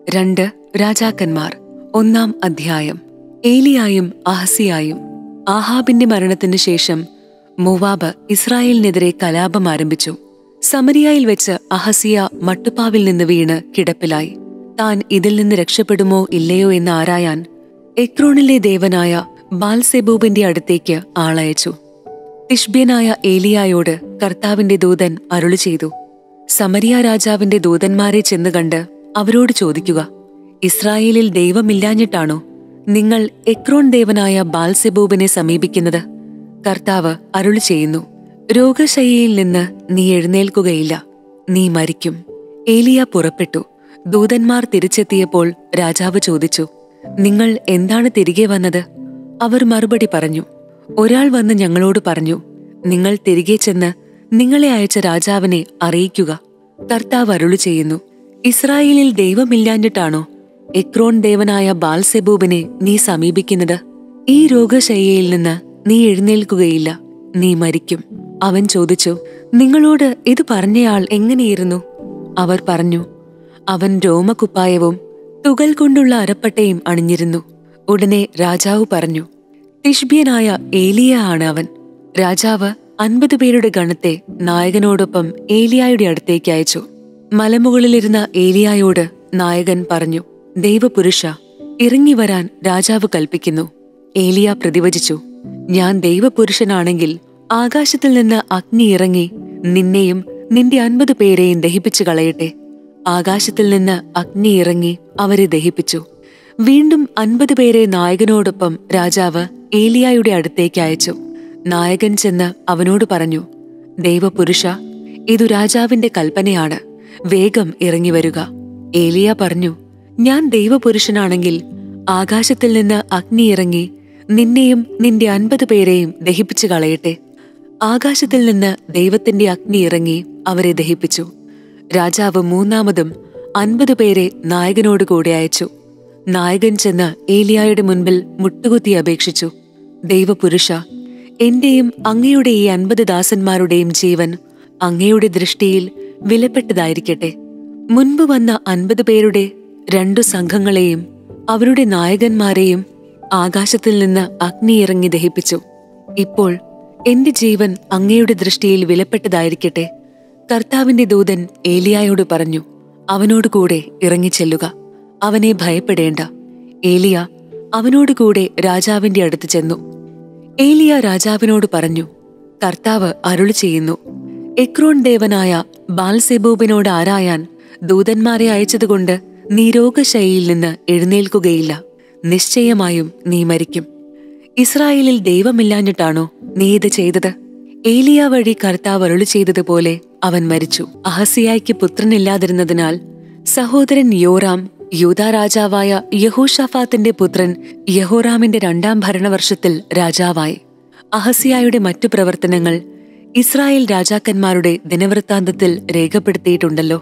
2 രാജാക്കന്മാർ 1-ാം അധ്യായം. ഏലിയായും അഹസിയായും. ആഹാബിന്റെ മരണത്തിനു ശേഷം മോവാബ് ഇസ്രായേലിനെതിരെ കലാപം ആരംഭിച്ചു. സമരിയായിൽ വെച്ച് അഹസിയ മട്ടുപ്പാവിൽ നിന്ന് വീണ് കിടപ്പിലായി. താൻ ഇതിൽ നിന്ന് രക്ഷപ്പെടുമോ ഇല്ലയോ എന്ന് ആരായാൻ എക്രോണിലെ ദേവനായ ബാൽസെബൂബിന്റെ അടുത്തേക്ക് ആളയച്ചു. തിഷ്ബ്യനായ ഏലിയായോട് കർത്താവിന്റെ ദൂതൻ അരുളി ചെയ്തു, സമരിയ രാജാവിന്റെ ദൂതന്മാരെ ചെന്ന് കണ്ട് അവരോട് ചോദിക്കുക, ഇസ്രായേലിൽ ദൈവമില്ലാഞ്ഞിട്ടാണോ നിങ്ങൾ എക്രോൺ ദേവനായ ബാൽസെബൂബിനെ സമീപിക്കുന്നത്? കർത്താവ് അരുളി ചെയ്യുന്നു, രോഗശയ്യയിൽ നിന്ന് നീ എഴുന്നേൽക്കുകയില്ല, നീ മരിക്കും. ഏലിയ പുറപ്പെട്ടു. ദൂതന്മാർ തിരിച്ചെത്തിയപ്പോൾ രാജാവ് ചോദിച്ചു, നിങ്ങൾ എന്താണ് തിരികെ വന്നത്? അവർ മറുപടി പറഞ്ഞു, ഒരാൾ വന്ന് ഞങ്ങളോട് പറഞ്ഞു, നിങ്ങൾ തിരികെ ചെന്ന് നിങ്ങളെ അയച്ച രാജാവിനെ അറിയിക്കുക. കർത്താവ് അരുളി ചെയ്യുന്നു, ഇസ്രായേലിൽ ദൈവമില്ലാഞ്ഞിട്ടാണോ എക്രോൺ ദേവനായ ബാൽസെബൂബിനെ നീ സമീപിക്കുന്നത്? ഈ രോഗശയ്യയിൽ നിന്ന് നീ എഴുന്നേൽക്കുകയില്ല, നീ മരിക്കും. അവൻ ചോദിച്ചു, നിങ്ങളോട് ഇത് പറഞ്ഞയാൾ എങ്ങനെയിരുന്നു? അവർ പറഞ്ഞു, അവൻ രോമകുപ്പായവും തുകൽ കൊണ്ടുള്ള അരപ്പട്ടയും അണിഞ്ഞിരുന്നു. ഉടനെ രാജാവ് പറഞ്ഞു, തിഷ്ബ്യനായ ഏലിയ ആണ് അവൻ. രാജാവ് 50 പേരുടെ ഗണത്തെ നായകനോടൊപ്പം ഏലിയായുടെ അടുത്തേക്ക് അയച്ചു. മലമുകളിലിരുന്ന ഏലിയായോട് നായകൻ പറഞ്ഞു, ദൈവപുരുഷ, ഇറങ്ങി വരാൻ രാജാവ് കൽപ്പിക്കുന്നു. ഏലിയ പ്രതിവചിച്ചു, ഞാൻ ദൈവപുരുഷനാണെങ്കിൽ ആകാശത്തിൽ നിന്ന് അഗ്നി ഇറങ്ങി നിന്നെയും നിന്റെ 50 പേരെയും ദഹിപ്പിച്ചു കളയട്ടെ. ആകാശത്തിൽ നിന്ന് അഗ്നി ഇറങ്ങി അവരെ ദഹിപ്പിച്ചു. വീണ്ടും 50 പേരെ നായകനോടൊപ്പം രാജാവ് ഏലിയായുടെ അടുത്തേക്ക് അയച്ചു. നായകൻ ചെന്ന് അവനോട് പറഞ്ഞു, ദൈവപുരുഷ, ഇതു രാജാവിന്റെ കൽപ്പനയാണ്, വേഗം ഇറങ്ങി വരിക. ഏലിയ പറഞ്ഞു, ഞാൻ ദൈവപുരുഷനാണെങ്കിൽ ആകാശത്തിൽ നിന്ന് അഗ്നി ഇറങ്ങി നിന്നെയും നിന്റെ 50 പേരെയും ദഹിപ്പിച്ചു കളയട്ടെ. ആകാശത്തിൽ നിന്ന് ദൈവത്തിന്റെ അഗ്നി ഇറങ്ങി അവരെ ദഹിപ്പിച്ചു. രാജാവ് മൂന്നാമതും 50 പേരെ നായകനോട് കൂടെ അയച്ചു. നായകൻ ചെന്ന് ഏലിയായുടെ മുൻപിൽ മുട്ടുകുത്തി അപേക്ഷിച്ചു, ദൈവപുരുഷ, എന്റെയും അങ്ങയുടെ ഈ 50 ദാസന്മാരുടെയും ജീവൻ അങ്ങയുടെ ദൃഷ്ടിയിൽ വിലപ്പെട്ടതായിരിക്കട്ടെ. മുൻപ് വന്ന 50 പേരുടെ 2 സംഘങ്ങളെയും അവരുടെ നായകന്മാരെയും ആകാശത്തിൽ നിന്ന് അഗ്നി ഇറങ്ങി ദഹിപ്പിച്ചു. ഇപ്പോൾ എന്റെ ജീവൻ അങ്ങയുടെ ദൃഷ്ടിയിൽ വിലപ്പെട്ടതായിരിക്കട്ടെ. കർത്താവിന്റെ ദൂതൻ ഏലിയായോട് പറഞ്ഞു, അവനോട് കൂടെ ഇറങ്ങിച്ചെല്ലുക, അവനെ ഭയപ്പെടേണ്ട. ഏലിയ അവനോട് കൂടെ രാജാവിന്റെ അടുത്ത് ചെന്നു. ഏലിയ രാജാവിനോട് പറഞ്ഞു, കർത്താവ് അരുളി ചെയ്യുന്നു, എക്രോൺ ദേവനായ ബാൽസെബൂബിനോട് ആരായാൻ ദൂതന്മാരെ അയച്ചതുകൊണ്ട് നീ രോഗശയ്യയിൽ നിന്ന് എഴുന്നേൽക്കുകയില്ല, നിശ്ചയമായും നീ മരിക്കും. ഇസ്രായേലിൽ ദൈവമില്ലാഞ്ഞിട്ടാണോ നീ ഇത് ചെയ്തത്? ഏലിയ വഴി കർത്താവ് അരുളി ചെയ്തതുപോലെ അവൻ മരിച്ചു. അഹസിയായ്ക്ക് പുത്രനില്ലാതിരുന്നതിനാൽ സഹോദരൻ യോറാം യൂദാ രാജാവായ യഹോഷാഫാത്തിന്റെ പുത്രൻ യഹോറാമിന്റെ 2-ാം ഭരണവർഷത്തിൽ രാജാവായി. അഹസിയായുടെ മറ്റു പ്രവർത്തനങ്ങൾ ഇസ്രായേൽ രാജാക്കന്മാരുടെ ദിനവൃത്താന്തത്തിൽ രേഖപ്പെടുത്തിയിട്ടുണ്ടല്ലോ.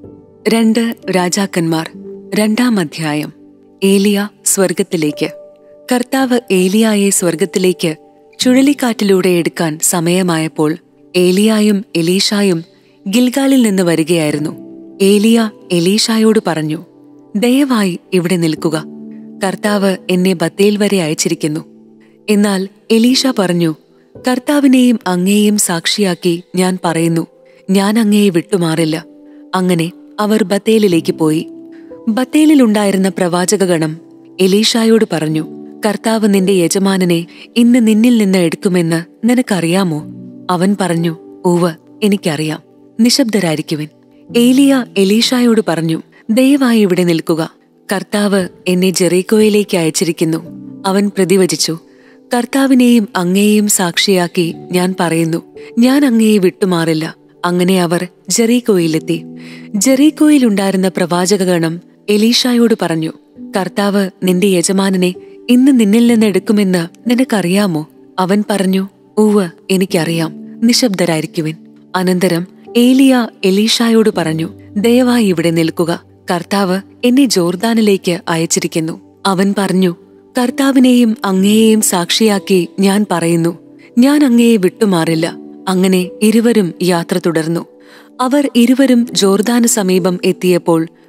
2 രാജാക്കന്മാർ 2-ാം അധ്യായം. ഏലിയ സ്വർഗത്തിലേക്ക്. കർത്താവ് ഏലിയായെ സ്വർഗത്തിലേക്ക് ചുഴലിക്കാറ്റിലൂടെ എടുക്കാൻ സമയമായപ്പോൾ ഏലിയായും എലീഷായും ഗിൽഗാലിൽ നിന്ന് വരികയായിരുന്നു. ഏലിയ എലീഷായോട് പറഞ്ഞു, ദയവായി ഇവിടെ നിൽക്കുക, കർത്താവ് എന്നെ ബത്തേൽ വരെ അയച്ചിരിക്കുന്നു. എന്നാൽ എലീഷ പറഞ്ഞു, കർത്താവിനെയും അങ്ങയെയും സാക്ഷിയാക്കി ഞാൻ പറയുന്നു, ഞാൻ അങ്ങയെ വിട്ടുമാറില്ല. അങ്ങനെ അവർ ബത്തേലിലേക്ക് പോയി. ബത്തേലിലുണ്ടായിരുന്ന പ്രവാചകഗണം എലീഷായോട് പറഞ്ഞു, കർത്താവ് നിന്റെ യജമാനനെ ഇന്ന് നിന്നിൽ നിന്ന് എടുക്കുമെന്ന് നിനക്കറിയാമോ? അവൻ പറഞ്ഞു, ഉവ്വ്, എനിക്കറിയാം, നിശബ്ദരായിരിക്കുവിൻ. ഏലിയ എലീഷായോട് പറഞ്ഞു, ദയവായി ഇവിടെ നിൽക്കുക, കർത്താവ് എന്നെ ജെറീക്കോയിലേക്ക് അയച്ചിരിക്കുന്നു. അവൻ പ്രതിവചിച്ചു, കർത്താവിനെയും അങ്ങയെയും സാക്ഷിയാക്കി ഞാൻ പറയുന്നു, ഞാൻ അങ്ങയെ വിട്ടുമാറില്ല. അങ്ങനെ അവർ ജെറീക്കോയിലെത്തി. ജെറീക്കോയിലുണ്ടായിരുന്ന പ്രവാചകഗണം എലീഷായോട് പറഞ്ഞു, കർത്താവ് നിന്റെ യജമാനനെ ഇന്ന് നിന്നിൽ നിന്ന് എടുക്കുമെന്ന് നിനക്കറിയാമോ? അവൻ പറഞ്ഞു, ഉവ്വ്, എനിക്കറിയാം, നിശബ്ദരായിരിക്കുവിൻ. അനന്തരം ഏലിയ എലീഷായോട് പറഞ്ഞു, ദയവായി ഇവിടെ നിൽക്കുക, കർത്താവ് എന്നെ ജോർദാനിലേക്ക് അയച്ചിരിക്കുന്നു. അവൻ പറഞ്ഞു, കർത്താവിനെയും അങ്ങയെയും സാക്ഷിയാക്കി ഞാൻ പറയുന്നു, ഞാൻ അങ്ങയെ വിട്ടുമാറില്ല. അങ്ങനെ ഇരുവരും യാത്ര തുടർന്നു. അവർ ഇരുവരും ജോർദാന് സമീപം എത്തിയപ്പോൾ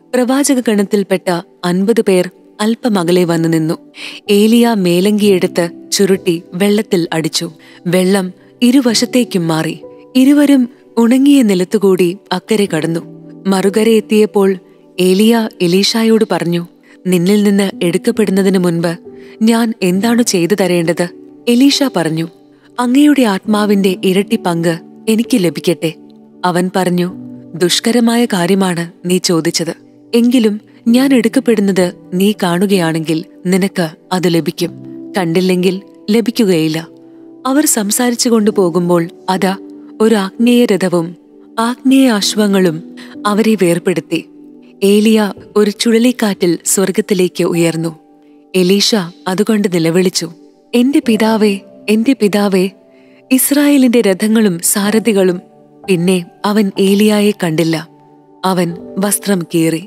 പ്രവാചക ഗണത്തിൽപ്പെട്ട 50 പേർ അല്പമകലെ വന്നു നിന്നു. ഏലിയ മേലങ്കിയെടുത്ത് ചുരുട്ടി വെള്ളത്തിൽ അടിച്ചു. വെള്ളം ഇരുവശത്തേക്കും മാറി. ഇരുവരും ഉണങ്ങിയ നിലത്തുകൂടി അക്കരെ കടന്നു. മറുകരെ എത്തിയപ്പോൾ ഏലിയ എലീഷായോട് പറഞ്ഞു, നിന്നിൽ നിന്ന് എടുക്കപ്പെടുന്നതിന് മുൻപ് ഞാൻ എന്താണ് ചെയ്തു തരേണ്ടത്? എലീഷ പറഞ്ഞു, അങ്ങയുടെ ആത്മാവിന്റെ ഇരട്ടി പങ്ക് എനിക്ക് ലഭിക്കട്ടെ. അവൻ പറഞ്ഞു, ദുഷ്കരമായ കാര്യമാണ് നീ ചോദിച്ചത്. എങ്കിലും ഞാൻ എടുക്കപ്പെടുന്നത് നീ കാണുകയാണെങ്കിൽ നിനക്ക് അത് ലഭിക്കും, കണ്ടില്ലെങ്കിൽ ലഭിക്കുകയില്ല. അവർ സംസാരിച്ചു കൊണ്ടുപോകുമ്പോൾ അതാ ഒരു ആഗ്നേയ രഥവും ആഗ്നേയ അശ്വങ്ങളും അവരെ വേർപെടുത്തി. ഏലിയ ഒരു ചുഴലിക്കാറ്റിൽ സ്വർഗത്തിലേക്ക് ഉയർന്നു. എലീഷ അതുകൊണ്ട് നിലവിളിച്ചു, എന്റെ പിതാവേ, എന്റെ പിതാവേ, ഇസ്രായേലിന്റെ രഥങ്ങളും സാരഥികളും. പിന്നെ അവൻ ഏലിയായെ കണ്ടില്ല. അവൻ വസ്ത്രം കീറി.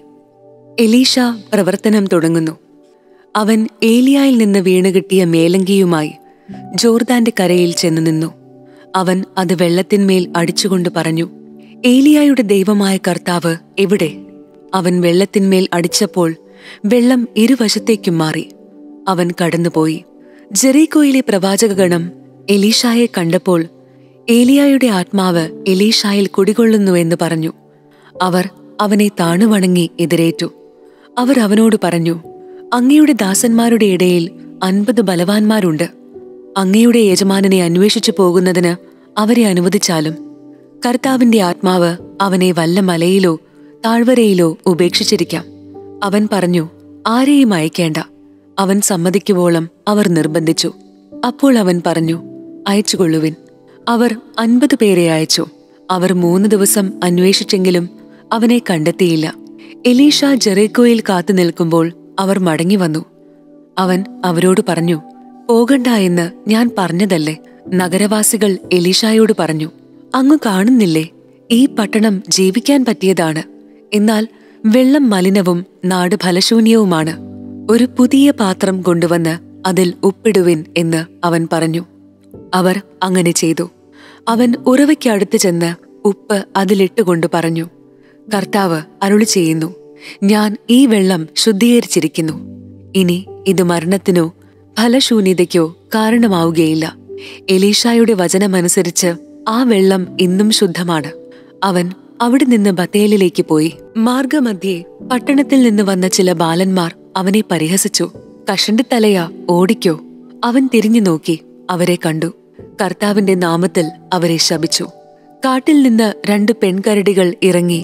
എലീഷ പ്രവർത്തനം തുടങ്ങുന്നു. അവൻ ഏലിയായിൽ നിന്ന് വീണുകിട്ടിയ മേലങ്കിയുമായി ജോർദാന്റെ കരയിൽ ചെന്നു നിന്നു. അവൻ അത് വെള്ളത്തിന്മേൽ അടിച്ചുകൊണ്ട് പറഞ്ഞു, ഏലിയായുടെ ദൈവമായ കർത്താവ് എവിടെ? അവൻ വെള്ളത്തിന്മേൽ അടിച്ചപ്പോൾ വെള്ളം ഇരുവശത്തേക്കും മാറി. അവൻ കടന്നുപോയി. ജെറീക്കോയിലെ പ്രവാചകഗണം എലീഷായെ കണ്ടപ്പോൾ ഏലിയായുടെ ആത്മാവ് എലീഷായിൽ കുടികൊള്ളുന്നുവെന്ന് പറഞ്ഞു. അവർ അവനെ താണുവണങ്ങി എതിരേറ്റു. അവർ അവനോട് പറഞ്ഞു, അങ്ങയുടെ ദാസന്മാരുടെ ഇടയിൽ 50 ബലവാന്മാരുണ്ട്. അങ്ങയുടെ യജമാനനെ അന്വേഷിച്ചു പോകുന്നതിന് അവരെ അനുവദിച്ചാലും കർത്താവിന്റെ ആത്മാവ് അവനെ വല്ല മലയിലോ താഴ്വരയിലോ ഉപേക്ഷിച്ചിരിക്കാം. അവൻ പറഞ്ഞു, ആരെയും അയക്കേണ്ട. അവൻ സമ്മതിക്കുവോളം അവർ നിർബന്ധിച്ചു. അപ്പോൾ അവൻ പറഞ്ഞു, അയച്ചുകൊള്ളുവിൻ. അവർ 50 പേരെ അയച്ചു. അവർ 3 ദിവസം അന്വേഷിച്ചെങ്കിലും അവനെ കണ്ടെത്തിയില്ല. എലീഷ ജെറീക്കോയിൽ കാത്തു നിൽക്കുമ്പോൾ അവർ മടങ്ങി വന്നു. അവൻ അവരോട് പറഞ്ഞു, പോകണ്ട എന്ന് ഞാൻ പറഞ്ഞതല്ലേ? നഗരവാസികൾ എലീഷായോട് പറഞ്ഞു, അങ്ങ് കാണുന്നില്ലേ, ഈ പട്ടണം ജീവിക്കാൻ പറ്റിയതാണ്. എന്നാൽ വെള്ളം മലിനവും നാട് ഫലശൂന്യവുമാണ്. ഒരു പുതിയ പാത്രം കൊണ്ടുവന്ന് അതിൽ ഉപ്പിടുവിൻ എന്ന് അവൻ പറഞ്ഞു. അവർ അങ്ങനെ ചെയ്തു. അവൻ ഉറവയ്ക്കടുത്ത് ചെന്ന് ഉപ്പ് അതിലിട്ടുകൊണ്ട് പറഞ്ഞു, കർത്താവ് അരുളി ചെയ്യുന്നു, ഞാൻ ഈ വെള്ളം ശുദ്ധീകരിച്ചിരിക്കുന്നു. ഇനി ഇത് മരണത്തിനോ ഫലശൂന്യതയ്ക്കോ കാരണമാവുകയില്ല. എലീഷായുടെ വചനമനുസരിച്ച് ആ വെള്ളം ഇന്നും ശുദ്ധമാണ്. അവൻ അവിടെ നിന്ന് ബത്തേലിലേക്ക് പോയി. മാർഗമധ്യേ പട്ടണത്തിൽ നിന്ന് വന്ന ചില ബാലന്മാർ അവനെ പരിഹസിച്ചു. കഷണ്ടിത്തലയാ, ഓടിക്കോ. അവൻ തിരിഞ്ഞു നോക്കി അവരെ കണ്ടു. കർത്താവിന്റെ നാമത്തിൽ അവരെ ശപിച്ചു. കാട്ടിൽ നിന്ന് 2 പെൺകരടികൾ ഇറങ്ങി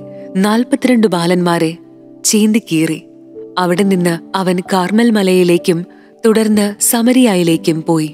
42 ബാലന്മാരെ ചീന്തിക്കീറി. അവിടെ നിന്ന് അവൻ കാർമൽ മലയിലേക്കും തുടർന്ന് സമരിയായിലേക്കും പോയി.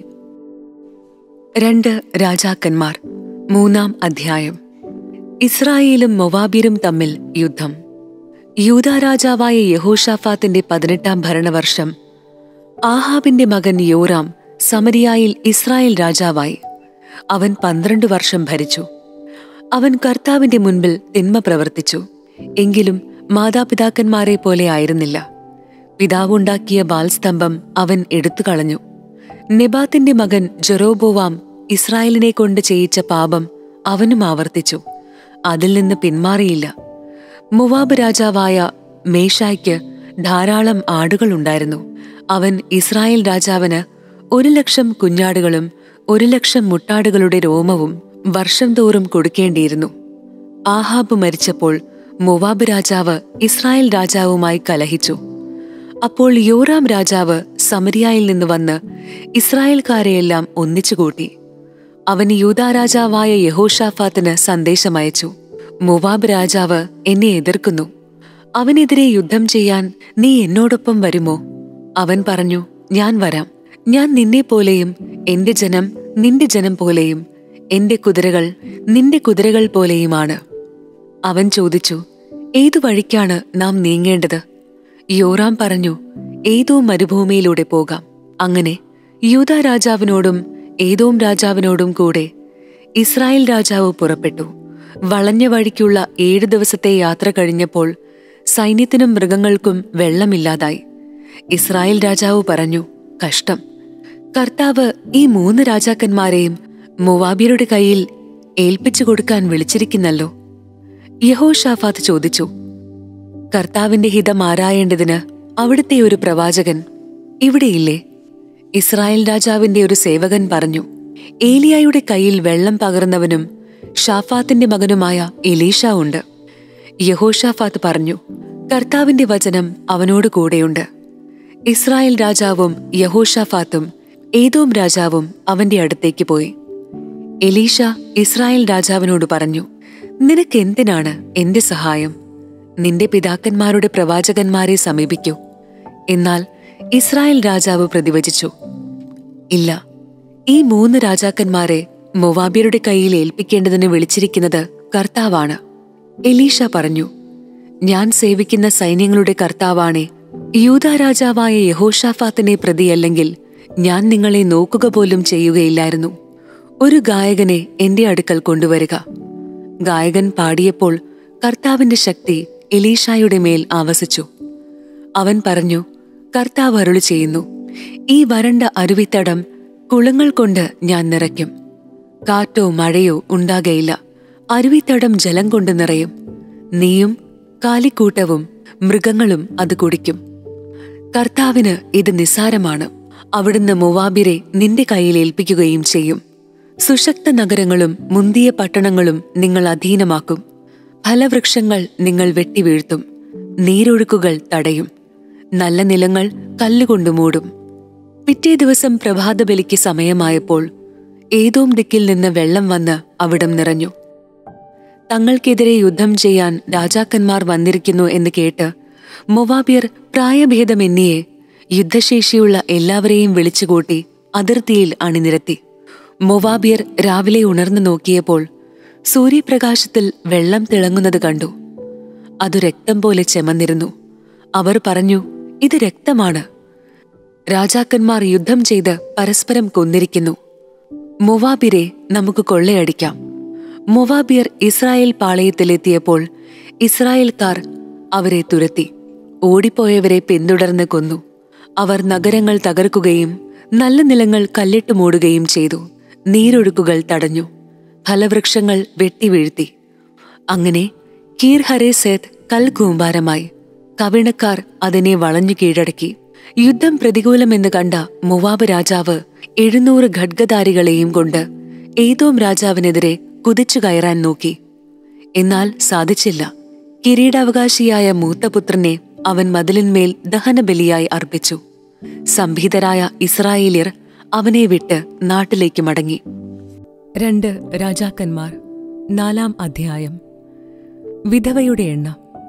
2 രാജാക്കന്മാർ 3-ാം അധ്യായം. ഇസ്രായേലും മൊവാബ്യരും തമ്മിൽ യുദ്ധം. യൂദാ രാജാവായ യഹോഷാഫാത്തിന്റെ 18-ാം ഭരണവർഷം ആഹാബിന്റെ മകൻ യോരാം സമരിയായിൽ ഇസ്രായേൽ രാജാവായി. അവൻ 12 വർഷം ഭരിച്ചു. അവൻ കർത്താവിന്റെ മുൻപിൽ തിന്മ പ്രവർത്തിച്ചു. എങ്കിലും മാതാപിതാക്കന്മാരെ പോലെ ആയിരുന്നില്ല. പിതാവുണ്ടാക്കിയ ബാൽസ്തംഭം അവൻ എടുത്തുകളഞ്ഞു. നെബാത്തിന്റെ മകൻ ജെറോബോവാം ഇസ്രായേലിനെ കൊണ്ട് ചെയ്യിച്ച പാപം അവനും ആവർത്തിച്ചു. അതിൽ നിന്ന് പിന്മാറിയില്ല. മൊവാബ് രാജാവായ മേശായ്ക്ക് ധാരാളം ആടുകളുണ്ടായിരുന്നു. അവൻ ഇസ്രായേൽ രാജാവിന് 100,000 കുഞ്ഞാടുകളും 100,000 മുട്ടാടുകളുടെ രോമവും വർഷം തോറും കൊടുക്കേണ്ടിയിരുന്നു. ആഹാബ് മരിച്ചപ്പോൾ മൊവാബ് രാജാവ് ഇസ്രായേൽ രാജാവുമായി കലഹിച്ചു. അപ്പോൾ യോരാം രാജാവ് സമരിയായിൽ നിന്ന് വന്ന് ഇസ്രായേൽക്കാരെയെല്ലാം ഒന്നിച്ചുകൂട്ടി. അവൻ യൂദാ രാജാവായ യഹോഷാഫാത്തിന് സന്ദേശമയച്ചു, മൊവാബ് രാജാവ് എന്നെ എതിർക്കുന്നു. അവനെതിരെ യുദ്ധം ചെയ്യാൻ നീ എന്നോടൊപ്പം വരുമോ? അവൻ പറഞ്ഞു, ഞാൻ വരാം. ഞാൻ നിന്നെപ്പോലെയും എന്റെ ജനം നിന്റെ ജനം പോലെയും എന്റെ കുതിരകൾ നിന്റെ കുതിരകൾ പോലെയുമാണ്. അവൻ ചോദിച്ചു, ഏതു വഴിക്കാണ് നാം നീങ്ങേണ്ടത്? യോരാം പറഞ്ഞു, ഏദോം മരുഭൂമിയിലൂടെ പോകാം. അങ്ങനെ യൂദാ രാജാവിനോടും ഏദോം രാജാവിനോടും കൂടെ ഇസ്രായേൽ രാജാവ് പുറപ്പെട്ടു. വളഞ്ഞ വഴിക്കുള്ള 7 ദിവസത്തെ യാത്ര കഴിഞ്ഞപ്പോൾ സൈന്യത്തിനും മൃഗങ്ങൾക്കും വെള്ളമില്ലാതായി. ഇസ്രായേൽ രാജാവ് പറഞ്ഞു, കഷ്ടം, കർത്താവ് ഈ 3 രാജാക്കന്മാരെയും മൊവാബ്യരുടെ കയ്യിൽ ഏൽപ്പിച്ചു കൊടുക്കാൻ വിളിച്ചിരിക്കുന്നല്ലോ. യഹോഷാഫാത്ത് ചോദിച്ചു, കർത്താവിന്റെ ഹിതം ആരായേണ്ടതിന് അവിടുത്തെ ഒരു പ്രവാചകൻ ഇവിടെയില്ലേ? ഇസ്രായേൽ രാജാവിന്റെ ഒരു സേവകൻ പറഞ്ഞു. ഏലിയായുടെ കയ്യിൽ വെള്ളം പകർന്നവനും ഷാഫാത്തിന്റെ മകനുമായ എലീഷ ഉണ്ട്. യഹോഷാഫാത്ത് പറഞ്ഞു, കർത്താവിന്റെ വചനം അവനോട് കൂടെയുണ്ട്. ഇസ്രായേൽ രാജാവും യഹോഷാഫാത്തും ഏദോം രാജാവും അവന്റെ അടുത്തേക്ക് പോയി. എലീഷ ഇസ്രായേൽ രാജാവിനോട് പറഞ്ഞു, നിനക്കെന്തിനാണ് എന്റെ സഹായം? നിന്റെ പിതാക്കന്മാരുടെ പ്രവാചകന്മാരെ സമീപിക്കൂ. എന്നാൽ ഇസ്രായേൽ രാജാവ് പ്രതിവചിച്ചു, ഇല്ല, ഈ 3 രാജാക്കന്മാരെ മോവാബ്യരുടെ കയ്യിൽ ഏൽപ്പിക്കേണ്ടതിന് വിളിച്ചിരിക്കുന്നത് കർത്താവാണ്. എലീഷ പറഞ്ഞു, ഞാൻ സേവിക്കുന്ന സൈന്യങ്ങളുടെ കർത്താവാണേ, യൂദാ രാജാവായ യഹോഷാഫാത്തിനെ പ്രതിയല്ലെങ്കിൽ ഞാൻ നിങ്ങളെ നോക്കുക പോലും ചെയ്യുകയില്ലായിരുന്നു. ഒരു ഗായകനെ എന്റെ അടുക്കൽ കൊണ്ടുവരിക. ഗായകൻ പാടിയപ്പോൾ കർത്താവിന്റെ ശക്തി എലീഷായുടെ മേൽ ആവസിച്ചു. അവൻ പറഞ്ഞു, കർത്താവ് അരുളി ചെയ്യുന്നു, ഈ വരണ്ട അരുവിത്തടം കുളങ്ങൾ കൊണ്ട് ഞാൻ നിറയ്ക്കും. കാറ്റോ മഴയോ ഉണ്ടാകയില്ല. അരുവിത്തടം ജലം കൊണ്ട് നിറയും. നീയും കാലിക്കൂട്ടവും മൃഗങ്ങളും അത് കുടിക്കും. കർത്താവിന് ഇത് നിസ്സാരമാണ്. അവിടുന്ന് മോവാബ്യരെ നിന്റെ കയ്യിൽ ഏൽപ്പിക്കുകയും ചെയ്യും. സുശക്ത നഗരങ്ങളും മുന്തിയ പട്ടണങ്ങളും നിങ്ങൾ അധീനമാക്കും. ഫലവൃക്ഷങ്ങൾ നിങ്ങൾ വെട്ടിവീഴ്ത്തും. നീരൊഴുക്കുകൾ തടയും. നല്ല നിലങ്ങൾ കല്ലുകൊണ്ട് മൂടും. പിറ്റേ ദിവസം പ്രഭാതബലിക്ക് സമയമായപ്പോൾ ഏദോം ദിക്കിൽ നിന്ന് വെള്ളം വന്ന് അവിടം നിറഞ്ഞു. തങ്ങൾക്കെതിരെ യുദ്ധം ചെയ്യാൻ രാജാക്കന്മാർ വന്നിരിക്കുന്നു എന്ന് കേട്ട് മോവാബ്യർ പ്രായഭേദമെന്നിയെ യുദ്ധശേഷിയുള്ള എല്ലാവരെയും വിളിച്ചുകൂട്ടി അതിർത്തിയിൽ അണിനിരത്തി. മോവാബ്യർ രാവിലെ ഉണർന്നു നോക്കിയപ്പോൾ സൂര്യപ്രകാശത്തിൽ വെള്ളം തിളങ്ങുന്നത് കണ്ടു. അതു രക്തം പോലെ ചെമന്നിരുന്നു. അവർ പറഞ്ഞു, ഇത് രക്തമാണ്. രാജാക്കന്മാർ യുദ്ധം ചെയ്ത് പരസ്പരം കൊന്നിരിക്കുന്നു. മോവാബ്യരെ നമുക്ക് കൊള്ളയടിക്കാം. മോവാബ്യർ ഇസ്രായേൽ പാളയത്തിലെത്തിയപ്പോൾ ഇസ്രായേൽക്കാർ അവരെ തുരത്തി. ഓടിപ്പോയവരെ പിന്തുടർന്ന് കൊന്നു. അവർ നഗരങ്ങൾ തകർക്കുകയും നല്ല നിലങ്ങൾ കല്ലിട്ട് മൂടുകയും ചെയ്തു. നീരൊഴുക്കുകൾ തടഞ്ഞു. ഫലവൃക്ഷങ്ങൾ വെട്ടിവീഴ്ത്തി. അങ്ങനെ കീർ ഹരേസേത്ത് കൽകൂമ്പാരമായി. കവിണക്കാർ അതിനെ വളഞ്ഞു കീഴടക്കി. യുദ്ധം പ്രതികൂലമെന്ന് കണ്ട മോവാബ് രാജാവ് 700 ഖഡ്ഗധാരികളെയും കൊണ്ട് ഏദോം രാജാവിനെതിരെ കുതിച്ചു കയറാൻ നോക്കി. എന്നാൽ സാധിച്ചില്ല. കിരീടാവകാശിയായ മൂത്തപുത്രനെ അവൻ മതിലിന്മേൽ ദഹനബലിയായി അർപ്പിച്ചു. സംഭീതരായ ഇസ്രായേല്യർ അവനെ വിട്ട് നാട്ടിലേക്ക് മടങ്ങി. 2 രാജാക്കന്മാർ 4-ാം അധ്യായം. വിധവയുടെ എണ്ണ.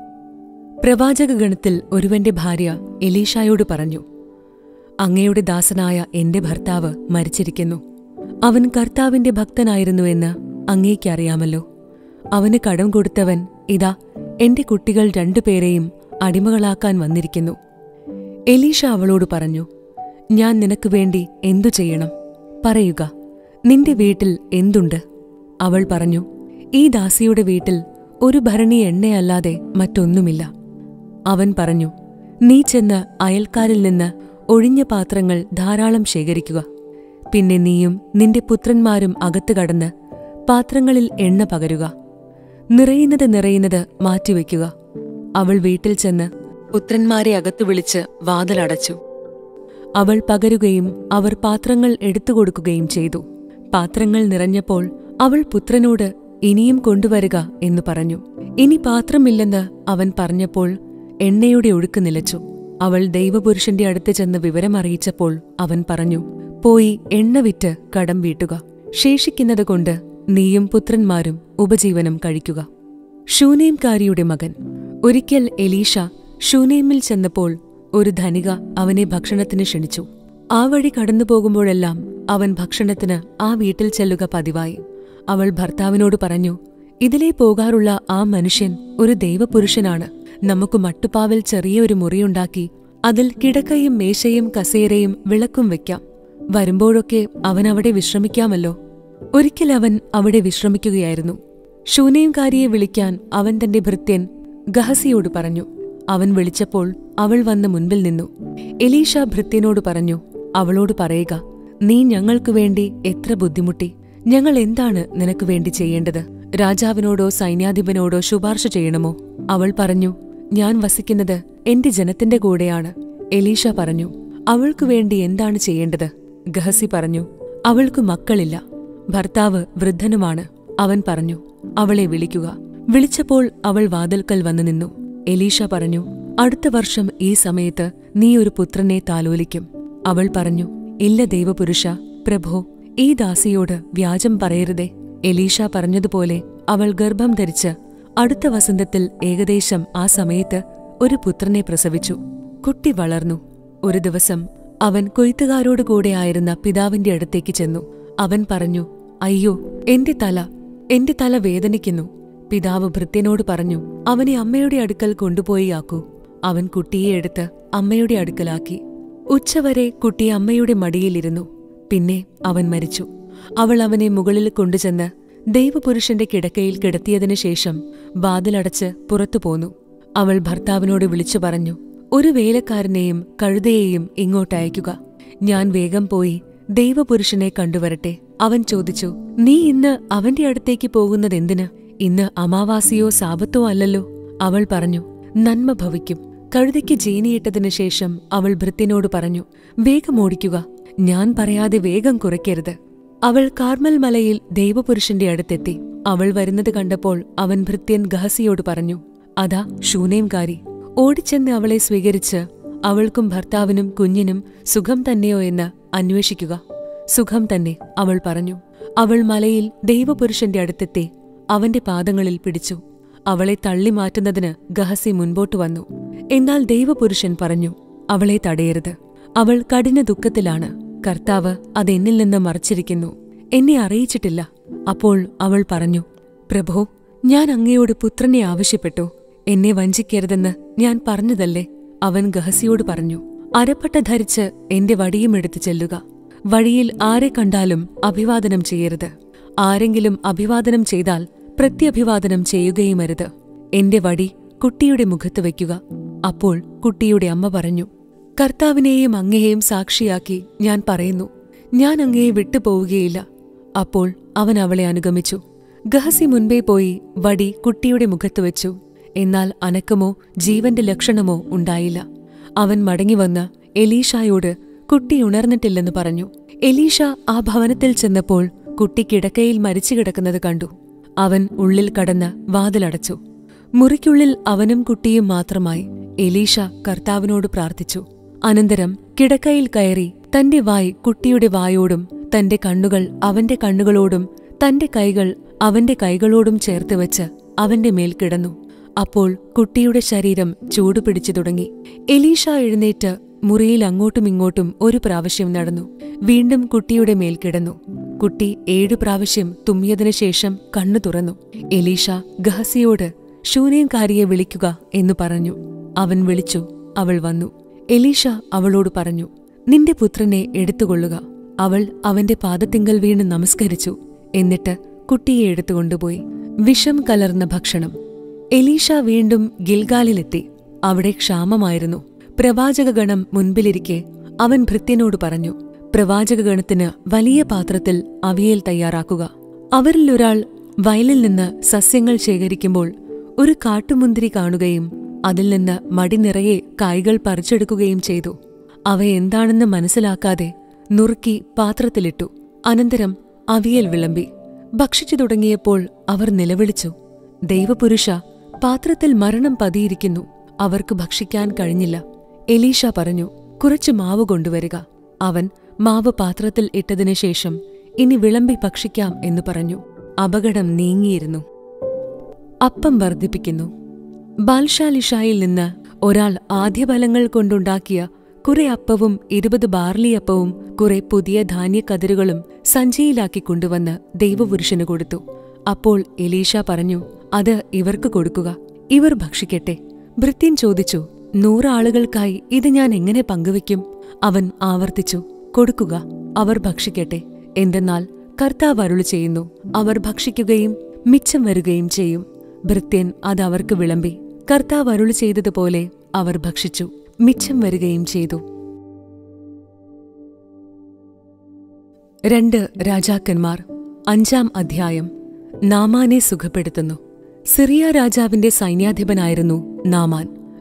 പ്രവാചകഗണത്തിൽ ഒരുവന്റെ ഭാര്യ എലീഷായോട് പറഞ്ഞു, അങ്ങയുടെ ദാസനായ എന്റെ ഭർത്താവ് മരിച്ചിരിക്കുന്നു. അവൻ കർത്താവിന്റെ ഭക്തനായിരുന്നുവെന്ന് അങ്ങേക്കറിയാമല്ലോ. അവന് കടം കൊടുത്തവൻ ഇതാ എന്റെ കുട്ടികൾ 2 പേരെയും അടിമകളാക്കാൻ വന്നിരിക്കുന്നു. എലീഷ അവളോട് പറഞ്ഞു, ഞാൻ നിനക്ക് വേണ്ടി എന്തു ചെയ്യണം? പറയുക, നിന്റെ വീട്ടിൽ എന്തുണ്ട്? അവൾ പറഞ്ഞു, ഈ ദാസിയുടെ വീട്ടിൽ ഒരു ഭരണി എണ്ണയല്ലാതെ മറ്റൊന്നുമില്ല. അവൻ പറഞ്ഞു, നീ ചെന്ന് അയൽക്കാരിൽ നിന്ന് ഒഴിഞ്ഞ പാത്രങ്ങൾ ധാരാളം ശേഖരിക്കുക. പിന്നെ നീയും നിന്റെ പുത്രന്മാരും അകത്ത് കടന്ന് പാത്രങ്ങളിൽ എണ്ണ പകരുക. നിറയുന്നത് മാറ്റിവെക്കുക. അവൾ വീട്ടിൽ ചെന്ന് പുത്രന്മാരെ അകത്തു വിളിച്ച് വാതിലടച്ചു. അവൾ പകരുകയും അവർ പാത്രങ്ങൾ എടുത്തുകൊടുക്കുകയും ചെയ്തു. പാത്രങ്ങൾ നിറഞ്ഞപ്പോൾ അവൾ പുത്രനോട് ഇനിയും കൊണ്ടുവരിക എന്നു പറഞ്ഞു. ഇനി പാത്രമില്ലെന്ന് അവൻ പറഞ്ഞപ്പോൾ എണ്ണയുടെ ഒഴുക്ക് നിലച്ചു. അവൾ ദൈവപുരുഷന്റെ അടുത്ത് ചെന്ന് വിവരമറിയിച്ചപ്പോൾ അവൻ പറഞ്ഞു, പോയി എണ്ണ വിറ്റ് കടം വീട്ടുക. ശേഷിക്കുന്നതുകൊണ്ട് നീയും പുത്രന്മാരും ഉപജീവനം കഴിക്കുക. ശൂനേംകാരിയുടെ മകൻ. ഒരിക്കൽ എലീഷ ശൂനേമിൽ ചെന്നപ്പോൾ ഒരു ധനിക അവനെ ഭക്ഷണത്തിന് ക്ഷണിച്ചു. ആ വഴി കടന്നുപോകുമ്പോഴെല്ലാം അവൻ ഭക്ഷണത്തിന് ആ വീട്ടിൽ ചെല്ലുക പതിവായി. അവൾ ഭർത്താവിനോട് പറഞ്ഞു, ഇതിലേ പോകാറുള്ള ആ മനുഷ്യൻ ഒരു ദൈവപുരുഷനാണ്. നമുക്ക് മട്ടുപ്പാവിൽ ചെറിയൊരു മുറിയുണ്ടാക്കി അതിൽ കിടക്കയും മേശയും കസേരയും വിളക്കും വെക്കാം. വരുമ്പോഴൊക്കെ അവൻ അവിടെ വിശ്രമിക്കാമല്ലോ. ഒരിക്കൽ അവൻ അവിടെ വിശ്രമിക്കുകയായിരുന്നു. ശൂനേംകാരിയെ വിളിക്കാൻ അവൻ തന്റെ ഭൃത്യൻ ഗഹസിയോട് പറഞ്ഞു. അവൻ വിളിച്ചപ്പോൾ അവൾ വന്ന് മുൻപിൽ നിന്നു. എലീഷ ഭൃത്യനോട് പറഞ്ഞു, അവളോട് പറയുക, നീ ഞങ്ങൾക്കു വേണ്ടി എത്ര ബുദ്ധിമുട്ടി. ഞങ്ങൾ എന്താണ് നിനക്ക് വേണ്ടി ചെയ്യേണ്ടത്? രാജാവിനോടോ സൈന്യാധിപനോടോ ശുപാർശ ചെയ്യണമോ? അവൾ പറഞ്ഞു, ഞാൻ വസിക്കുന്നത് എന്റെ ജനത്തിന്റെ കൂടെയാണ്. എലീഷ പറഞ്ഞു, അവൾക്കു വേണ്ടി എന്താണ് ചെയ്യേണ്ടത്? ഗഹസി പറഞ്ഞു, അവൾക്കു മക്കളില്ല, ഭർത്താവ് വൃദ്ധനുമാണ്. അവൻ പറഞ്ഞു, അവളെ വിളിക്കുക. വിളിച്ചപ്പോൾ അവൾ വാതിൽക്കൽ വന്നു നിന്നു. എലീഷ പറഞ്ഞു, അടുത്ത വർഷം ഈ സമയത്ത് നീ ഒരു പുത്രനെ താലോലിക്കും. അവൾ പറഞ്ഞു, ഇല്ല ദൈവപുരുഷ, പ്രഭോ, ഈ ദാസിയോട് വ്യാജം പറയരുതേ. എലീഷ പറഞ്ഞതുപോലെ അവൾ ഗർഭം ധരിച്ച് അടുത്ത വസന്തത്തിൽ ഏകദേശം ആ സമയത്ത് ഒരു പുത്രനെ പ്രസവിച്ചു. കുട്ടി വളർന്നു. ഒരു ദിവസം അവൻ കൊയ്ത്തുകാരോടുകൂടെ ആയിരുന്ന പിതാവിന്റെ അടുത്തേക്ക് ചെന്നു. അവൻ പറഞ്ഞു, അയ്യോ, എന്റെ തല വേദനിക്കുന്നു. പിതാവ് ഭൃത്യനോട് പറഞ്ഞു, അവനെ അമ്മയുടെ അടുക്കൽ കൊണ്ടുപോയി ആക്കൂ. അവൻ കുട്ടിയെ എടുത്ത് അമ്മയുടെ അടുക്കലാക്കി. ഉച്ചവരെ കുട്ടി അമ്മയുടെ മടിയിലിരുന്നു. പിന്നെ അവൻ മരിച്ചു. അവൾ അവനെ മുകളിൽ കൊണ്ടുചെന്ന് ദൈവപുരുഷന്റെ കിടക്കയിൽ കിടത്തിയതിനു ശേഷം വാതിലടച്ച് പുറത്തു പോന്നു. അവൾ ഭർത്താവിനോട് വിളിച്ചു പറഞ്ഞു, ഒരു വേലക്കാരനെയും കഴുതയെയും ഇങ്ങോട്ടയക്കുക. ഞാൻ വേഗം പോയി ദൈവപുരുഷനെ കണ്ടുവരട്ടെ. അവൻ ചോദിച്ചു, നീ ഇന്ന് അവന്റെ അടുത്തേക്ക് പോകുന്നതെന്തിന്? ഇന്ന് അമാവാസിയോ സാപത്തോ അല്ലല്ലോ. അവൾ പറഞ്ഞു, നന്മ ഭവിക്കും. കഴുതയ്ക്ക് ജീനിയിട്ടതിനു ശേഷം അവൾ ഭൃത്യനോട് പറഞ്ഞു, വേഗം ഓടിക്കുക, ഞാൻ പറയാതെ വേഗം കുറയ്ക്കരുത്. അവൾ കാർമൽ മലയിൽ ദൈവപുരുഷന്റെ അടുത്തെത്തി. അവൾ വരുന്നത് കണ്ടപ്പോൾ അവൻ ഭൃത്യൻ ഗഹസിയോട് പറഞ്ഞു, അതാ ശൂനേംകാരി. ഓടിച്ചെന്ന് അവളെ സ്വീകരിച്ച് അവൾക്കും ഭർത്താവിനും കുഞ്ഞിനും സുഖം തന്നെയോ എന്ന് അന്വേഷിക്കുക. സുഖം തന്നെ, അവൾ പറഞ്ഞു. അവൾ മലയിൽ ദൈവപുരുഷന്റെ അടുത്തെത്തി അവന്റെ പാദങ്ങളിൽ പിടിച്ചു. അവളെ തള്ളിമാറ്റുന്നതിന് ഗഹസി മുൻപോട്ടു വന്നു. എന്നാൽ ദൈവപുരുഷൻ പറഞ്ഞു, അവളെ തടയരുത്, അവൾ കഠിന ദുഃഖത്തിലാണ്. കർത്താവ് അതെന്നിൽ നിന്ന് മറച്ചിരിക്കുന്നു, എന്നെ അറിയിച്ചിട്ടില്ല. അപ്പോൾ അവൾ പറഞ്ഞു, പ്രഭോ, ഞാൻ അങ്ങയോട് പുത്രനെ ആവശ്യപ്പെട്ടു. എന്നെ വഞ്ചിക്കരുതെന്ന് ഞാൻ പറഞ്ഞതല്ലേ? അവൻ ഗഹസിയോട് പറഞ്ഞു, അരപ്പട്ട ധരിച്ച് എന്റെ വടിയും എടുത്തു ചെല്ലുക. വഴിയിൽ ആരെ കണ്ടാലും അഭിവാദനം ചെയ്യരുത്. ആരെങ്കിലും അഭിവാദനം ചെയ്താൽ പ്രത്യഭിവാദനം ചെയ്യുകയുമരുത്. എന്റെ വടി കുട്ടിയുടെ മുഖത്ത് വയ്ക്കുക. അപ്പോൾ കുട്ടിയുടെ അമ്മ പറഞ്ഞു, കർത്താവിനെയും അങ്ങയെയും സാക്ഷിയാക്കി ഞാൻ പറയുന്നു, ഞാൻ അങ്ങയെ വിട്ടുപോവുകയില്ല. അപ്പോൾ അവൻ അവളെ അനുഗമിച്ചു. ഗഹസി മുൻപേ പോയി വടി കുട്ടിയുടെ മുഖത്ത് വെച്ചു. എന്നാൽ അനക്കമോ ജീവന്റെ ലക്ഷണമോ ഉണ്ടായില്ല. അവൻ മടങ്ങിവന്ന് എലീഷായോട് കുട്ടി ഉണർന്നിട്ടില്ലെന്ന് പറഞ്ഞു. എലീഷ ആ ഭവനത്തിൽ ചെന്നപ്പോൾ കുട്ടി കിടക്കയിൽ മരിച്ചു കിടക്കുന്നത് കണ്ടു. അവൻ ഉള്ളിൽ കടന്ന് വാതിലടച്ചു. മുറിക്കുള്ളിൽ അവനും കുട്ടിയും മാത്രമായി. എലീഷ കർത്താവിനോട് പ്രാർത്ഥിച്ചു. അനന്തരം കിടക്കയിൽ കയറി തന്റെ വായ് കുട്ടിയുടെ വായോടും തന്റെ കണ്ണുകൾ അവന്റെ കണ്ണുകളോടും തന്റെ കൈകൾ അവന്റെ കൈകളോടും ചേർത്തുവച്ച് അവന്റെ മേൽ കിടന്നു. അപ്പോൾ കുട്ടിയുടെ ശരീരം ചൂടുപിടിച്ചു തുടങ്ങി. എലീഷ എഴുന്നേറ്റ് മുറിയിൽ അങ്ങോട്ടും ഇങ്ങോട്ടും ഒരു പ്രാവശ്യം നടന്നു. വീണ്ടും കുട്ടിയുടെ മേൽ കിടന്നു. കുട്ടി 7 പ്രാവശ്യം തുമ്മിയതിനു ശേഷം കണ്ണു തുറന്നു. എലീഷ ഗഹസിയോട് ശൂനേംകാരിയെ വിളിക്കുക എന്നു പറഞ്ഞു. അവൻ വിളിച്ചു. അവൾ വന്നു. എലീഷ അവളോട് പറഞ്ഞു, നിന്റെ പുത്രനെ എടുത്തുകൊള്ളുക. അവൾ അവന്റെ പാദത്തിങ്കൽ വീണ് നമസ്കരിച്ചു. എന്നിട്ട് കുട്ടിയെ എടുത്തുകൊണ്ടുപോയി. വിഷം കലർന്ന ഭക്ഷണം. എലീഷ വീണ്ടും ഗിൽഗാലിലെത്തി. അവിടെ ക്ഷാമമായിരുന്നു. പ്രവാചകഗണം മുൻപിലിരിക്കെ അവൻ ഭൃത്യനോട് പറഞ്ഞു, പ്രവാചകഗണത്തിന് വലിയ പാത്രത്തിൽ അവിയൽ തയ്യാറാക്കുക. അവരിലൊരാൾ വയലിൽ നിന്ന് സസ്യങ്ങൾ ശേഖരിക്കുമ്പോൾ ഒരു കാട്ടുമുന്തിരി കാണുകയും അതിൽ നിന്ന് മടി നിറയെ കായ്കൾ പറിച്ചെടുക്കുകയും ചെയ്തു. അവയെന്താണെന്ന് മനസ്സിലാക്കാതെ നുറുക്കി പാത്രത്തിലിട്ടു. അനന്തരം അവിയൽ വിളമ്പി. ഭക്ഷിച്ചു തുടങ്ങിയപ്പോൾ അവർ നിലവിളിച്ചു, ദൈവപുരുഷ, പാത്രത്തിൽ മരണം പതിയിരിക്കുന്നു. അവർക്ക് ഭക്ഷിക്കാൻ കഴിഞ്ഞില്ല. എലീഷ പറഞ്ഞു, കുറച്ചു മാവ് കൊണ്ടുവരിക. അവൻ മാവ് പാത്രത്തിൽ ഇട്ടതിനു ശേഷം ഇനി വിളമ്പി ഭക്ഷിക്കാം എന്നു പറഞ്ഞു. അപകടം നീങ്ങിയിരുന്നു. അപ്പം വർദ്ധിപ്പിക്കുന്നു. ബാൽഷാലിഷായിൽ നിന്ന് ഒരാൾ ആദ്യഫലങ്ങൾ കൊണ്ടുണ്ടാക്കിയ കുറെ അപ്പവും 20 ബാർലിയപ്പവും കുറെ പുതിയ ധാന്യക്കതിരുകളും സഞ്ചിയിലാക്കി കൊണ്ടുവന്ന് ദൈവപുരുഷന് കൊടുത്തു. അപ്പോൾ എലീഷ പറഞ്ഞു, അത് ഇവർക്ക് കൊടുക്കുക, ഇവർ ഭക്ഷിക്കട്ടെ. ഭൃത്യൻ ചോദിച്ചു, 100 ആളുകൾക്കായി ഇത് ഞാൻ എങ്ങനെ പങ്കുവയ്ക്കും? അവൻ ആവർത്തിച്ചു, കൊടുക്കുക, അവർ ഭക്ഷിക്കട്ടെ. എന്തെന്നാൽ കർത്താവ് അരുളി ചെയ്യുന്നു, അവർ ഭക്ഷിക്കുകയും മിച്ചം വരുകയും ചെയ്യും. ഭൃത്യൻ അത് അവർക്ക് വിളമ്പി. കർത്താവ് അരുളി ചെയ്തതുപോലെ അവർ ഭക്ഷിച്ചു, മിച്ചം വരികയും ചെയ്തു. 2 രാജാക്കന്മാർ 5-ാം അധ്യായം. നാമാനെ സുഖപ്പെടുത്തുന്നു. സിറിയ രാജാവിന്റെ സൈന്യാധിപനായിരുന്നു നാമാൻ.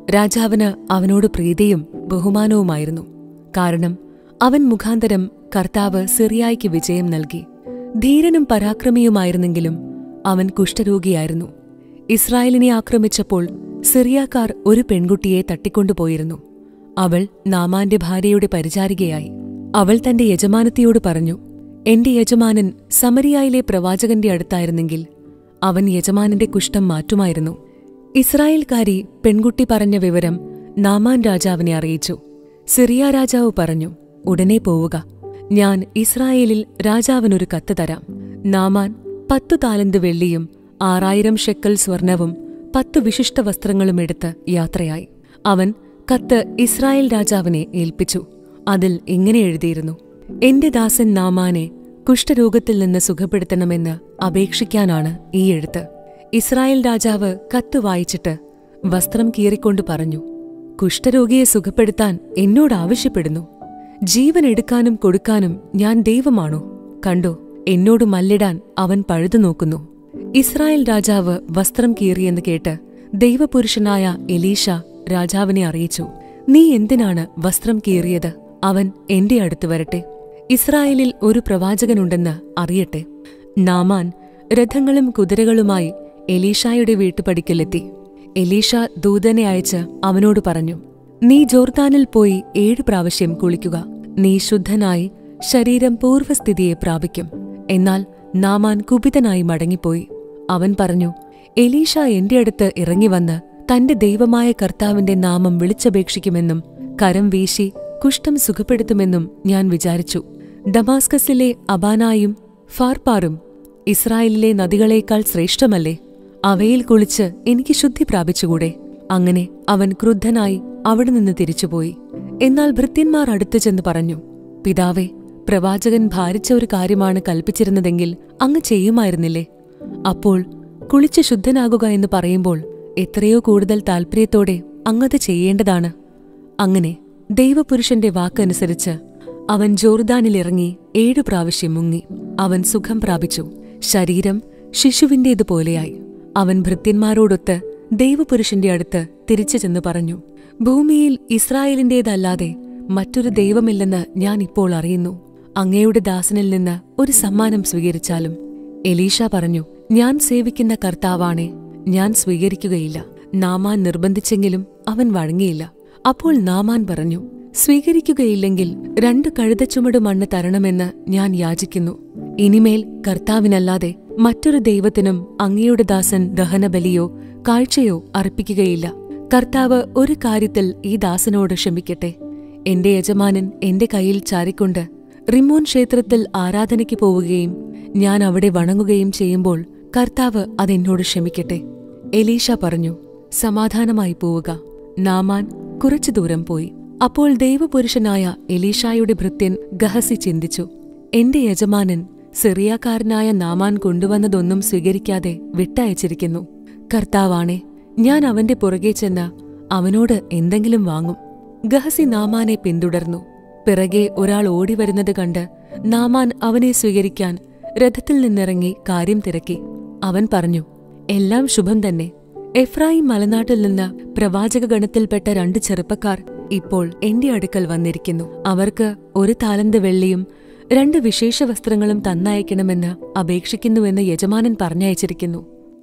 രാജാവിന് അവനോട് പ്രീതിയും ബഹുമാനവുമായിരുന്നു. കാരണം അവൻ മുഖാന്തരം കർത്താവ് സിറിയായ്ക്ക് വിജയം നൽകി. ധീരനും പരാക്രമിയുമായിരുന്നെങ്കിലും അവൻ കുഷ്ഠരോഗിയായിരുന്നു. ഇസ്രായേലിനെ ആക്രമിച്ചപ്പോൾ സിറിയാക്കാർ ഒരു പെൺകുട്ടിയെ തട്ടിക്കൊണ്ടുപോയിരുന്നു. അവൾ നാമാന്റെ ഭാര്യയുടെ പരിചാരികയായി. അവൾ തന്റെ യജമാനത്തിയോട് പറഞ്ഞു, എന്റെ യജമാനൻ സമരിയായിലെ പ്രവാചകന്റെ അടുത്തായിരുന്നെങ്കിൽ അവൻ യജമാനന്റെ കുഷ്ഠം മാറ്റുമായിരുന്നു. ഇസ്രായേൽക്കാരി പെൺകുട്ടി പറഞ്ഞ വിവരം നാമാൻ രാജാവിനെ അറിയിച്ചു. സിറിയ രാജാവ് പറഞ്ഞു, ഉടനെ പോവുക, ഞാൻ ഇസ്രായേലിൽ രാജാവിനൊരു കത്ത് തരാം. നാമാൻ 10 താലന്ത് വെള്ളിയും 6000 ഷെക്കൽ സ്വർണവും 10 വിശിഷ്ട വസ്ത്രങ്ങളും എടുത്ത് യാത്രയായി. അവൻ കത്ത് ഇസ്രായേൽ രാജാവിനെ ഏൽപ്പിച്ചു. അതിൽ ഇങ്ങനെ എഴുതിയിരുന്നു: എന്റെ ദാസൻ നാമാനെ കുഷ്ഠരോഗത്തിൽ നിന്ന് സുഖപ്പെടുത്തണമെന്ന് അപേക്ഷിക്കാനാണ് ഈ എഴുത്ത്. ഇസ്രായേൽ രാജാവ് കത്ത് വായിച്ചിട്ട് വസ്ത്രം കീറിക്കൊണ്ട് പറഞ്ഞു, കുഷ്ഠരോഗിയെ സുഖപ്പെടുത്താൻ എന്നോട് ആവശ്യപ്പെടുന്നു. ജീവൻ എടുക്കാനും കൊടുക്കാനും ഞാൻ ദൈവമാണോ? കണ്ടോ, എന്നോട് മല്ലിടാൻ അവൻ പഴുതു നോക്കുന്നു. ഇസ്രായേൽ രാജാവ് വസ്ത്രം കീറിയെന്ന് കേട്ട് ദൈവപുരുഷനായ എലീശ രാജാവിനെ അറിയിച്ചു, നീ എന്തിനാണ് വസ്ത്രം കീറിയത്? അവൻ എന്റെ അടുത്ത് വരട്ടെ. ഇസ്രായേലിൽ ഒരു പ്രവാചകനുണ്ടെന്ന് അറിയട്ടെ. നാമാൻ രഥങ്ങളും കുതിരകളുമായി എലീശായുടെ വീട്ടുപടിക്കലെത്തി. എലീശ ദൂതനെ അയച്ച് അവനോട് പറഞ്ഞു, നീ ജോർദാനിൽ പോയി 7 പ്രാവശ്യം കുളിക്കുക. നീ ശുദ്ധനായി ശരീരം പൂർവ്വസ്ഥിതിയെ പ്രാപിക്കും. എന്നാൽ നാമാൻ കുപിതനായി മടങ്ങിപ്പോയി. അവൻ പറഞ്ഞു, എലീശ എന്റെ അടുത്ത് ഇറങ്ങിവന്ന് തന്റെ ദൈവമായ കർത്താവിന്റെ നാമം വിളിച്ചപേക്ഷിക്കുമെന്നും കരം വീശി കുഷ്ഠം സുഖപ്പെടുത്തുമെന്നും ഞാൻ വിചാരിച്ചു. ഡമാസ്കസിലെ അബാനായും ഫാർപ്പാറും ഇസ്രായേലിലെ നദികളേക്കാൾ ശ്രേഷ്ഠമല്ലേ? അവയിൽ കുളിച്ച് എനിക്ക് ശുദ്ധി പ്രാപിച്ചുകൂടെ? അങ്ങനെ അവൻ ക്രുദ്ധനായി അവിടെ നിന്ന് തിരിച്ചുപോയി. എന്നാൽ ഭൃത്യന്മാർ അടുത്തു ചെന്ന് പറഞ്ഞു, പിതാവേ, പ്രവാചകൻ ഭാരിച്ച ഒരു കാര്യമാണ് കൽപ്പിച്ചിരുന്നതെങ്കിൽ അങ്ങ് ചെയ്യുമായിരുന്നില്ലേ? അപ്പോൾ കുളിച്ച് ശുദ്ധനാകുക എന്ന് പറയുമ്പോൾ എത്രയോ കൂടുതൽ താൽപര്യത്തോടെ അങ്ങത് ചെയ്യേണ്ടതാണ്. അങ്ങനെ ദൈവപുരുഷന്റെ വാക്കനുസരിച്ച് അവൻ ജോർദാനിലിറങ്ങി 7 പ്രാവശ്യം മുങ്ങി. അവൻ സുഖം പ്രാപിച്ചു. ശരീരം ശിശുവിന്റേതുപോലെയായി. അവൻ ഭൃത്യന്മാരോടൊത്ത് ദൈവപുരുഷന്റെ അടുത്ത് തിരിച്ചു ചെന്ന് പറഞ്ഞു, ഭൂമിയിൽ ഇസ്രായേലിന്റേതല്ലാതെ മറ്റൊരു ദൈവമില്ലെന്ന് ഞാൻ ഇപ്പോൾ അറിയുന്നു. അങ്ങയുടെ ദാസനിൽ നിന്ന് ഒരു സമ്മാനം സ്വീകരിച്ചാലും. എലീശ പറഞ്ഞു, ഞാൻ സേവിക്കുന്ന കർത്താവാണേ, ഞാൻ സ്വീകരിക്കുകയില്ല. നാമാൻ നിർബന്ധിച്ചെങ്കിലും അവൻ വഴങ്ങിയില്ല. അപ്പോൾ നാമാൻ പറഞ്ഞു, സ്വീകരിക്കുകയില്ലെങ്കിൽ 2 കഴുതച്ചുമട് മണ്ണ് തരണമെന്ന് ഞാൻ യാചിക്കുന്നു. ഇനിമേൽ കർത്താവിനല്ലാതെ മറ്റൊരു ദൈവത്തിനും അങ്ങയുടെ ദാസൻ ദഹനബലിയോ കാഴ്ചയോ അർപ്പിക്കുകയില്ല. കർത്താവ് ഒരു കാര്യത്തിൽ ഈ ദാസനോട് ക്ഷമിക്കട്ടെ. എന്റെ യജമാനൻ എന്റെ കയ്യിൽ ചാരിക്കൊണ്ട് റിമ്മോൻ ക്ഷേത്രത്തിൽ ആരാധനയ്ക്ക് പോവുകയും ഞാൻ അവിടെ വണങ്ങുകയും ചെയ്യുമ്പോൾ കർത്താവ് അതെന്നോട് ക്ഷമിക്കട്ടെ. എലീശ പറഞ്ഞു, സമാധാനമായി പോവുക. നാമാൻ കുറച്ചു ദൂരം പോയി. അപ്പോൾ ദൈവപുരുഷനായ എലീശായുടെ ഭൃത്യൻ ഗഹസി ചിന്തിച്ചു, എന്റെ യജമാനൻ സിറിയാക്കാരനായ നാമാൻ കൊണ്ടുവന്നതൊന്നും സ്വീകരിക്കാതെ വിട്ടയച്ചിരിക്കുന്നു. കർത്താവാണേ, ഞാൻ അവന്റെ പുറകെ ചെന്ന് അവനോട് എന്തെങ്കിലും വാങ്ങും. ഗഹസി നാമാനെ പിന്തുടർന്നു. പിറകെ ഒരാൾ ഓടിവരുന്നത് കണ്ട് നാമാൻ അവനെ സ്വീകരിക്കാൻ രഥത്തിൽ നിന്നിറങ്ങി കാര്യം തിരക്കി. അവൻ പറഞ്ഞു, എല്ലാം ശുഭം തന്നെ. എഫ്രായിം മലനാട്ടിൽ നിന്ന് പ്രവാചകഗണത്തിൽപ്പെട്ട 2 ചെറുപ്പക്കാർ ഇപ്പോൾ എന്റെ അടുക്കൽ വന്നിരിക്കുന്നു. അവർക്ക് 1 താലന്ത് വെള്ളിയും 2 വിശേഷ വസ്ത്രങ്ങളും തന്നയക്കണമെന്ന് അപേക്ഷിക്കുന്നുവെന്ന് യജമാനൻ പറഞ്ഞയച്ചിരിക്കുന്നു.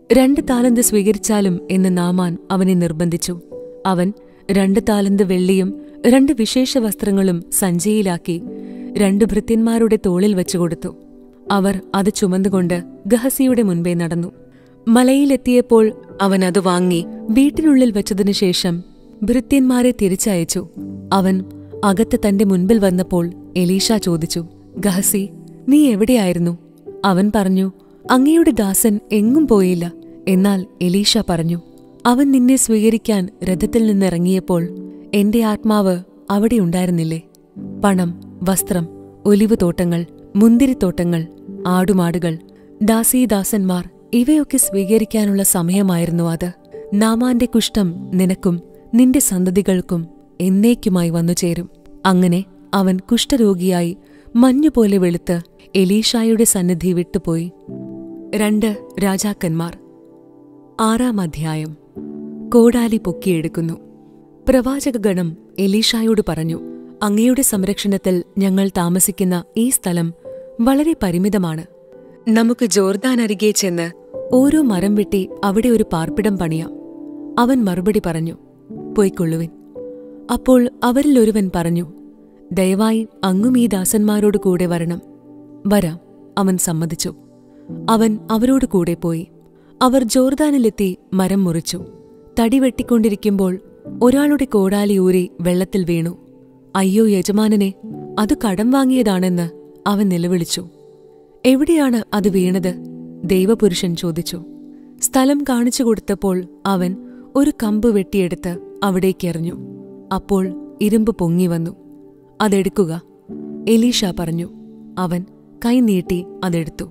2 താലന്ത് സ്വീകരിച്ചാലും എന്ന് നാമാൻ അവനെ നിർബന്ധിച്ചു. അവൻ 2 താലന്ത് വെള്ളിയും 2 വിശേഷ വസ്ത്രങ്ങളും സഞ്ചിയിലാക്കി 2 ഭൃത്യന്മാരുടെ തോളിൽ വെച്ചുകൊടുത്തു. അവർ അത് ചുമന്നുകൊണ്ട് ഗഹസിയുടെ മുൻപേ നടന്നു. മലയിലെത്തിയപ്പോൾ അവൻ അത് വാങ്ങി വീട്ടിനുള്ളിൽ വെച്ചതിനുശേഷം ഭൃത്യന്മാരെ തിരിച്ചയച്ചു. അവൻ അകത്ത് തന്റെ മുൻപിൽ വന്നപ്പോൾ എലീശ ചോദിച്ചു, ഗഹസി, നീ എവിടെയായിരുന്നു? അവൻ പറഞ്ഞു, അങ്ങയുടെ ദാസൻ എങ്ങും പോയില്ല. എന്നാൽ എലീശ പറഞ്ഞു, അവൻ നിന്നെ സ്വീകരിക്കാൻ രഥത്തിൽ നിന്നിറങ്ങിയപ്പോൾ എന്റെ ആത്മാവ് അവിടെ ഉണ്ടായിരുന്നില്ലേ? പണം, വസ്ത്രം, ഒലിവുതോട്ടങ്ങൾ, മുന്തിരിത്തോട്ടങ്ങൾ, ആടുമാടുകൾ, ദാസീദാസന്മാർ ഇവയൊക്കെ സ്വീകരിക്കാനുള്ള സമയമായിരുന്നു അത്. നാമാന്റെ കുഷ്ഠം നിനക്കും നിന്റെ സന്തതികൾക്കും എന്നേക്കുമായി വന്നുചേരും. അങ്ങനെ അവൻ കുഷ്ഠരോഗിയായി മഞ്ഞുപോലെ വെളുത്ത് എലീശായുടെ സന്നിധി വിട്ടുപോയി. 2 രാജാക്കന്മാർ 6-ാം അധ്യായം. കോടാലി പൊക്കിയെടുക്കുന്നു. പ്രവാചകഗണം എലീഷായോട് പറഞ്ഞു, അങ്ങയുടെ സംരക്ഷണത്തിൽ ഞങ്ങൾ താമസിക്കുന്ന ഈ സ്ഥലം വളരെ പരിമിതമാണ്. നമുക്ക് ജോർദാൻ അരികെ ചെന്ന് ഓരോ മരം വെട്ടി അവിടെ ഒരു പാർപ്പിടം പണിയാം. അവൻ മറുപടി പറഞ്ഞു, പൊയ്ക്കൊള്ളുവിൻ. അപ്പോൾ അവരിലൊരുവൻ പറഞ്ഞു, ദയവായി അങ്ങും ഈ ദാസന്മാരോട് കൂടെ വരണം. വരാം, അവൻ സമ്മതിച്ചു. അവൻ അവരോട് കൂടെ പോയി. അവർ ജോർദാനിലെത്തി മരം മുറിച്ചു. തടി വെട്ടിക്കൊണ്ടിരിക്കുമ്പോൾ ഒരാളുടെ കോടാലി ഊരി വെള്ളത്തിൽ വീണു. അയ്യോ യജമാനനെ, അത് കടം വാങ്ങിയതാണെന്ന് അവൻ നിലവിളിച്ചു. എവിടെയാണ് അത് വീണത്? ദൈവപുരുഷൻ ചോദിച്ചു. സ്ഥലം കാണിച്ചു കൊടുത്തപ്പോൾ അവൻ ഒരു കമ്പ് വെട്ടിയെടുത്ത് അവിടേക്കെറിഞ്ഞു. അപ്പോൾ ഇരുമ്പ് പൊങ്ങി വന്നു. അതെടുക്കുക, എലീഷ പറഞ്ഞു. അവൻ കൈ നീട്ടി അതെടുത്തു.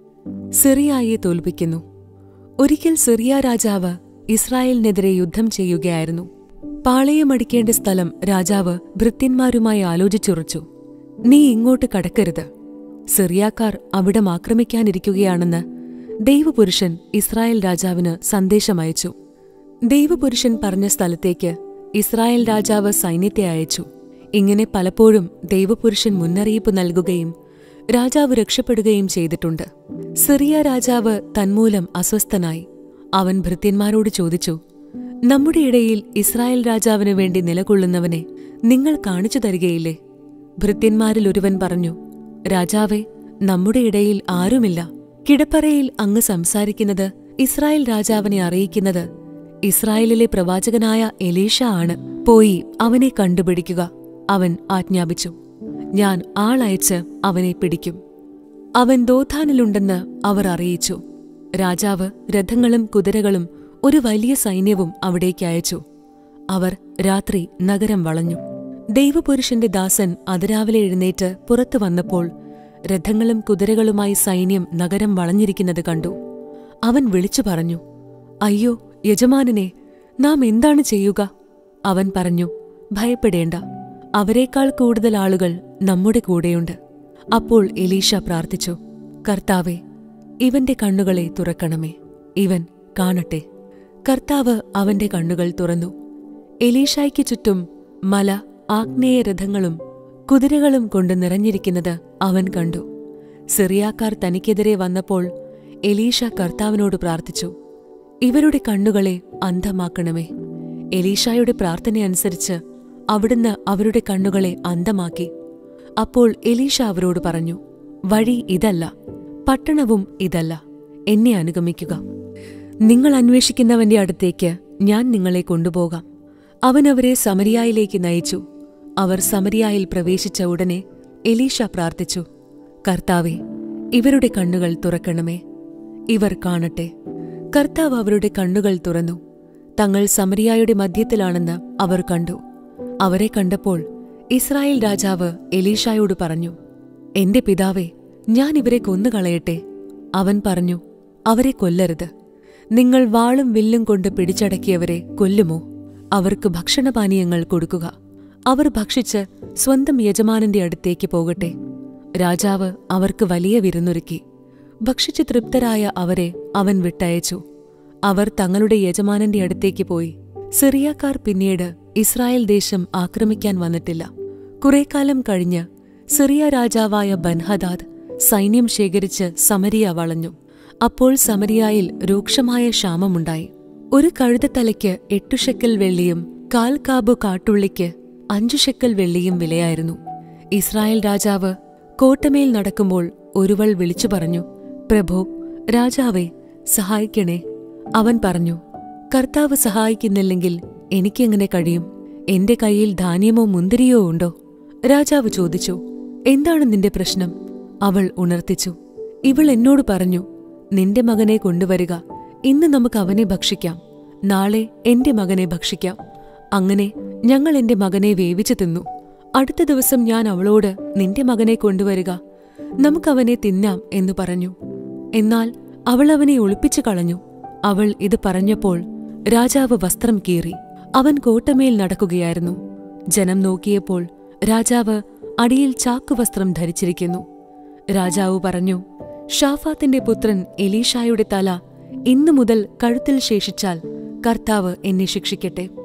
സിറിയായെ തോൽപ്പിക്കുന്നു. ഒരിക്കൽ സിറിയ രാജാവ് ഇസ്രായേലിനെതിരെ യുദ്ധം ചെയ്യുകയായിരുന്നു. പാളയമടിക്കേണ്ട സ്ഥലം രാജാവ് ഭൃത്യന്മാരുമായി ആലോചിച്ചുറച്ചു. നീ ഇങ്ങോട്ട് കടക്കരുത്, സിറിയാക്കാർ അവിടം ആക്രമിക്കാനിരിക്കുകയാണെന്ന് ദൈവപുരുഷൻ ഇസ്രായേൽ രാജാവിന് സന്ദേശമയച്ചു. ദൈവപുരുഷൻ പറഞ്ഞ സ്ഥലത്തേക്ക് ഇസ്രായേൽ രാജാവ് സൈന്യത്തെ അയച്ചു. ഇങ്ങനെ പലപ്പോഴും ദൈവപുരുഷൻ മുന്നറിയിപ്പ് നൽകുകയും രാജാവ് രക്ഷപ്പെടുകയും ചെയ്തിട്ടുണ്ട്. സിറിയ രാജാവ് തന്മൂലം അസ്വസ്ഥനായി. അവൻ ഭൃത്യന്മാരോട് ചോദിച്ചു, നമ്മുടെ ഇടയിൽ ഇസ്രായേൽ രാജാവിനു വേണ്ടി നിലകൊള്ളുന്നവനെ നിങ്ങൾ കാണിച്ചു തരികയില്ലേ? ഭൃത്യന്മാരിൽ ഒരുവൻ പറഞ്ഞു, രാജാവേ, നമ്മുടെ ഇടയിൽ ആരുമില്ല. കിടപ്പറയിൽ അങ്ങ് സംസാരിക്കുന്നത് ഇസ്രായേൽ രാജാവിനെ അറിയിക്കുന്നത് ഇസ്രായേലിലെ പ്രവാചകനായ എലീഷ ആണ്. പോയി അവനെ കണ്ടുപിടിക്കുക, അവൻ ആജ്ഞാപിച്ചു. ഞാൻ ആളയച്ച് അവനെ പിടിക്കും. അവൻ ദോഥാനിലുണ്ടെന്ന് അവർ അറിയിച്ചു. രാജാവ് രഥങ്ങളും കുതിരകളും ഒരു വലിയ സൈന്യവും അവിടേക്ക് അയച്ചു. അവർ രാത്രി നഗരം വളഞ്ഞു. ദൈവപുരുഷന്റെ ദാസൻ അതിരാവിലെ എഴുന്നേറ്റ് പുറത്തു വന്നപ്പോൾ രഥങ്ങളും കുതിരകളുമായി സൈന്യം നഗരം വളഞ്ഞിരിക്കുന്നത് കണ്ടു. അവൻ വിളിച്ചു പറഞ്ഞു, അയ്യോ യജമാനനെ, നാം എന്താണ് ചെയ്യുക? അവൻ പറഞ്ഞു, ഭയപ്പെടേണ്ട, അവരെക്കാൾ കൂടുതൽ ആളുകൾ നമ്മുടെ കൂടെയുണ്ട്. അപ്പോൾ എലീഷ പ്രാർത്ഥിച്ചു, കർത്താവേ, ഇവന്റെ കണ്ണുകളെ തുറക്കണമേ, ഇവൻ കാണട്ടെ. കർത്താവ് അവന്റെ കണ്ണുകൾ തുറന്നു. എലീഷായ്ക്ക് ചുറ്റും മല ആഗ്നേയ രഥങ്ങളും കുതിരകളും കൊണ്ട് നിറഞ്ഞിരിക്കുന്നത് അവൻ കണ്ടു. സിറിയാക്കാർ തനിക്കെതിരെ വന്നപ്പോൾ എലീഷ കർത്താവിനോട് പ്രാർത്ഥിച്ചു, ഇവരുടെ കണ്ണുകളെ അന്ധമാക്കണമേ. എലീഷായുടെ പ്രാർത്ഥനയനുസരിച്ച് അവിടുന്ന് അവരുടെ കണ്ണുകളെ അന്ധമാക്കി. അപ്പോൾ എലീഷ അവരോട് പറഞ്ഞു, വഴി ഇതല്ല, പട്ടണവും ഇതല്ല, എന്നെ അനുഗമിക്കുക. നിങ്ങൾ അന്വേഷിക്കുന്നവന്റെ അടുത്തേക്ക് ഞാൻ നിങ്ങളെ കൊണ്ടുപോകാം. അവൻ അവരെ സമരിയായിലേക്ക് നയിച്ചു. അവർ സമരിയായിൽ പ്രവേശിച്ച ഉടനെ എലീഷ പ്രാർത്ഥിച്ചു, കർത്താവേ, ഇവരുടെ കണ്ണുകൾ തുറക്കണമേ, ഇവർ കാണട്ടെ. കർത്താവ് അവരുടെ കണ്ണുകൾ തുറന്നു. തങ്ങൾ സമരിയായുടെ മധ്യത്തിലാണെന്ന് അവർ കണ്ടു. അവരെ കണ്ടപ്പോൾ ഇസ്രായേൽ രാജാവ് എലീഷായോട് പറഞ്ഞു, എന്റെ പിതാവേ, ഞാൻ ഇവരെ കൊന്നുകളയട്ടെ. അവൻ പറഞ്ഞു, അവരെ കൊല്ലരുത്. നിങ്ങൾ വാളും വില്ലും കൊണ്ട് പിടിച്ചടക്കിയവരെ കൊല്ലുമോ? അവർക്ക് ഭക്ഷണപാനീയങ്ങൾ കൊടുക്കുക. അവർ ഭക്ഷിച്ച് സ്വന്തം യജമാനന്റെ അടുത്തേക്ക് പോകട്ടെ. രാജാവ് അവർക്ക് വലിയ വിരുന്നൊരുക്കി. ഭക്ഷിച്ച് തൃപ്തരായ അവരെ അവൻ വിട്ടയച്ചു. അവർ തങ്ങളുടെ യജമാനന്റെ അടുത്തേക്ക് പോയി. സിറിയാക്കാർ പിന്നീട് ഇസ്രായേൽ ദേശം ആക്രമിക്കാൻ വന്നിട്ടില്ല. കുറേക്കാലം കഴിഞ്ഞ് സിറിയ രാജാവായ ബൻഹദാദ് സൈന്യം ശേഖരിച്ച് സമരിയ വളഞ്ഞു. അപ്പോൾ സമരിയായിൽ രൂക്ഷമായ ക്ഷാമമുണ്ടായി. ഒരു കഴുതത്തലയ്ക്ക് 8 ഷെക്കൽ വെള്ളിയും 1/4 കാബു കാട്ടുള്ളിക്ക് 5 ഷെക്കൽ വെള്ളിയും വിലയായിരുന്നു. ഇസ്രായേൽ രാജാവ് കോട്ടമേൽ നടക്കുമ്പോൾ ഒരുവൾ വിളിച്ചു പറഞ്ഞു, പ്രഭോ, രാജാവേ, സഹായിക്കണേ. അവൻ പറഞ്ഞു, കർത്താവ് സഹായിക്കുന്നില്ലെങ്കിൽ എനിക്കെങ്ങനെ കഴിയും? എന്റെ കയ്യിൽ ധാന്യമോ മുന്തിരിയോ ഉണ്ടോ? രാജാവ് ചോദിച്ചു, എന്താണ് നിന്റെ പ്രശ്നം? അവൾ ഉണർത്തിച്ചു, ഇവൾ എന്നോട് പറഞ്ഞു, നിന്റെ മകനെ കൊണ്ടുവരിക, ഇന്ന് നമുക്ക് അവനെ ഭക്ഷിക്കാം, നാളെ എന്റെ മകനെ ഭക്ഷിക്കാം. അങ്ങനെ ഞങ്ങൾ എന്റെ മകനെ വേവിച്ചു തിന്നു. അടുത്ത ദിവസം ഞാൻ അവളോട്, നിന്റെ മകനെ കൊണ്ടുവരിക, നമുക്കവനെ തിന്നാം എന്നു പറഞ്ഞു. എന്നാൽ അവൾ അവനെ ഒളിപ്പിച്ചു കളഞ്ഞു. അവൾ ഇത് പറഞ്ഞപ്പോൾ രാജാവ് വസ്ത്രം കീറി. അവൻ കോട്ടമേൽ നടക്കുകയായിരുന്നു. ജനം നോക്കിയപ്പോൾ രാജാവ് അടിയിൽ ചാക്കുവസ്ത്രം ധരിച്ചിരിക്കുന്നു. രാജാവ് പറഞ്ഞു, ഷാഫാത്തിന്റെ പുത്രൻ എലീഷായുടെ തല ഇന്നു മുതൽ കഴുത്തിൽ ശേഷിച്ചാൽ കർത്താവ് എന്നെ ശിക്ഷിക്കട്ടെ.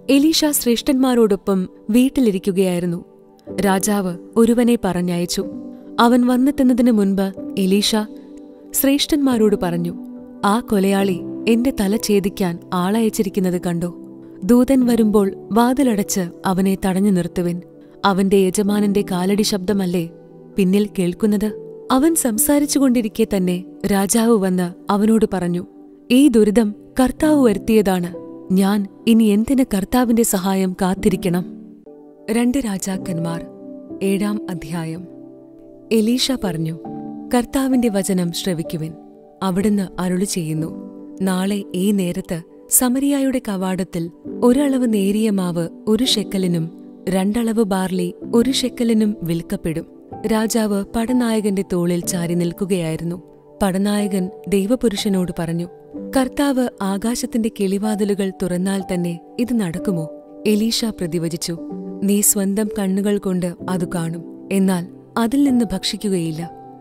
എലീഷ ശ്രേഷ്ഠന്മാരോടൊപ്പം വീട്ടിലിരിക്കുകയായിരുന്നു. രാജാവ് ഒരുവനെ പറഞ്ഞയച്ചു. അവൻ വന്നെത്തുന്നതിനു മുൻപ് എലീഷ ശ്രേഷ്ഠന്മാരോട് പറഞ്ഞു, ആ കൊലയാളി എന്റെ തല ഛേദിക്കാൻ ആളയച്ചിരിക്കുന്നത് കണ്ടോ? ദൂതൻ വരുമ്പോൾ വാതിലടച്ച് അവനെ തടഞ്ഞു നിർത്തുവിൻ. അവന്റെ യജമാനന്റെ കാലടി ശബ്ദമല്ലേ പിന്നിൽ കേൾക്കുന്നത്? അവൻ സംസാരിച്ചുകൊണ്ടിരിക്കെ തന്നെ രാജാവ് വന്ന് അവനോട് പറഞ്ഞു, ഈ ദുരിതം കർത്താവ് വരുത്തിയതാണ്. ഞാൻ ഇനി എന്തിന് കർത്താവിന്റെ സഹായം കാത്തിരിക്കണം? 2 രാജാക്കന്മാർ 7-ാം അധ്യായം. എലീഷ പറഞ്ഞു, കർത്താവിന്റെ വചനം ശ്രവിക്കുവിൻ. അവിടുന്ന് അരുളി ചെയ്യുന്നു, നാളെ ഈ നേരത്ത് സമരിയായുടെ കവാടത്തിൽ 1 അളവ് നേരിയ മാവ് 1 ഷെക്കലിനും 2 അളവ് ബാർലി 1 ഷെക്കലിനും വിൽക്കപ്പെടും. രാജാവ് പടനായകന്റെ തോളിൽ ചാരി നിൽക്കുകയായിരുന്നു. പടനായകൻ ദൈവപുരുഷനോട് പറഞ്ഞു, കർത്താവ് ആകാശത്തിന്റെ കിളിവാതിലുകൾ തുറന്നാൽ തന്നെ ഇത് നടക്കുമോ? എലീഷ പ്രതിവചിച്ചു, നീ സ്വന്തം കണ്ണുകൾ കൊണ്ട് അത് കാണും, എന്നാൽ അതിൽ നിന്ന് ഭക്ഷിക്കുകയില്ല.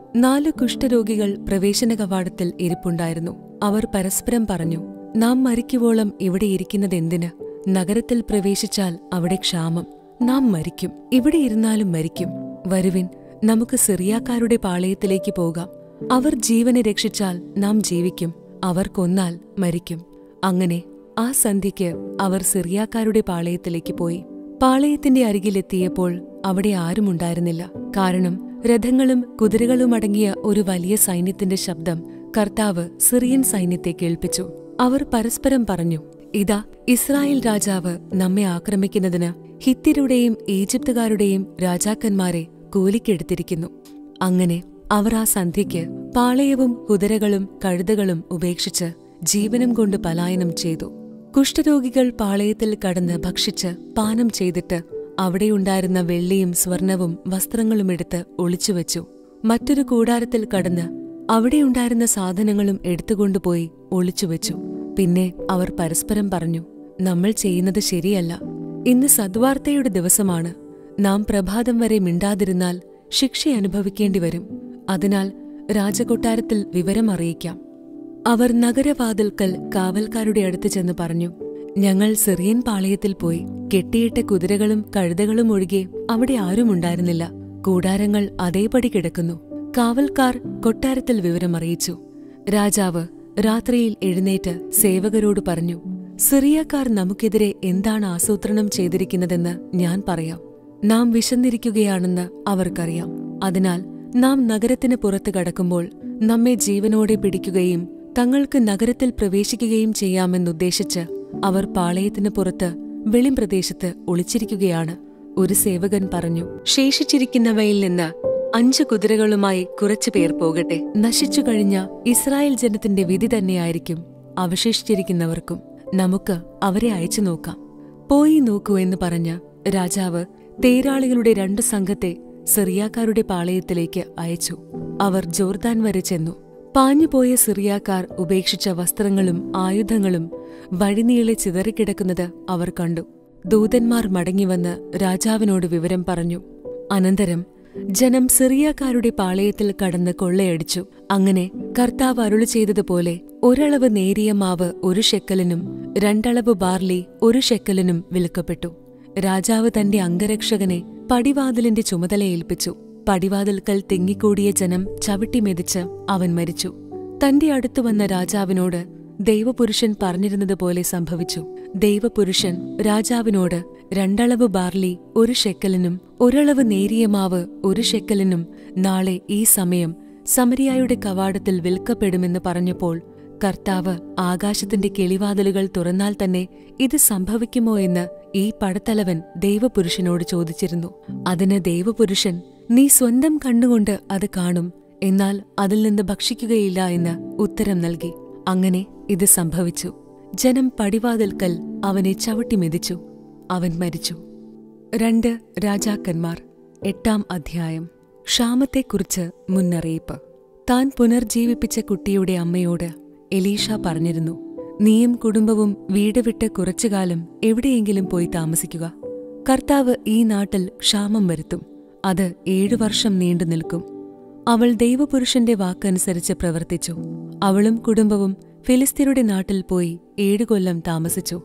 4 കുഷ്ഠരോഗികൾ പ്രവേശന കവാടത്തിൽ ഇരിപ്പുണ്ടായിരുന്നു. അവർ പരസ്പരം പറഞ്ഞു, നാം മരിക്കുവോളം ഇവിടെ ഇരിക്കുന്നതെന്തിന്? നഗരത്തിൽ പ്രവേശിച്ചാൽ അവിടെ ക്ഷാമം, നാം മരിക്കും. ഇവിടെ ഇരുന്നാലും മരിക്കും. വരുവിൻ, നമുക്ക് സിറിയാക്കാരുടെ പാളയത്തിലേക്ക് പോകാം. അവർ ജീവനെ രക്ഷിച്ചാൽ നാം ജീവിക്കും, അവർ കൊന്നാൽ മരിക്കും. അങ്ങനെ ആ സന്ധ്യയ്ക്ക് അവർ സിറിയാക്കാരുടെ പാളയത്തിലേക്ക് പോയി. പാളയത്തിന്റെ അരികിലെത്തിയപ്പോൾ അവിടെ ആരുമുണ്ടായിരുന്നില്ല. കാരണം രഥങ്ങളും കുതിരകളുമടങ്ങിയ ഒരു വലിയ സൈന്യത്തിന്റെ ശബ്ദം കർത്താവ് സിറിയൻ സൈന്യത്തെ കേൾപ്പിച്ചു. അവർ പരസ്പരം പറഞ്ഞു, ഇതാ ഇസ്രായേൽ രാജാവ് നമ്മെ ആക്രമിക്കുന്നതിന് ഹിത്യരുടെയും ഈജിപ്തുകാരുടെയും രാജാക്കന്മാരെ കൂലിക്കെടുത്തിരിക്കുന്നു. അങ്ങനെ അവർ ആ സന്ധ്യയ്ക്ക് പാളയവും കുതിരകളും കഴുതകളും ഉപേക്ഷിച്ച് ജീവനം കൊണ്ട് പലായനം ചെയ്തു. കുഷ്ഠരോഗികൾ പാളയത്തിൽ കടന്ന് ഭക്ഷിച്ച് പാനം ചെയ്തിട്ട് അവിടെയുണ്ടായിരുന്ന വെള്ളിയും സ്വർണവും വസ്ത്രങ്ങളുമെടുത്ത് ഒളിച്ചുവെച്ചു. മറ്റൊരു കൂടാരത്തിൽ കടന്ന് അവിടെയുണ്ടായിരുന്ന സാധനങ്ങളും എടുത്തുകൊണ്ടുപോയി ഒളിച്ചുവെച്ചു. പിന്നെ അവർ പരസ്പരം പറഞ്ഞു, നമ്മൾ ചെയ്യുന്നത് ശരിയല്ല. ഇന്ന് സദ്വാർത്തയുടെ ദിവസമാണ്. നാം പ്രഭാതം വരെ മിണ്ടാതിരുന്നാൽ ശിക്ഷ അനുഭവിക്കേണ്ടിവരും. അതിനാൽ രാജകൊട്ടാരത്തിൽ വിവരം അറിയിക്കാം. അവർ നഗരവാതിൽക്കൽ കാവൽക്കാരുടെ അടുത്ത് ചെന്ന് പറഞ്ഞു, ഞങ്ങൾ സിറിയൻ പാളയത്തിൽ പോയി. കെട്ടിയിട്ട കുതിരകളും കഴുതകളും ഒഴികെ അവിടെ ആരുമുണ്ടായിരുന്നില്ല. കൂടാരങ്ങൾ അതേപടി കിടക്കുന്നു. കാവൽക്കാർ കൊട്ടാരത്തിൽ വിവരമറിയിച്ചു. രാജാവ് രാത്രിയിൽ എഴുന്നേറ്റ് സേവകരോട് പറഞ്ഞു, സിറിയക്കാർ നമുക്കെതിരെ എന്താണ് ആസൂത്രണം ചെയ്തിരിക്കുന്നതെന്ന് ഞാൻ പറയാം. നാം വിശന്നിരിക്കുകയാണെന്ന് അവർക്കറിയാം. അതിനാൽ നാം നഗരത്തിന് പുറത്ത് കടക്കുമ്പോൾ നമ്മെ ജീവനോടെ പിടിക്കുകയും തങ്ങൾക്ക് നഗരത്തിൽ പ്രവേശിക്കുകയും ചെയ്യാമെന്നുദ്ദേശിച്ച് അവർ പാളയത്തിന് പുറത്ത് വെളിംപ്രദേശത്ത് ഒളിച്ചിരിക്കുകയാണ്. ഒരു സേവകൻ പറഞ്ഞു, ശേഷിച്ചിരിക്കുന്നവയിൽ നിന്ന് 5 കുതിരകളുമായി കുറച്ചുപേർ പോകട്ടെ. നശിച്ചുകഴിഞ്ഞ ഇസ്രായേൽ ജനത്തിന്റെ വിധി തന്നെയായിരിക്കും അവശേഷിച്ചിരിക്കുന്നവർക്കും. നമുക്ക് അവരെ അയച്ചു നോക്കാം. പോയി നോക്കൂ എന്ന് പറഞ്ഞ് രാജാവ് തേരാളികളുടെ 2 സംഘത്തെ സിറിയാക്കാരുടെ പാളയത്തിലേക്ക് അയച്ചു. അവർ ജോർദാൻ വരെ ചെന്നു. പാഞ്ഞുപോയ സിറിയാക്കാർ ഉപേക്ഷിച്ച വസ്ത്രങ്ങളും ആയുധങ്ങളും വഴിനീളെ ചിതറിക്കിടക്കുന്നത് അവർ കണ്ടു. ദൂതന്മാർ മടങ്ങിവന്ന് രാജാവിനോട് വിവരം പറഞ്ഞു. അനന്തരം ജനം സിറിയാക്കാരുടെ പാളയത്തിൽ കടന്ന് കൊള്ളയടിച്ചു. അങ്ങനെ കർത്താവ് അരുളി ചെയ്തതുപോലെ 1 അളവ് നേരിയ മാവ് 1 ഷെക്കലിനും 2 അളവ് ബാർലി 1 ഷെക്കലിനും വിൽക്കപ്പെട്ടു. രാജാവ് തന്റെ അംഗരക്ഷകനെ പടിവാതിലിന്റെ ചുമതല ഏൽപ്പിച്ചു. പടിവാതിൽക്കൽ തിങ്ങിക്കൂടിയ ജനം ചവിട്ടിമെതിച്ച് അവൻ മരിച്ചു. തന്റെ അടുത്തു വന്ന രാജാവിനോട് ദൈവപുരുഷൻ പറഞ്ഞിരുന്നതുപോലെ സംഭവിച്ചു. ദൈവപുരുഷൻ രാജാവിനോട് 2 അളവ് ബാർലി 1 ഷെക്കലിനും 1 അളവ് നേരിയ മാവ് 1 ഷെക്കലിനും നാളെ ഈ സമയം സമരിയായുടെ കവാടത്തിൽ വിൽക്കപ്പെടുമെന്ന് പറഞ്ഞപ്പോൾ കർത്താവ് ആകാശത്തിന്റെ കിളിവാതിലുകൾ തുറന്നാൽ തന്നെ ഇത് സംഭവിക്കുമോ എന്ന് ഈ പടത്തലവൻ ദൈവപുരുഷനോട് ചോദിച്ചിരുന്നു. അതിന് ദൈവപുരുഷൻ, നീ സ്വന്തം കണ്ണുകൊണ്ട് അത് കാണും, എന്നാൽ അതിൽ നിന്ന് ഭക്ഷിക്കുകയില്ല എന്ന് ഉത്തരം നൽകി. അങ്ങനെ ഇത് സംഭവിച്ചു. ജനം പടിവാതിൽക്കൽ അവനെ ചവിട്ടിമെതിച്ചു. അവൻ മരിച്ചു. 2 രാജാക്കന്മാർ 8-ാം അധ്യായം. ക്ഷാമത്തെക്കുറിച്ച് മുന്നറിയിപ്പ്. താൻ പുനർജീവിപ്പിച്ച കുട്ടിയുടെ അമ്മയോട് എലീഷ പറഞ്ഞിരുന്നു, നീയും കുടുംബവും വീട് വിട്ട് കുറച്ചുകാലം എവിടെയെങ്കിലും പോയി താമസിക്കുക. കർത്താവ് ഈ നാട്ടിൽ ക്ഷാമം വരുത്തും. അത് 7 വർഷം നീണ്ടു നിൽക്കും. അവൾ ദൈവപുരുഷന്റെ വാക്കനുസരിച്ച് പ്രവർത്തിച്ചു. അവളും കുടുംബവും ഫിലിസ്ത്യരുടെ നാട്ടിൽ പോയി 7 കൊല്ലം താമസിച്ചു.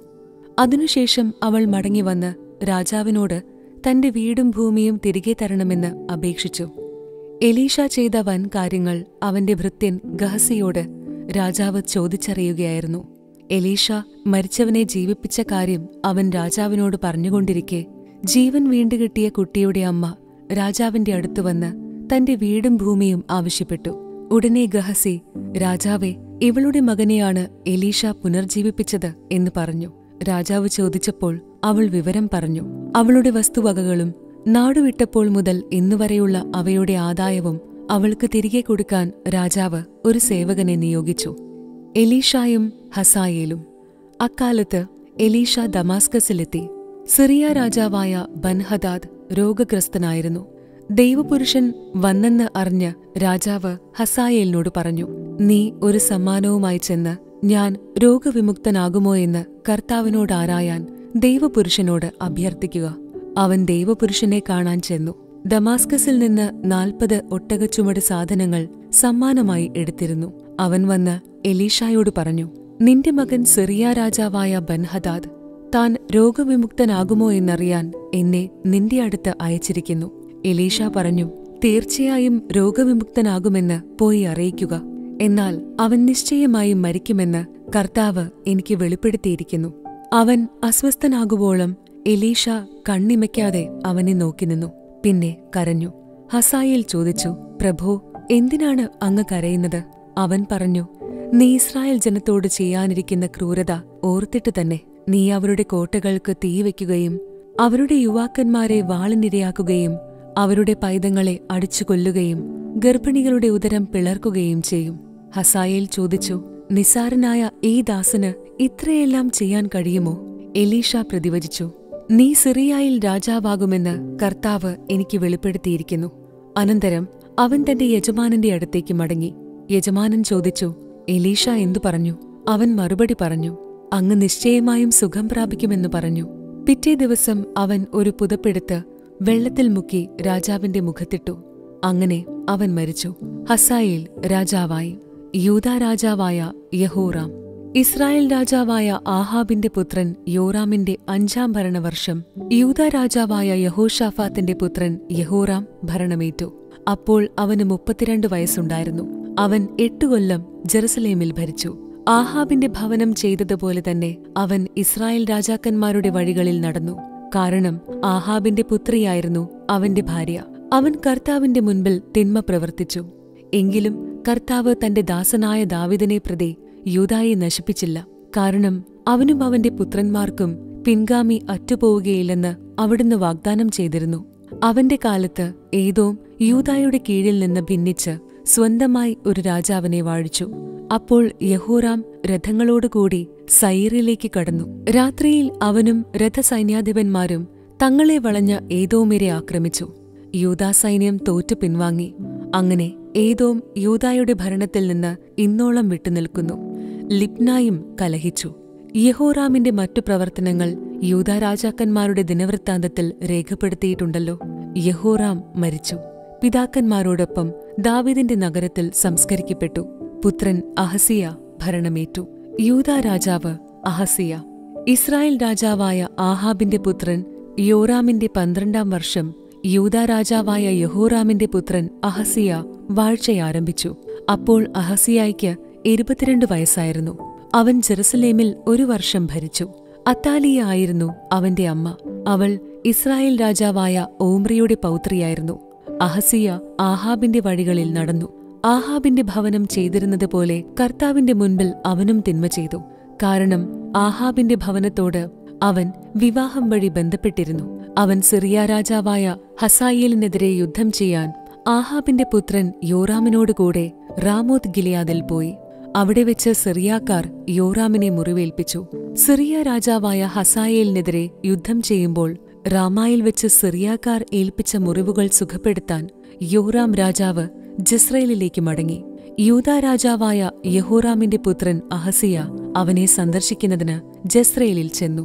അതിനുശേഷം അവൾ മടങ്ങിവന്ന് രാജാവിനോട് തന്റെ വീടും ഭൂമിയും തിരികെ തരണമെന്ന് അപേക്ഷിച്ചു. എലീഷ ചെയ്ത വൻ കാര്യങ്ങൾ അവന്റെ ഭൃത്യൻ ഗഹസിയോട് രാജാവ് ചോദിച്ചറിയുകയായിരുന്നു. എലീഷ മരിച്ചവനെ ജീവിപ്പിച്ച കാര്യം അവൻ രാജാവിനോട് പറഞ്ഞുകൊണ്ടിരിക്കെ ജീവൻ വീണ്ടുകിട്ടിയ കുട്ടിയുടെ അമ്മ രാജാവിന്റെ അടുത്തുവന്ന് തന്റെ വീടും ഭൂമിയും ആവശ്യപ്പെട്ടു. ഉടനെ ഗഹസി, രാജാവേ, ഇവളുടെ മകനെയാണ് എലീഷ പുനർജീവിപ്പിച്ചത് എന്ന് പറഞ്ഞു. രാജാവ് ചോദിച്ചപ്പോൾ അവൾ വിവരം പറഞ്ഞു. അവളുടെ വസ്തുവകകളും നാടുവിട്ടപ്പോൾ മുതൽ ഇന്നുവരെയുള്ള അവയുടെ ആദായവും അവൾക്ക് തിരികെ കൊടുക്കാൻ രാജാവ് ഒരു സേവകനെ നിയോഗിച്ചു, എലീഷായും ഹസായേലും. അക്കാലത്ത് എലീഷ ദമാസ്കസിലെത്തി. സിറിയ രാജാവായ ബൻഹദാദ് രോഗഗ്രസ്തനായിരുന്നു. ദൈവപുരുഷൻ വന്നെന്ന് അറിഞ്ഞ് രാജാവ് ഹസായേലിനോട് പറഞ്ഞു, നീ ഒരു സമ്മാനവുമായി ചെന്ന് ഞാൻ രോഗവിമുക്തനാകുമോ എന്ന് കർത്താവിനോട് ആരായാൻ ദൈവപുരുഷനോട് അഭ്യർത്ഥിക്കുക. അവൻ ദൈവപുരുഷനെ കാണാൻ ചെന്നു. ദമാസ്കസിൽ നിന്ന് 40 ഒട്ടകച്ചുമട് സാധനങ്ങൾ സമ്മാനമായി എടുത്തിരുന്നു. അവൻ വന്ന് എലീഷായോട് പറഞ്ഞു, നിന്റെ മകൻ സിറിയ രാജാവായ ബൻഹദാദ് താൻ രോഗവിമുക്തനാകുമോ എന്നറിയാൻ എന്നെ നിന്റെ അടുത്ത് അയച്ചിരിക്കുന്നു. എലീഷ പറഞ്ഞു, തീർച്ചയായും രോഗവിമുക്തനാകുമെന്ന് പോയി അറിയിക്കുക. എന്നാൽ അവൻ നിശ്ചയമായും മരിക്കുമെന്ന് കർത്താവ് എനിക്ക് വെളിപ്പെടുത്തിയിരിക്കുന്നു. അവൻ അസ്വസ്ഥനാകുവോളം എലീഷ കണ്ണിമയ്ക്കാതെ അവനെ നോക്കി നിന്നു. പിന്നെ കരഞ്ഞു. ഹസായേൽ ചോദിച്ചു, പ്രഭോ, എന്തിനാണ് അങ്ങ് കരയുന്നത്? അവൻ പറഞ്ഞു, നീ ഇസ്രായേൽ ജനത്തോട് ചെയ്യാനിരിക്കുന്ന ക്രൂരത ഓർത്തിട്ട് തന്നെ നീ അവരുടെ കോട്ടകൾക്ക് തീവയ്ക്കുകയും അവരുടെ യുവാക്കന്മാരെ വാളിനിരയാക്കുകയും അവരുടെ പൈതങ്ങളെ അടിച്ചുകൊല്ലുകയും ഗർഭിണികളുടെ ഉദരം പിളർക്കുകയും ചെയ്യും. ഹസായേൽ ചോദിച്ചു, നിസാരനായ ഈ ദാസന് ഇത്രയെല്ലാം ചെയ്യാൻ കഴിയുമോ? എലീഷ പ്രതിവചിച്ചു, നീ സിറിയയിൽ രാജാവാകുമെന്ന് കർത്താവ് എനിക്ക് വെളിപ്പെടുത്തിയിരിക്കുന്നു. അനന്തരം അവൻ തന്റെ യജമാനന്റെ അടുത്തേക്ക് മടങ്ങി. യജമാനൻ ചോദിച്ചു, എലീഷ എന്തു പറഞ്ഞു? അവൻ മറുപടി പറഞ്ഞു, അങ്ങ് നിശ്ചയമായും സുഖം പ്രാപിക്കുമെന്ന് പറഞ്ഞു. പിറ്റേ ദിവസം അവൻ ഒരു പുതപ്പെടുത്ത് വെള്ളത്തിൽ മുക്കി രാജാവിന്റെ മുഖത്തിട്ടു. അങ്ങനെ അവൻ മരിച്ചു. ഹസായേൽ രാജാവായി. യൂദാ രാജാവായ യഹോറാം. ഇസ്രായേൽ രാജാവായ ആഹാബിന്റെ പുത്രൻ യോറാമിന്റെ 5-ാം ഭരണവർഷം യൂദാ രാജാവായ യഹോഷാഫാത്തിന്റെ പുത്രൻ യഹോറാം ഭരണമേറ്റു. അപ്പോൾ അവന് 32 വയസ്സുണ്ടായിരുന്നു. അവൻ 8 കൊല്ലം ജെറുസലേമിൽ ഭരിച്ചു. ആഹാബിന്റെ ഭവനം ചെയ്തതുപോലെ തന്നെ അവൻ ഇസ്രായേൽ രാജാക്കന്മാരുടെ വഴികളിൽ നടന്നു. കാരണം ആഹാബിന്റെ പുത്രിയായിരുന്നു അവന്റെ ഭാര്യ. അവൻ കർത്താവിന്റെ മുൻപിൽ തിന്മ പ്രവർത്തിച്ചു. എങ്കിലും കർത്താവ് തന്റെ ദാസനായ ദാവീദിനെ പ്രതി യൂദായെ നശിപ്പിച്ചില്ല. കാരണം അവനും അവന്റെ പുത്രന്മാർക്കും പിൻഗാമി അറ്റുപോവുകയില്ലെന്ന് അവിടുന്ന് വാഗ്ദാനം ചെയ്തിരുന്നു. അവന്റെ കാലത്ത് ഏദോം യൂദായുടെ കീഴിൽ നിന്ന് ഭിന്നിച്ച് സ്വന്തമായി ഒരു രാജാവിനെ വാഴിച്ചു. അപ്പോൾ യഹോറാം രഥങ്ങളോടുകൂടി സയീറിലേക്ക് കടന്നു. രാത്രിയിൽ അവനും രഥസൈന്യാധിപന്മാരും തങ്ങളെ വളഞ്ഞ ഏദോമിരെ ആക്രമിച്ചു. യൂദാ സൈന്യം തോറ്റു പിൻവാങ്ങി. അങ്ങനെ ഏദോം യൂദായുടെ ഭരണത്തിൽ നിന്ന് ഇന്നോളം വിട്ടുനിൽക്കുന്നു. ലിബ്നായും കലഹിച്ചു. യഹോറാമിന്റെ മറ്റു പ്രവർത്തനങ്ങൾ യൂദാ രാജാക്കന്മാരുടെ ദിനവൃത്താന്തത്തിൽ രേഖപ്പെടുത്തിയിട്ടുണ്ടല്ലോ. യഹോറാം മരിച്ചു. പിതാക്കന്മാരോടൊപ്പം ദാവീദിന്റെ നഗരത്തിൽ സംസ്കരിക്കപ്പെട്ടു. പുത്രൻ അഹസിയ ഭരണമേറ്റു. യൂദാ രാജാവ് അഹസിയ. ഇസ്രായേൽ രാജാവായ ആഹാബിന്റെ പുത്രൻ യോറാമിന്റെ 12-ാം വർഷം യൂദാ രാജാവായ യഹോറാമിന്റെ പുത്രൻ അഹസിയ വാഴ്ചയാരംഭിച്ചു. അപ്പോൾ അഹസിയായ്ക്ക് 22 വയസ്സായിരുന്നു. അവൻ ജെറുസലേമിൽ 1 വർഷം ഭരിച്ചു. അത്താലിയ ആയിരുന്നു അവന്റെ അമ്മ. അവൾ ഇസ്രായേൽ രാജാവായ ഓമ്രിയുടെ പൗത്രിയായിരുന്നു. അഹസിയ ആഹാബിന്റെ വഴികളിൽ നടന്നു. ആഹാബിന്റെ ഭവനം ചെയ്തിരുന്നതുപോലെ കർത്താവിന്റെ മുൻപിൽ അവനും തിന്മ ചെയ്തു. കാരണം ആഹാബിന്റെ ഭവനത്തോട് അവൻ വിവാഹം വഴി ബന്ധപ്പെട്ടിരുന്നു. അവൻ സിറിയ രാജാവായ ഹസായേലിനെതിരെ യുദ്ധം ചെയ്യാൻ ആഹാബിന്റെ പുത്രൻ യോറാമിനോടുകൂടെ റാമോത്ത് ഗിലെയാദിൽ പോയി. അവിടെ വെച്ച് സിറിയാക്കാർ യോറാമിനെ മുറിവേൽപ്പിച്ചു. സിറിയ രാജാവായ ഹസായേലിനെതിരെ യുദ്ധം ചെയ്യുമ്പോൾ റാമായിൽ വെച്ച് സിറിയാക്കാർ ഏൽപ്പിച്ച മുറിവുകൾ സുഖപ്പെടുത്താൻ യോറാം രാജാവ് ജസ്രയേലിലേക്ക് മടങ്ങി. യൂദാ രാജാവായ യഹോറാമിന്റെ പുത്രൻ അഹസിയ അവനെ സന്ദർശിക്കുന്നതിന് ജസ്രയേലിൽ ചെന്നു.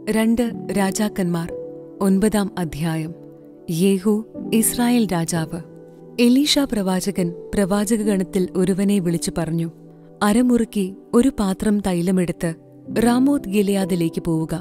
2 രാജാക്കന്മാർ 9-ാം അധ്യായം. യേഹൂ ഇസ്രായേൽ രാജാവ്. എലീഷ പ്രവാചകൻ പ്രവാചകഗണത്തിൽ ഒരുവനെ വിളിച്ചു പറഞ്ഞു, അരമുറുക്കി ഒരു പാത്രം തൈലമെടുത്ത് റാമോത്ത് ഗിലെയാദിലേക്ക് പോവുക.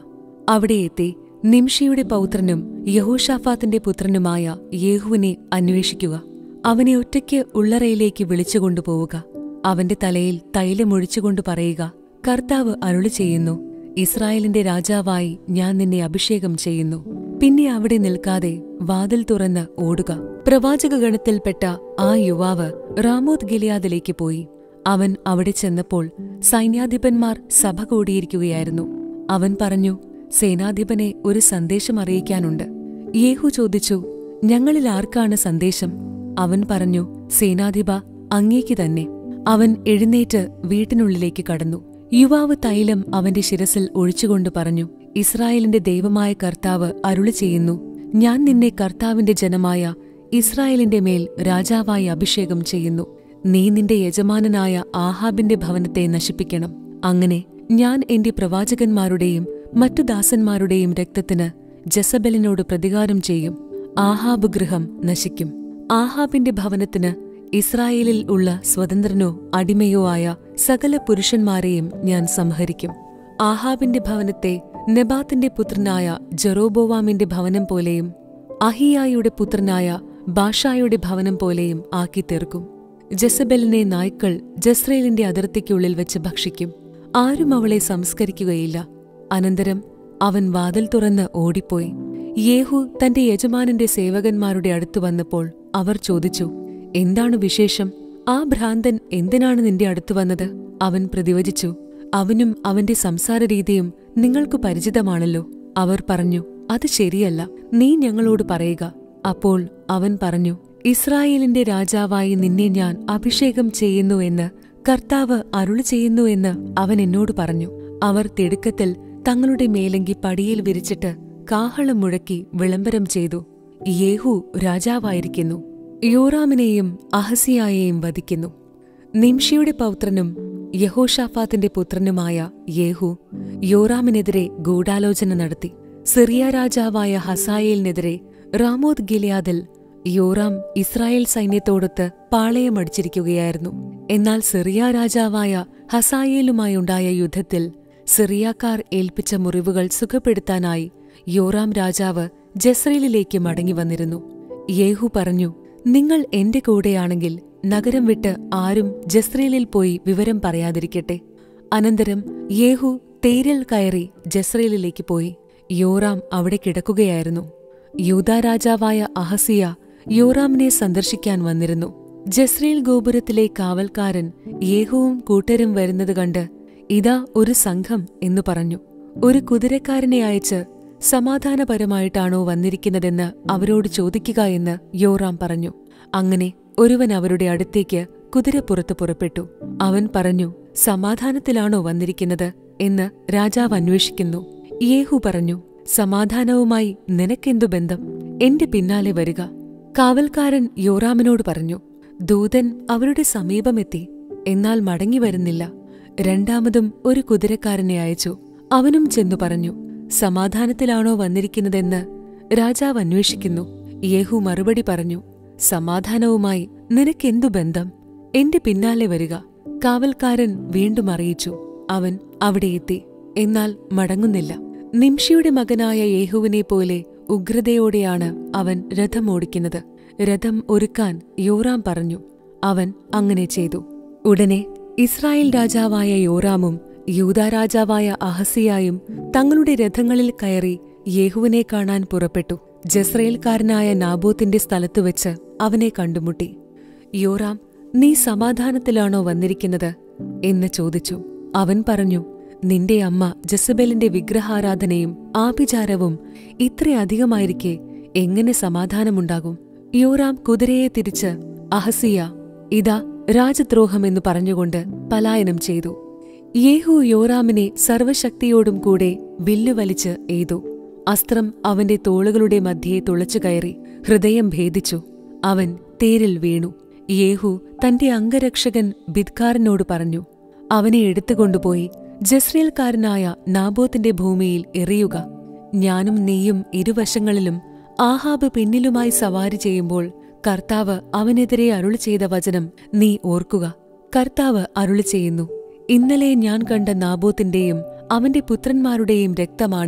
അവിടെ എത്തി നിംഷിയുടെ പൗത്രനും യഹോഷാഫാത്തിന്റെ പുത്രനുമായ യേഹുവിനെ അന്വേഷിക്കുക. അവനെ ഒറ്റയ്ക്ക് ഉള്ളറയിലേക്ക് വിളിച്ചുകൊണ്ടുപോവുക. അവന്റെ തലയിൽ തൈലമൊഴിച്ചുകൊണ്ട് പറയുക, കർത്താവ് അരുളി ചെയ്യുന്നു, ഇസ്രായേലിന്റെ രാജാവായി ഞാൻ നിന്നെ അഭിഷേകം ചെയ്യുന്നു. പിന്നെ അവിടെ നിൽക്കാതെ വാതിൽ തുറന്ന് ഓടുക. പ്രവാചകഗണത്തിൽപ്പെട്ട ആ യുവാവ് റാമോത്ത് ഗിലെയാദിലേക്ക് പോയി. അവൻ അവിടെ ചെന്നപ്പോൾ സൈന്യാധിപന്മാർ സഭ കൂടിയിരിക്കുകയായിരുന്നു. അവൻ പറഞ്ഞു, സേനാധിപനെ ഒരു സന്ദേശം അറിയിക്കാനുണ്ട്. യേഹു ചോദിച്ചു, ഞങ്ങളിൽ ആർക്കാണ് സന്ദേശം? അവൻ പറഞ്ഞു, സേനാധിപ, അങ്ങേക്ക് തന്നെ. അവൻ എഴുന്നേറ്റ് വീട്ടിനുള്ളിലേക്ക് കടന്നു. യുവാവ് തൈലം അവന്റെ ശിരസിൽ ഒഴിച്ചുകൊണ്ട് പറഞ്ഞു, ഇസ്രായേലിന്റെ ദൈവമായ കർത്താവ് അരുളി ചെയ്യുന്നു, ഞാൻ നിന്നെ കർത്താവിന്റെ ജനമായ ഇസ്രായേലിന്റെ മേൽ രാജാവായി അഭിഷേകം ചെയ്യുന്നു. നീ നിന്റെ യജമാനനായ ആഹാബിന്റെ ഭവനത്തെ നശിപ്പിക്കണം. അങ്ങനെ ഞാൻ എന്റെ പ്രവാചകന്മാരുടെയും മറ്റു ദാസന്മാരുടെയും രക്തത്തിന് ജസബലിനോട് പ്രതികാരം ചെയ്യും. ആഹാബ് ഗൃഹം നശിക്കും. ആഹാബിന്റെ ഭവനത്തിന് ഇസ്രായേലിൽ ഉള്ള സ്വതന്ത്രനോ അടിമയോ ആയ സകല പുരുഷന്മാരെയും ഞാൻ സംഹരിക്കും. ആഹാബിന്റെ ഭവനത്തെ നെബാത്തിന്റെ പുത്രനായ ജെറോബോവാമിന്റെ ഭവനം പോലെയും അഹിയായുടെ പുത്രനായ ബാഷായുടെ ഭവനം പോലെയും ആക്കിത്തീർക്കും. ജസബലിനെ നായ്ക്കൾ ജസ്രയേലിന്റെ അതിർത്തിക്കുള്ളിൽ വെച്ച് ഭക്ഷിക്കും. ആരും അവളെ സംസ്കരിക്കുകയില്ല. അനന്തരം അവൻ വാതിൽ തുറന്ന് ഓടിപ്പോയി. യേഹു തന്റെ യജമാനന്റെ സേവകന്മാരുടെ അടുത്തു വന്നപ്പോൾ അവർ ചോദിച്ചു, എന്താണ് വിശേഷം? ആ ഭ്രാന്തൻ എന്തിനാണ് നിന്റെ അടുത്തു വന്നത്? അവൻ പ്രതിവചിച്ചു, അവനും അവന്റെ സംസാരരീതിയും നിങ്ങൾക്ക് പരിചിതമാണല്ലോ. അവർ പറഞ്ഞു, അത് ശരിയല്ല, നീ ഞങ്ങളോട് പറയുക. അപ്പോൾ അവൻ പറഞ്ഞു, ഇസ്രായേലിന്റെ രാജാവായി നിന്നെ ഞാൻ അഭിഷേകം ചെയ്യുന്നു എന്ന് കർത്താവ് അരുളി ചെയ്യുന്നു എന്ന് അവൻ എന്നോട് പറഞ്ഞു. അവർ തിടുക്കത്തിൽ തങ്ങളുടെ മേലങ്കി പടിയിൽ വിരിച്ചിട്ട് കാഹളം മുഴക്കി വിളംബരം ചെയ്തു, യേഹു രാജാവായിരിക്കുന്നു, യോറാമിനെയും അഹസിയായെയും വധിക്കുന്നു. നിംഷിയുടെ പൗത്രനും യഹോഷാഫാത്തിന്റെ പുത്രനുമായ യേഹു യോറാമിനെതിരെ ഗൂഢാലോചന നടത്തി. സിറിയ രാജാവായ ഹസായേലിനെതിരെ റാമോത്ത് ഗിലെയാദിൽ യോറാം ഇസ്രായേൽ സൈന്യത്തോടൊത്ത് പാളയമടിച്ചിരിക്കുകയായിരുന്നു. എന്നാൽ സിറിയ രാജാവായ ഹസായേലുമായുണ്ടായ യുദ്ധത്തിൽ സിറിയാക്കാർ ഏൽപ്പിച്ച മുറിവുകൾ സുഖപ്പെടുത്താനായി യോറാം രാജാവ് ജസ്രയേലിലേക്ക് മടങ്ങിവന്നിരുന്നു. യേഹു പറഞ്ഞു, നിങ്ങൾ എന്റെ കൂടെയാണെങ്കിൽ നഗരം വിട്ട് ആരും ജസ്രയേലിൽ പോയി വിവരം പറയാതിരിക്കട്ടെ. അനന്തരം യേഹു തേരിൽ കയറി ജസ്രയേലിലേക്ക് പോയി. യോറാം അവിടെ കിടക്കുകയായിരുന്നു. യൂദാ രാജാവായ അഹസിയ യോറാമിനെ സന്ദർശിക്കാൻ വന്നിരുന്നു. ജസ്രയേൽ ഗോപുരത്തിലെ കാവൽക്കാരൻ യേഹുവും കൂട്ടരും വരുന്നത് കണ്ട്, ഇതാ ഒരു സംഘം എന്നു പറഞ്ഞു. ഒരു കുതിരക്കാരനെ അയച്ച് സമാധാനപരമായിട്ടാണോ വന്നിരിക്കുന്നതെന്ന് അവരോട് ചോദിക്കുക എന്ന് യോറാം പറഞ്ഞു. അങ്ങനെ ഒരുവൻ അവരുടെ അടുത്തേക്ക് കുതിരപ്പുറത്ത് പുറപ്പെട്ടു. അവൻ പറഞ്ഞു, സമാധാനത്തിലാണോ വന്നിരിക്കുന്നത് എന്ന് രാജാവ് അന്വേഷിക്കുന്നു. യേഹു പറഞ്ഞു, സമാധാനവുമായി നിനക്കെന്തു ബന്ധം? എന്റെ പിന്നാലെ വരിക. കാവൽക്കാരൻ യോറാമിനോട് പറഞ്ഞു. ദൂതൻ അവരുടെ സമീപമെത്തി, എന്നാൽ മടങ്ങി വരുന്നില്ല. രണ്ടാമതും ഒരു കുതിരക്കാരനെ അയച്ചു. അവനും ചെന്നു പറഞ്ഞു, സമാധാനത്തിലാണോ വന്നിരിക്കുന്നതെന്ന് രാജാവ് അന്വേഷിക്കുന്നു. യേഹു മറുപടി പറഞ്ഞു, സമാധാനവുമായി നിനക്കെന്തു ബന്ധം? എന്റെ പിന്നാലെ വരിക. കാവൽക്കാരൻ വീണ്ടും അറിയിച്ചു. അവൻ അവിടെ എത്തി, എന്നാൽ മടങ്ങുന്നില്ല. നിംഷിയുടെ മകനായ യേഹുവിനെ പോലെ ഉഗ്രതയോടെയാണ് അവൻ രഥമോടിക്കുന്നത്. രഥം ഒരുക്കാൻ യോറാം പറഞ്ഞു. അവൻ അങ്ങനെ ചെയ്തു. ഉടനെ ഇസ്രായേൽ രാജാവായ യോറാമും യൂദാ രാജാവായ അഹസിയായും തങ്ങളുടെ രഥങ്ങളിൽ കയറി യേഹുവിനെ കാണാൻ പുറപ്പെട്ടു. ജസ്രയേൽക്കാരനായ നാബോത്തിന്റെ സ്ഥലത്തുവെച്ച് അവനെ കണ്ടുമുട്ടി. യോറാം, നീ സമാധാനത്തിലാണോ വന്നിരിക്കുന്നത് എന്ന് ചോദിച്ചു. അവൻ പറഞ്ഞു, നിന്റെ അമ്മ ജസബേലിന്റെ വിഗ്രഹാരാധനയും ആഭിചാരവും ഇത്രയധികമായിരിക്കെ എങ്ങനെ സമാധാനമുണ്ടാകും? യോറാം കുതിരയെ തിരിച്ച്, അഹസിയ, ഇതാ രാജദ്രോഹമെന്നു പറഞ്ഞുകൊണ്ട് പലായനം ചെയ്തു. യേഹു യോറാമിനെ സർവശക്തിയോടും കൂടെ വില്ലുവലിച്ച് എയ്തു. അസ്ത്രം അവന്റെ തോളുകളുടെ മധ്യേ തുളച്ചുകയറി ഹൃദയം ഭേദിച്ചു. അവൻ തേരിൽ വീണു. യേഹു തന്റെ അംഗരക്ഷകൻ ബിദ്കാറിനോട് പറഞ്ഞു, അവനെ എടുത്തുകൊണ്ടുപോയി ജസ്രയേൽക്കാരനായ നാബോത്തിന്റെ ഭൂമിയിൽ എറിയുക. ഞാനും നീയും ഇരുവശങ്ങളിലും ആഹാബ് പിന്നിലുമായി സവാരി ചെയ്യുമ്പോൾ കർത്താവ് അവനെതിരെ അരുളി ചെയ്ത വചനം നീ ഓർക്കുക. കർത്താവ് അരുളി ചെയ്യുന്നു, ഇന്നലെ ഞാൻ കണ്ട നാബോത്തിന്റെയും അവന്റെ പുത്രന്മാരുടെയും രക്തമാണേ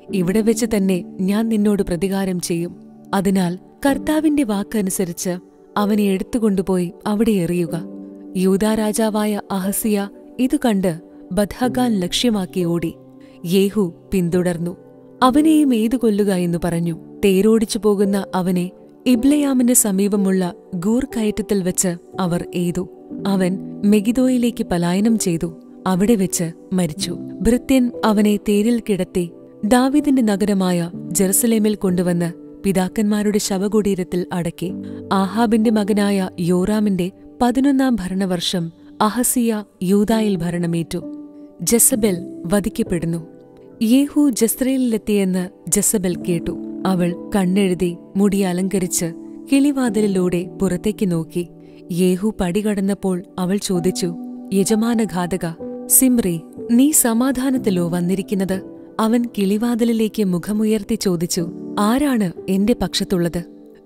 ഇവിടെ വെച്ച് തന്നെ ഞാൻ നിന്നോട് പ്രതികാരം ചെയ്യും. അതിനാൽ കർത്താവിന്റെ വാക്കനുസരിച്ച് അവനെ എടുത്തുകൊണ്ടുപോയി അവിടെ എറിയുക. യൂദാ രാജാവായ അഹസിയ ഇതു കണ്ട് ബദ്ഹഗാൻ ലക്ഷ്യമാക്കി ഓടി. യേഹൂ പിന്തുടർന്നു. അവനെയും എയ്തു കൊല്ലുക എന്നു പറഞ്ഞു. തേരോടിച്ചു പോകുന്ന അവനെ ഇബ്ലെയാമിന് സമീപമുള്ള ഗൂർ കയറ്റത്തിൽ വെച്ച് അവർ എയ്തു. അവൻ മെഗിദോയിലേക്ക് പലായനം ചെയ്തു. അവിടെ വെച്ച് മരിച്ചു. ഭൃത്യൻ അവനെ തേരിൽ കിടത്തി ദാവീദിന്റെ നഗരമായ ജെറുസലേമിൽ കൊണ്ടുവന്ന് പിതാക്കന്മാരുടെ ശവകുടീരത്തിൽ അടക്കി. ആഹാബിന്റെ മകനായ യോറാമിന്റെ 11-ാം ഭരണവർഷം അഹസിയ യൂദായിൽ ഭരണമേറ്റു. ജെസബെൽ വധിക്കപ്പെടുന്നു. യേഹൂ ജസ്രയേലിലെത്തിയെന്ന് ജെസബെൽ കേട്ടു. അവൾ കണ്ണെഴുതി മുടി അലങ്കരിച്ച് കിളിവാതിലിലൂടെ പുറത്തേക്ക് നോക്കി. യേഹൂ പടികടന്നപ്പോൾ അവൾ ചോദിച്ചു, യജമാനഘാതക സിമ്രി, നീ സമാധാനത്തിലോ വന്നിരിക്കുന്നത്? അവൻ കിളിവാതിലിലേക്ക് മുഖമുയർത്തി ചോദിച്ചു, ആരാണ് എന്റെ പക്ഷത്തുള്ളത്?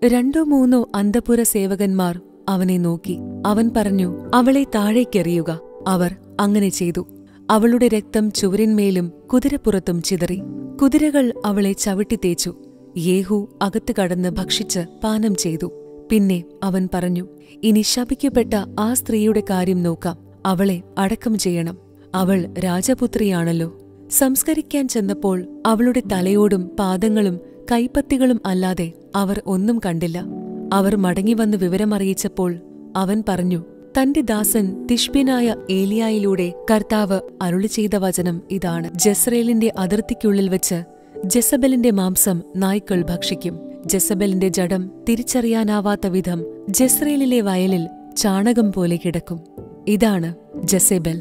2-3 അന്തഃപുര സേവകന്മാർ അവനെ നോക്കി. അവൻ പറഞ്ഞു, അവളെ താഴേക്കെറിയുക. അവർ അങ്ങനെ ചെയ്തു. അവളുടെ രക്തം ചുവരിന്മേലും കുതിരപ്പുറത്തും ചിതറി. കുതിരകൾ അവളെ ചവിട്ടിത്തേച്ചു. യേഹൂ അകത്ത് കടന്ന് ഭക്ഷിച്ച് പാനം ചെയ്തു. പിന്നെ അവൻ പറഞ്ഞു, ഇനി ശപിക്കപ്പെട്ട ആ സ്ത്രീയുടെ കാര്യം നോക്കാം. അവളെ അടക്കം ചെയ്യണം. അവൾ രാജപുത്രിയാണല്ലോ. സംസ്കരിക്കാൻ ചെന്നപ്പോൾ അവളുടെ തലയോടും പാദങ്ങളും കൈപ്പത്തികളും അല്ലാതെ അവർ ഒന്നും കണ്ടില്ല. അവർ മടങ്ങിവന്ന് വിവരമറിയിച്ചപ്പോൾ അവൻ പറഞ്ഞു, തന്റെ ദാസൻ തിശ്ബ്യനായ ഏലിയായിലൂടെ കർത്താവ് അരുളി ചെയ്ത വചനം ഇതാണ്: ജസ്രയേലിന്റെ അതിർത്തിക്കുള്ളിൽ വെച്ച് ജെസബെലിന്റെ മാംസം നായ്ക്കൾ ഭക്ഷിക്കും. ജെസബെലിന്റെ ജഡം തിരിച്ചറിയാനാവാത്ത വിധം ജസ്രയേലിലെ വയലിൽ ചാണകം പോലെ കിടക്കും. ഇതാണ് ജെസബെൽ.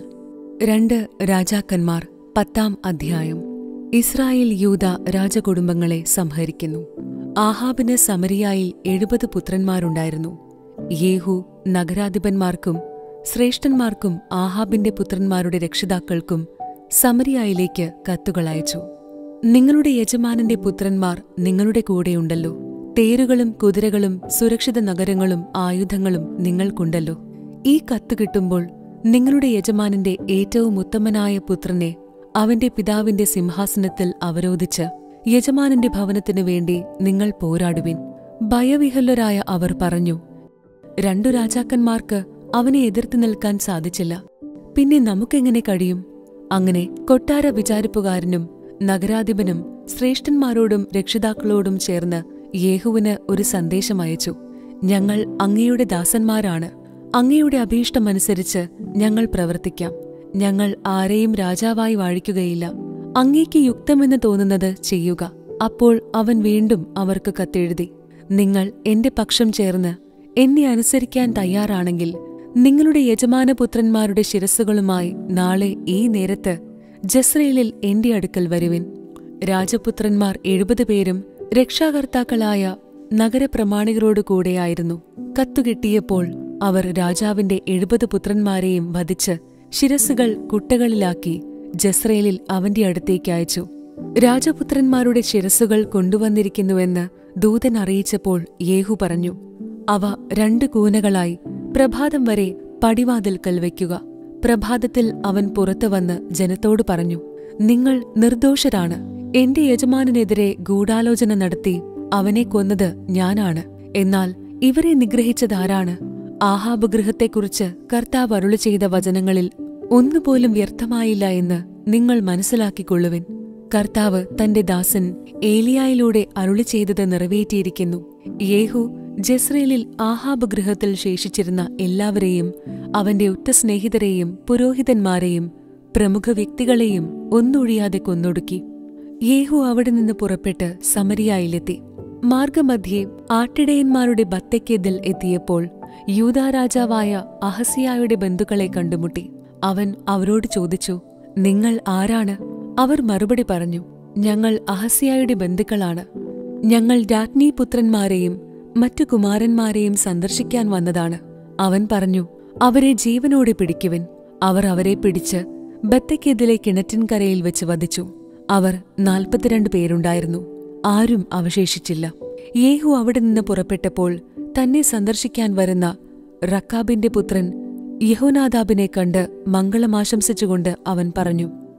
2 രാജാക്കന്മാർ 10-ാം അധ്യായം. ഇസ്രായേൽ യൂദ രാജകുടുംബങ്ങളെ സംഹരിക്കുന്നു. ആഹാബിന് സമരിയായിൽ 70 പുത്രന്മാരുണ്ടായിരുന്നു. യേഹൂ നഗരാധിപന്മാർക്കും ശ്രേഷ്ഠന്മാർക്കും ആഹാബിന്റെ പുത്രന്മാരുടെ രക്ഷിതാക്കൾക്കും സമരിയായിലേക്ക് കത്തുകളയച്ചു. നിങ്ങളുടെ യജമാനന്റെ പുത്രന്മാർ നിങ്ങളുടെ കൂടെയുണ്ടല്ലോ. തേരുകളും കുതിരകളും സുരക്ഷിത നഗരങ്ങളും ആയുധങ്ങളും നിങ്ങൾക്കുണ്ടല്ലോ. ഈ കത്ത് കിട്ടുമ്പോൾ നിങ്ങളുടെ യജമാനന്റെ ഏറ്റവും ഉത്തമനായ പുത്രനെ അവന്റെ പിതാവിന്റെ സിംഹാസനത്തിൽ അവരോധിച്ച് യജമാനന്റെ ഭവനത്തിനു വേണ്ടി നിങ്ങൾ പോരാടുവിൻ. ഭയവിഹ്വലരായ അവർ പറഞ്ഞു, 2 രാജാക്കന്മാർക്ക് അവനെ എതിർത്ത് നിൽക്കാൻ സാധിച്ചില്ല. പിന്നെ നമുക്കെങ്ങനെ കഴിയും? അങ്ങനെ കൊട്ടാര വിചാരിപ്പുകാരനും നഗരാധിപനും ശ്രേഷ്ഠന്മാരോടും രക്ഷിതാക്കളോടും ചേർന്ന് യേഹൂവിന് ഒരു സന്ദേശമയച്ചു. ഞങ്ങൾ അങ്ങയുടെ ദാസന്മാരാണ്. അങ്ങയുടെ അഭീഷ്ടമനുസരിച്ച് ഞങ്ങൾ പ്രവർത്തിക്കാം. ഞങ്ങൾ ആരെയും രാജാവായി വാഴിക്കുകയില്ല. അങ്ങേക്ക് യുക്തമെന്ന് തോന്നുന്നത് ചെയ്യുക. അപ്പോൾ അവൻ വീണ്ടും അവർക്ക് കത്തെഴുതി, നിങ്ങൾ എന്റെ പക്ഷം ചേർന്ന് എന്നെ അനുസരിക്കാൻ തയ്യാറാണെങ്കിൽ നിങ്ങളുടെ യജമാനപുത്രന്മാരുടെ ശിരസ്സുകളുമായി നാളെ ഈ നേരത്ത് ജസ്രയേലിൽ എന്റെ അടുക്കൽ വരുവിൻ. രാജപുത്രന്മാർ 70 പേരും രക്ഷാകർത്താക്കളായ നഗരപ്രമാണികരോടു കൂടെയായിരുന്നു. കത്തുകിട്ടിയപ്പോൾ അവർ രാജാവിന്റെ 70 പുത്രന്മാരെയും വധിച്ച് ശിരസ്സുകൾ കുട്ടകളിലാക്കി ജസ്രയേലിൽ അവന്റെ അടുത്തേക്ക് അയച്ചു. രാജപുത്രന്മാരുടെ ശിരസ്സുകൾ കൊണ്ടുവന്നിരിക്കുന്നുവെന്ന് ദൂതൻ അറിയിച്ചപ്പോൾ യേഹൂ പറഞ്ഞു, അവ 2 കൂനകളായി പ്രഭാതം വരെ പടിവാതിൽക്കൽ വയ്ക്കുക. പ്രഭാതത്തിൽ അവൻ പുറത്തു വന്ന് ജനത്തോട് പറഞ്ഞു, നിങ്ങൾ നിർദോഷരാണ്. എന്റെ യജമാനെതിരെ ഗൂഢാലോചന നടത്തി അവനെ കൊന്നത് ഞാനാണ്. എന്നാൽ ഇവരെ നിഗ്രഹിച്ചതാരാണ്? ആഹാബ് ഗൃഹത്തെക്കുറിച്ച് കർത്താവ് അരുളി ചെയ്ത വചനങ്ങളിൽ ഒന്നുപോലും വ്യർത്ഥമായില്ല എന്ന് നിങ്ങൾ മനസ്സിലാക്കിക്കൊള്ളുവിൻ. കർത്താവ് തന്റെ ദാസൻ ഏലിയായിലൂടെ അരുളി ചെയ്തത് നിറവേറ്റിയിരിക്കുന്നു. യേഹൂ ജസ്രയേലിൽ ആഹാബ് ഗൃഹത്തിൽ ശേഷിച്ചിരുന്ന എല്ലാവരെയും, അവന്റെ ഉറ്റ സ്നേഹിതരെയും പുരോഹിതന്മാരെയും പ്രമുഖ വ്യക്തികളെയും ഒന്നൊഴിയാതെ കൊന്നൊടുക്കി. യേഹൂ അവിടെ നിന്ന് പുറപ്പെട്ട് സമരിയായിലെത്തി. മാർഗമധ്യേ ആട്ടിടയന്മാരുടെ ബത്തെക്കേദിൽ എത്തിയപ്പോൾ യൂദാ രാജാവായ അഹസിയായുടെ ബന്ധുക്കളെ കണ്ടുമുട്ടി. അവൻ അവരോട് ചോദിച്ചു, നിങ്ങൾ ആരാണ്? അവർ മറുപടി പറഞ്ഞു, ഞങ്ങൾ അഹസിയായുടെ ബന്ധുക്കളാണ്. ഞങ്ങൾ രാജ്ഞീപുത്രന്മാരെയും മറ്റു കുമാരന്മാരെയും സന്ദർശിക്കാൻ വന്നതാണ്. അവൻ പറഞ്ഞു, അവരെ ജീവനോടെ പിടിക്കുവിൻ. അവർ അവരെ പിടിച്ച് ബത്തെക്കേദിലെ കിണറ്റിൻകരയിൽ വെച്ച് വധിച്ചു. അവർ 42 പേരുണ്ടായിരുന്നു. ആരും അവശേഷിച്ചില്ല. യേഹൂ അവിടെ നിന്ന് പുറപ്പെട്ടപ്പോൾ തന്നെ സന്ദർശിക്കാൻ വരുന്ന റക്കാബിന്റെ പുത്രൻ യഹോനാദാബിനെ കണ്ട് മംഗളമാശംസിച്ചുകൊണ്ട് അവൻ പറഞ്ഞു,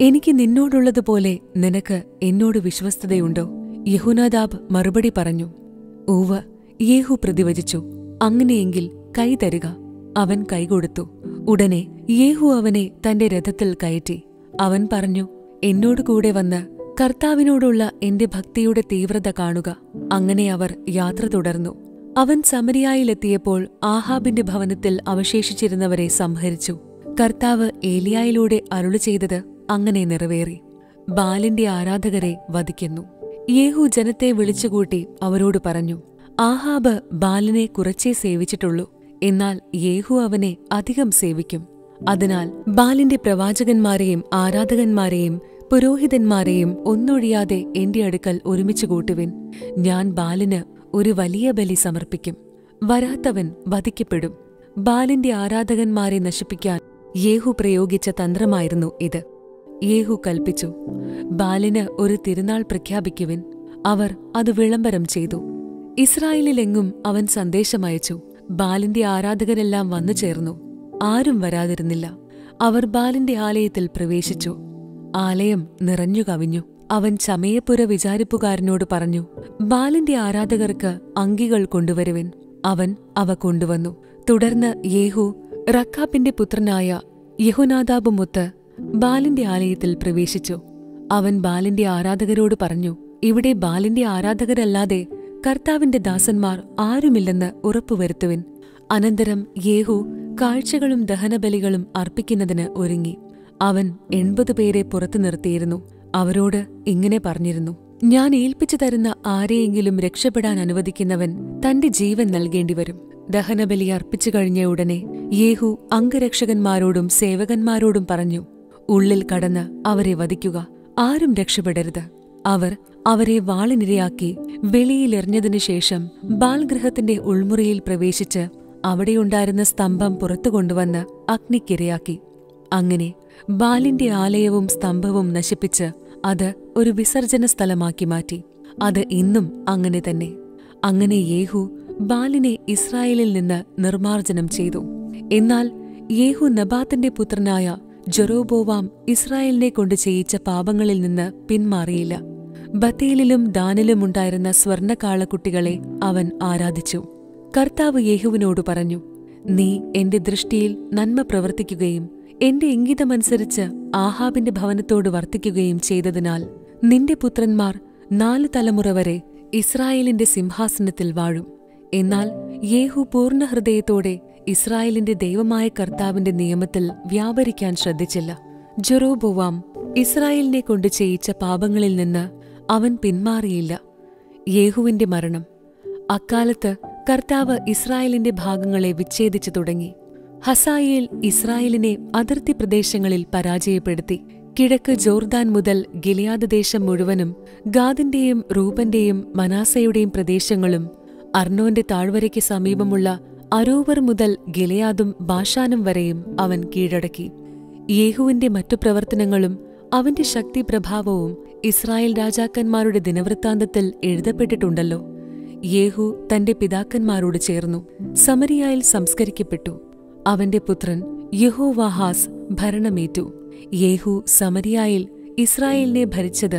എനിക്ക് നിന്നോടുള്ളതുപോലെ നിനക്ക് എന്നോട് വിശ്വസ്തതയുണ്ടോ? യഹോനാദാബ് മറുപടി പറഞ്ഞു, ഉവ്വ്. യേഹൂ പ്രതിവചിച്ചു, അങ്ങനെയെങ്കിൽ കൈ തരുക. അവൻ കൈകൊടുത്തു. ഉടനെ യേഹൂ അവനെ തന്റെ രഥത്തിൽ കയറ്റി. അവൻ പറഞ്ഞു, എന്നോട് കൂടെ വന്ന് കർത്താവിനോടുള്ള എന്റെ ഭക്തിയുടെ തീവ്രത കാണുക. അങ്ങനെ അവർ യാത്ര തുടർന്നു. അവൻ സമരിയായിലെത്തിയപ്പോൾ ആഹാബിന്റെ ഭവനത്തിൽ അവശേഷിച്ചിരുന്നവരെ സംഹരിച്ചു. കർത്താവ് ഏലിയായിലൂടെ അരുളി ചെയ്തത് അങ്ങനെ നിറവേറി. ബാലിന്റെ ആരാധകരെ വധിക്കുന്നു. യേഹൂ ജനത്തെ വിളിച്ചുകൂട്ടി അവരോട് പറഞ്ഞു, ആഹാബ് ബാലിനെ കുറച്ചേ സേവിച്ചിട്ടുള്ളൂ, എന്നാൽ യേഹൂ അവനെ അധികം സേവിക്കും. അതിനാൽ ബാലിന്റെ പ്രവാചകന്മാരെയും ആരാധകന്മാരെയും പുരോഹിതന്മാരെയും ഒന്നൊഴിയാതെ എന്റെ അടുക്കൽ ഒരുമിച്ചു കൂട്ടുവിൻ. ഞാൻ ബാലിന് ഒരു വലിയ ബലി സമർപ്പിക്കും. വരാത്തവൻ വധിക്കപ്പെടും. ബാലിന്റെ ആരാധകന്മാരെ നശിപ്പിക്കാൻ യേഹൂ പ്രയോഗിച്ച തന്ത്രമായിരുന്നു ഇത്. യേഹൂ കൽപ്പിച്ചു, ബാലിന് ഒരു തിരുനാൾ പ്രഖ്യാപിക്കുവിൻ. അവർ അത് വിളംബരം ചെയ്തു. ഇസ്രായേലിലെങ്ങും അവൻ സന്ദേശമയച്ചു. ബാലിന്റെ ആരാധകരെല്ലാം വന്നു ചേർന്നു. ആരും വരാതിരുന്നില്ല. അവർ ബാലിന്റെ ആലയത്തിൽ പ്രവേശിച്ചു. ആലയം നിറഞ്ഞു കവിഞ്ഞു. അവൻ ചമയപ്പുര വിചാരിപ്പുകാരനോട് പറഞ്ഞു, ബാലിന്റെ ആരാധകർക്ക് അങ്കികൾ കൊണ്ടുവരുവിൻ. അവൻ അവ കൊണ്ടുവന്നു. തുടർന്ന് യേഹൂ റക്കാബിന്റെ പുത്രനായ യഹോനാദാബുമൊത്ത് ബാലിന്റെ ആലയത്തിൽ പ്രവേശിച്ചു. അവൻ ബാലിന്റെ ആരാധകരോട് പറഞ്ഞു, ഇവിടെ ബാലിന്റെ ആരാധകരല്ലാതെ കർത്താവിന്റെ ദാസന്മാർ ആരുമില്ലെന്ന് ഉറപ്പുവരുത്തുവിൻ. അനന്തരം യേഹൂ കാഴ്ചകളും ദഹനബലികളും അർപ്പിക്കുന്നതിന് ഒരുങ്ങി. അവൻ 80 പേരെ പുറത്തു നിർത്തിയിരുന്നു. അവരോട് ഇങ്ങനെ പറഞ്ഞിരുന്നു, ഞാൻ ഏൽപ്പിച്ചു തരുന്ന ആരെയെങ്കിലും രക്ഷപ്പെടാൻ അനുവദിക്കുന്നവൻ തന്റെ ജീവൻ നൽകേണ്ടിവരും. ദഹനബലി അർപ്പിച്ചു കഴിഞ്ഞ ഉടനെ യേഹൂ അംഗരക്ഷകന്മാരോടും സേവകന്മാരോടും പറഞ്ഞു, ഉള്ളിൽ കടന്ന് അവരെ വധിക്കുക. ആരും രക്ഷപ്പെടരുത്. അവർ അവരെ വാളിനിരയാക്കി വെളിയിലെറിഞ്ഞതിനു ശേഷം ബാൽഗൃഹത്തിന്റെ ഉൾമുറിയിൽ പ്രവേശിച്ച് അവിടെയുണ്ടായിരുന്ന സ്തംഭം പുറത്തുകൊണ്ടുവന്ന് അഗ്നിക്കിരയാക്കി. അങ്ങനെ ബാലിന്റെ ആലയവും സ്തംഭവും നശിപ്പിച്ച് അത് ഒരു വിസർജന സ്ഥലമാക്കി മാറ്റി. അത് ഇന്നും അങ്ങനെ തന്നെ. അങ്ങനെ യേഹൂ ബാലിനെ ഇസ്രായേലിൽ നിന്ന് നിർമ്മാർജ്ജനം ചെയ്തു. എന്നാൽ യേഹൂ നബാത്തിന്റെ പുത്രനായ ജെറോബോവാം ഇസ്രായേലിനെ കൊണ്ട് ചെയ്യിച്ച പാപങ്ങളിൽ നിന്ന് പിന്മാറിയില്ല. ബത്തേലിലും ദാനിലുമുണ്ടായിരുന്ന സ്വർണ്ണക്കാളക്കുട്ടികളെ അവൻ ആരാധിച്ചു. കർത്താവ് യേഹുവിനോട് പറഞ്ഞു, നീ എന്റെ ദൃഷ്ടിയിൽ നന്മ പ്രവർത്തിക്കുകയും എന്റെ ഇംഗിതമനുസരിച്ച് ആഹാബിന്റെ ഭവനത്തോട് വർത്തിക്കുകയും ചെയ്തതിനാൽ നിന്റെ പുത്രന്മാർ 4 തലമുറ വരെ ഇസ്രായേലിന്റെ സിംഹാസനത്തിൽ വാഴും. എന്നാൽ യേഹൂ പൂർണ്ണഹൃദയത്തോടെ ഇസ്രായേലിന്റെ ദൈവമായ കർത്താവിന്റെ നിയമത്തിൽ വ്യാപരിക്കാൻ ശ്രദ്ധിച്ചില്ല. ജെറോബോവാം ഇസ്രായേലിനെ കൊണ്ട് ചെയ്യിച്ച പാപങ്ങളിൽ നിന്ന് അവൻ പിന്മാറിയില്ല. യേഹുവിന്റെ മരണം. അക്കാലത്ത് കർത്താവ് ഇസ്രായേലിന്റെ ഭാഗങ്ങളെ വിച്ഛേദിച്ചു തുടങ്ങി. ഹസായേൽ ഇസ്രായേലിനെ അതിർത്തി പ്രദേശങ്ങളിൽ പരാജയപ്പെടുത്തി. കിഴക്ക് ജോർദാൻ മുതൽ ഗിലിയാദ് ദേശം മുഴുവനും ഗാദിന്റെയും റൂബന്റെയും മനാസയുടെയും പ്രദേശങ്ങളും അർണോന്റെ താഴ്വരയ്ക്ക് സമീപമുള്ള അരോവർ മുതൽ ഗിലെയാദും ബാഷാനും വരെയും അവൻ കീഴടക്കി. യേഹുവിന്റെ മറ്റു പ്രവർത്തനങ്ങളും അവന്റെ ശക്തിപ്രഭാവവും ഇസ്രായേൽ രാജാക്കന്മാരുടെ ദിനവൃത്താന്തത്തിൽ എഴുതപ്പെട്ടിട്ടുണ്ടല്ലോ. യേഹൂ തന്റെ പിതാക്കന്മാരോട് ചേർന്നു സമരിയായിൽ സംസ്കരിക്കപ്പെട്ടു. അവന്റെ പുത്രൻ യഹോവാഹാസ് ഭരണമേറ്റു. യേഹൂ സമരിയായിൽ ഇസ്രായേലിനെ ഭരിച്ചത്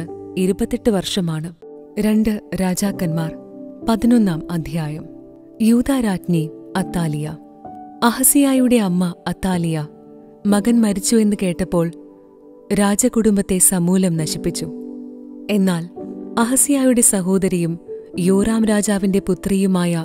28 വർഷമാണ്. 2 രാജാക്കന്മാർ 11-ാം അധ്യായം. യൂദാരാജ്ഞി അത്താലിയ. അഹസിയായുടെ അമ്മ അത്താലിയ മകൻ മരിച്ചു എന്ന് കേട്ടപ്പോൾ രാജകുടുംബത്തെ സമൂലം നശിപ്പിച്ചു. എന്നാൽ അഹസിയായുടെ സഹോദരിയും യോറാം രാജാവിന്റെ പുത്രിയുമായ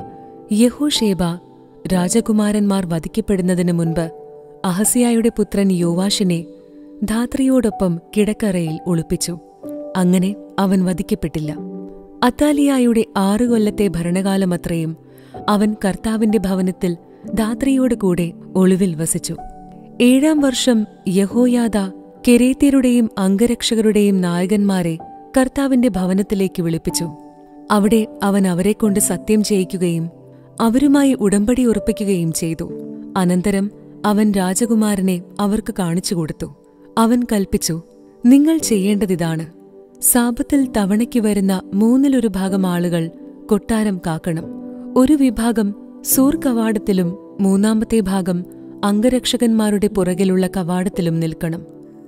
യഹോഷേബ രാജകുമാരന്മാർ വധിക്കപ്പെടുന്നതിനു മുൻപ് അഹസിയായുടെ പുത്രൻ യോവാഷിനെ ധാത്രിയോടൊപ്പം കിടക്കറയിൽ ഒളിപ്പിച്ചു. അങ്ങനെ അവൻ വധിക്കപ്പെട്ടില്ല. അത്താലിയായുടെ 6 കൊല്ലത്തെ ഭരണകാലമത്രയും അവൻ കർത്താവിന്റെ ഭവനത്തിൽ ധാത്രിയോട് കൂടെ ഒളിവിൽ വസിച്ചു. 7-ാം വർഷം യഹോയാദ കെരേത്യരുടെയും അംഗരക്ഷകരുടെയും നായകന്മാരെ കർത്താവിന്റെ ഭവനത്തിലേക്ക് വിളിപ്പിച്ചു. അവിടെ അവൻ അവരെക്കൊണ്ട് സത്യം ചെയ്യിക്കുകയും അവരുമായി ഉടമ്പടി ഉറപ്പിക്കുകയും ചെയ്തു. അനന്തരം അവൻ രാജകുമാരനെ അവർക്ക് കാണിച്ചുകൊടുത്തു. അവൻ കൽപ്പിച്ചു, നിങ്ങൾ ചെയ്യേണ്ടതിതാണ്. സാപത്തിൽ തവണയ്ക്ക് വരുന്ന 1/3 ഭാഗം ആളുകൾ കൊട്ടാരം കാക്കണം. 1 വിഭാഗം സൂർ കവാടത്തിലും 3-ാമത്തെ ഭാഗം അംഗരക്ഷകന്മാരുടെ പുറകിലുള്ള കവാടത്തിലും നിൽക്കണം.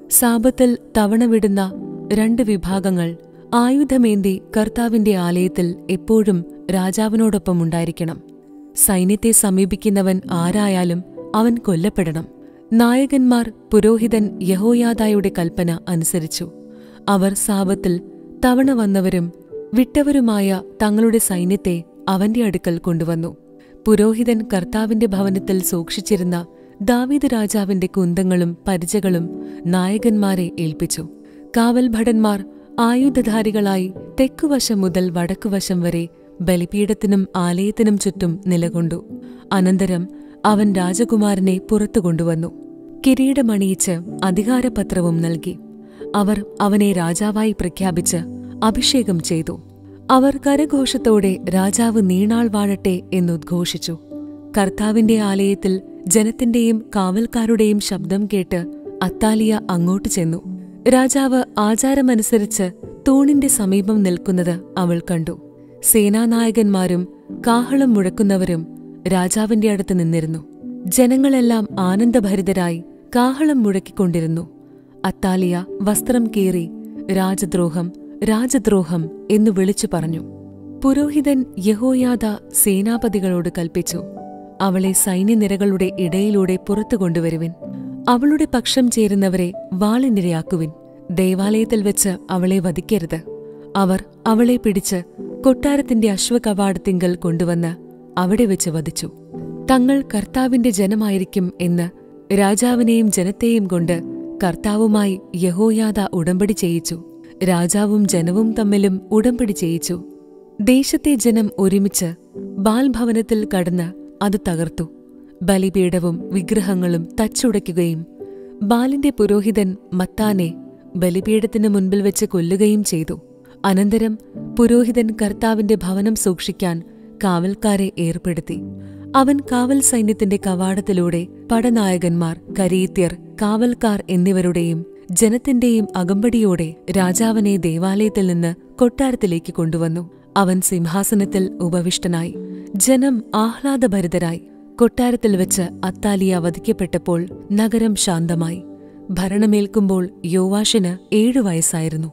സാബത്തിൽ തവണ വിടുന്ന 2 വിഭാഗങ്ങൾ ആയുധമേന്തി കർത്താവിന്റെ ആലയത്തിൽ എപ്പോഴും രാജാവിനോടൊപ്പം ഉണ്ടായിരിക്കണം. സൈന്യത്തെ സമീപിക്കുന്നവൻ ആരായാലും അവൻ കൊല്ലപ്പെടണം. നായകന്മാർ പുരോഹിതൻ യഹോയാദായുടെ കൽപ്പന അനുസരിച്ചു. അവർ സാബത്തിൽ തവണ വന്നവരും വിട്ടവരുമായ തങ്ങളുടെ സൈന്യത്തെ അവന്റെ അടുക്കൽ കൊണ്ടുവന്നു. പുരോഹിതൻ കർത്താവിന്റെ ഭവനത്തിൽ സൂക്ഷിച്ചിരുന്ന ദാവീദ് രാജാവിന്റെ കുന്തങ്ങളും പരിചകളും നായകന്മാരെ ഏൽപ്പിച്ചു. കാവൽഭടന്മാർ ആയുധധാരികളായി തെക്കുവശം മുതൽ വടക്കുവശം വരെ ബലിപീഠത്തിനും ആലയത്തിനും ചുറ്റും നിലകൊണ്ടു. അനന്തരം അവൻ രാജകുമാരനെ പുറത്തു കൊണ്ടുവന്നു. കിരീടമണിയിച്ച് അധികാരപത്രവും നൽകി. അവർ അവനെ രാജാവായി പ്രഖ്യാപിച്ച് അഭിഷേകം ചെയ്തു. അവർ കരഘോഷത്തോടെ രാജാവ് നീണാൾ വാഴട്ടെ എന്നുദ്ഘോഷിച്ചു. കർത്താവിന്റെ ആലയത്തിൽ ജനത്തിന്റെയും കാവൽക്കാരുടെയും ശബ്ദം കേട്ട് അത്താലിയ അങ്ങോട്ട് ചെന്നു. രാജാവ് ആചാരമനുസരിച്ച് തൂണിന്റെ സമീപം നിൽക്കുന്നത് അവൾ കണ്ടു. സേനാനായകന്മാരും കാഹളം മുഴക്കുന്നവരും രാജാവിന്റെ അടുത്ത് നിന്നിരുന്നു. ജനങ്ങളെല്ലാം ആനന്ദഭരിതരായി കാഹളം മുഴക്കിക്കൊണ്ടിരുന്നു. അത്താലിയ വസ്ത്രം കീറി രാജദ്രോഹം, രാജദ്രോഹം എന്നു വിളിച്ചു പറഞ്ഞു. പുരോഹിതൻ യഹോയാദാ സേനാപതികളോട് കൽപ്പിച്ചു, അവളെ സൈന്യനിരകളുടെ ഇടയിലൂടെ പുറത്തു കൊണ്ടുവരുവിൻ. അവളുടെ പക്ഷം ചേരുന്നവരെ വാളിനിരയാക്കുവിൻ. ദേവാലയത്തിൽ വെച്ച് അവളെ വധിക്കരുത്. അവർ അവളെ പിടിച്ച് കൊട്ടാരത്തിന്റെ അശ്വകവാടത്തിങ്കൽ കൊണ്ടുവന്ന് അവിടെ വെച്ച് വധിച്ചു. തങ്ങൾ കർത്താവിന്റെ ജനമായിരിക്കും എന്ന് രാജാവിനെയും ജനത്തെയും കൊണ്ട് കർത്താവുമായി യഹോയാദാ ഉടമ്പടി ചെയ്യിച്ചു. രാജാവും ജനവും തമ്മിലും ഉടമ്പടി ചെയ്യിച്ചു. ദേശത്തെ ജനം ഒരുമിച്ച് ബാൽഭവനത്തിൽ കടന്ന് അത് തകർത്തു. ബലിപീഠവും വിഗ്രഹങ്ങളും തച്ചുടയ്ക്കുകയും ബാലിന്റെ പുരോഹിതൻ മത്താനെ ബലിപീഠത്തിനു മുൻപിൽ വെച്ച് കൊല്ലുകയും ചെയ്തു. അനന്തരം പുരോഹിതൻ കർത്താവിന്റെ ഭവനം സൂക്ഷിക്കാൻ കാവൽക്കാരെ ഏർപ്പെടുത്തി. അവൻ കാവൽ സൈന്യത്തിന്റെ കവാടത്തിലൂടെ പടനായകന്മാർ, കരീത്യർ, കാവൽക്കാർ എന്നിവരുടെയും ജനത്തിന്റെയും അകമ്പടിയോടെ രാജാവിനെ ദേവാലയത്തിൽ നിന്ന് കൊട്ടാരത്തിലേക്ക് കൊണ്ടുവന്നു. അവൻ സിംഹാസനത്തിൽ ഉപവിഷ്ടനായി. ജനം ആഹ്ലാദഭരിതരായി. കൊട്ടാരത്തിൽ വെച്ച് അത്താലിയ വധിക്കപ്പെട്ടപ്പോൾ നഗരം ശാന്തമായി. ഭരണമേൽക്കുമ്പോൾ യോവാഷിന് 7 വയസ്സായിരുന്നു.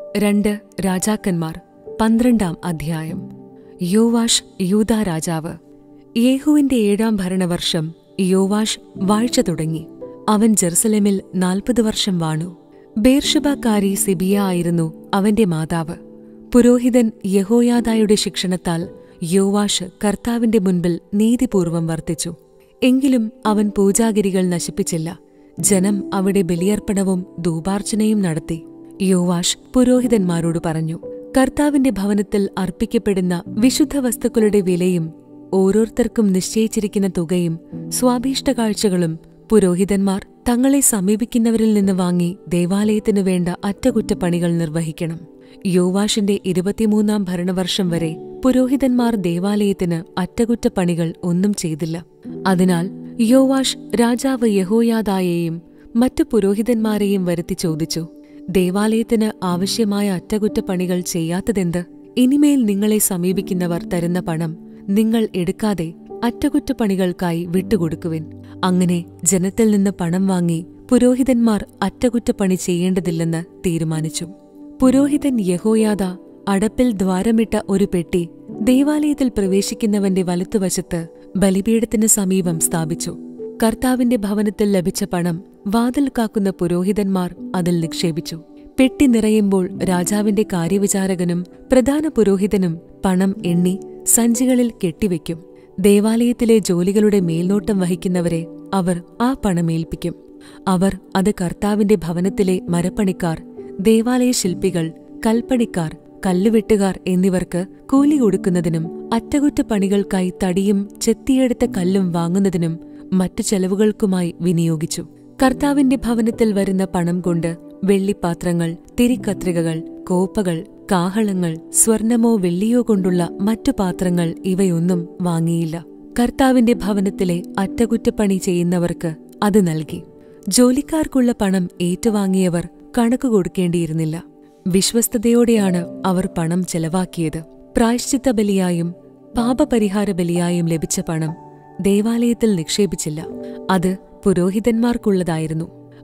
2 രാജാക്കന്മാർ 12-ാം അധ്യായം. യോവാഷ് യൂദാ രാജാവ്. യേഹൂവിന്റെ 7-ാം ഭരണവർഷം യോവാഷ് വാഴ്ച തുടങ്ങി. അവൻ ജെറുസലേമിൽ 40 വർഷം വാണു. ബേർഷബക്കാരി സിബിയ ആയിരുന്നു അവന്റെ മാതാവ്. പുരോഹിതൻ യഹോയാദായുടെ ശിക്ഷണത്താൽ യോവാഷ് കർത്താവിന്റെ മുൻപിൽ നീതിപൂർവം വർത്തിച്ചു. എങ്കിലും അവൻ പൂജാഗിരികൾ നശിപ്പിച്ചില്ല. ജനം അവിടെ ബലിയർപ്പണവും ധൂപാർച്ചനയും നടത്തി. യോവാഷ് പുരോഹിതന്മാരോട് പറഞ്ഞു, കർത്താവിന്റെ ഭവനത്തിൽ അർപ്പിക്കപ്പെടുന്ന വിശുദ്ധ വസ്തുക്കളുടെ വിലയും ഓരോരുത്തർക്കും നിശ്ചയിച്ചിരിക്കുന്ന തുകയും സ്വാഭീഷ്ടകാഴ്ചകളും പുരോഹിതന്മാർ തങ്ങളെ സമീപിക്കുന്നവരിൽ നിന്ന് വാങ്ങി ദേവാലയത്തിനു വേണ്ട അറ്റകുറ്റപ്പണികൾ നിർവഹിക്കണം. യോവാഷിന്റെ 23-ാം ഭരണവർഷം വരെ പുരോഹിതന്മാർ ദേവാലയത്തിന് അറ്റകുറ്റപ്പണികൾ ഒന്നും ചെയ്തില്ല. അതിനാൽ യോവാഷ് രാജാവ് യഹോയാദായെയും മറ്റു പുരോഹിതന്മാരെയും വരുത്തി ചോദിച്ചു, ദേവാലയത്തിന് ആവശ്യമായ അറ്റകുറ്റപ്പണികൾ ചെയ്യാത്തതെന്ത്? ഇനിമേൽ നിങ്ങളെ സമീപിക്കുന്നവർ തരുന്ന പണം നിങ്ങൾ എടുക്കാതെ അറ്റകുറ്റപ്പണികൾക്കായി വിട്ടുകൊടുക്കുവിൻ. അങ്ങനെ ജനത്തിൽ നിന്ന് പണം വാങ്ങി പുരോഹിതന്മാർ അറ്റകുറ്റപ്പണി ചെയ്യേണ്ടതില്ലെന്ന് തീരുമാനിച്ചു. പുരോഹിതൻ യഹോയാദാ അടപ്പിൽ ദ്വാരമിട്ട ഒരു പെട്ടി ദേവാലയത്തിൽ പ്രവേശിക്കുന്നവന്റെ വലത്തുവശത്ത് ബലിപീഠത്തിന് സമീപം സ്ഥാപിച്ചു. കർത്താവിന്റെ ഭവനത്തിൽ ലഭിച്ച പണം വാതിൽ കാക്കുന്ന പുരോഹിതന്മാർ അതിൽ നിക്ഷേപിച്ചു. പെട്ടി നിറയുമ്പോൾ രാജാവിന്റെ കാര്യവിചാരകനും പ്രധാന പുരോഹിതനും പണം എണ്ണി സഞ്ചികളിൽ കെട്ടിവെക്കും. ദേവാലയത്തിലെ ജോലികളുടെ മേൽനോട്ടം വഹിക്കുന്നവരെ അവർ ആ പണമേൽപ്പിക്കും. അവർ അത് കർത്താവിന്റെ ഭവനത്തിലെ മരപ്പണിക്കാർ, ദേവാലയ ശില്പികൾ, കൽപ്പണിക്കാർ, കല്ലുവെട്ടുകാർ എന്നിവർക്ക് കൂലി കൊടുക്കുന്നതിനും അറ്റകുറ്റപ്പണികൾക്കായി തടിയും ചെത്തിയെടുത്ത കല്ലും വാങ്ങുന്നതിനും മറ്റു ചെലവുകൾക്കുമായി വിനിയോഗിച്ചു. കർത്താവിന്റെ ഭവനത്തിൽ വരുന്ന പണം കൊണ്ട് വെള്ളിപ്പാത്രങ്ങൾ, തിരിക്കത്രികകൾ, കോപ്പകൾ, കാഹളങ്ങൾ, സ്വർണമോ വെള്ളിയോ കൊണ്ടുള്ള മറ്റു പാത്രങ്ങൾ ഇവയൊന്നും വാങ്ങിയില്ല. കർത്താവിന്റെ ഭവനത്തിലെ അറ്റകുറ്റപ്പണി ചെയ്യുന്നവർക്ക് അത് നൽകി. ജോലിക്കാർക്കുള്ള പണം ഏറ്റുവാങ്ങിയവർ കണക്ക് കൊടുക്കേണ്ടിയിരുന്നില്ല. വിശ്വസ്തയോടെയാണ് അവർ പണം ചെലവാക്കിയത്. പ്രായശ്ചിത്ത ബലിയായും പാപപരിഹാര ബലിയായും ലഭിച്ച പണം ദേവാലയത്തിൽ നിക്ഷേപിച്ചില്ല. അത് പുരോഹിതന്മാർക്കുള്ളതായിരുന്നു.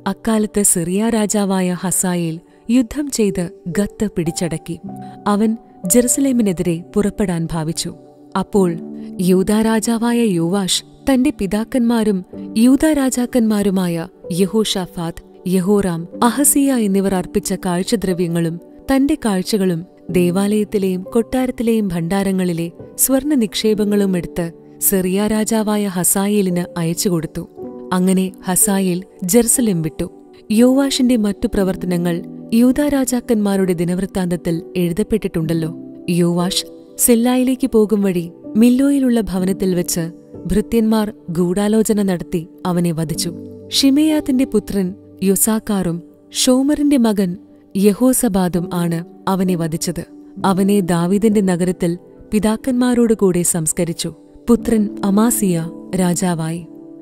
അക്കാലത്ത് സിറിയ രാജാവായ ഹസായേൽ യുദ്ധം ചെയ്ത് ഗത്ത് പിടിച്ചടക്കി. അവൻ ജെറുസലേമിനെതിരെ പുറപ്പെടാൻ ഭാവിച്ചു. അപ്പോൾ യൂദാ രാജാവായ യോവാഷ് തന്റെ പിതാക്കന്മാരും യൂദാ രാജാക്കന്മാരുമായ യഹോഷാഫാത്ത്, യഹോറാം, അഹസിയ എന്നിവർ അർപ്പിച്ച കാഴ്ചദ്രവ്യങ്ങളും തന്റെ കാഴ്ചകളും ദേവാലയത്തിലെയും കൊട്ടാരത്തിലെയും ഭണ്ഡാരങ്ങളിലെ സ്വർണ്ണ നിക്ഷേപങ്ങളും എടുത്ത് സിറിയ രാജാവായ ഹസായേലിന് അയച്ചുകൊടുത്തു. അങ്ങനെ ഹസായേൽ ജെറുസലേം വിട്ടു. യോവാഷിന്റെ മറ്റു പ്രവർത്തനങ്ങൾ യൂദാ രാജാക്കന്മാരുടെ ദിനവൃത്താന്തത്തിൽ എഴുതപ്പെട്ടിട്ടുണ്ടല്ലോ. യോവാഷ് സെല്ലായിലേക്ക് പോകും വഴി മില്ലോയിലുള്ള ഭവനത്തിൽ വെച്ച് ഭൃത്യന്മാർ ഗൂഢാലോചന നടത്തി അവനെ വധിച്ചു. ഷിമെയാത്തിന്റെ പുത്രൻ യൊസാക്കാറും ഷോമറിന്റെ മകൻ യഹോസബാദും ആണ് അവനെ വധിച്ചത്. അവനെ ദാവീദിന്റെ നഗരത്തിൽ പിതാക്കന്മാരോടുകൂടെ സംസ്കരിച്ചു. പുത്രൻ അമാസിയ രാജാവായി.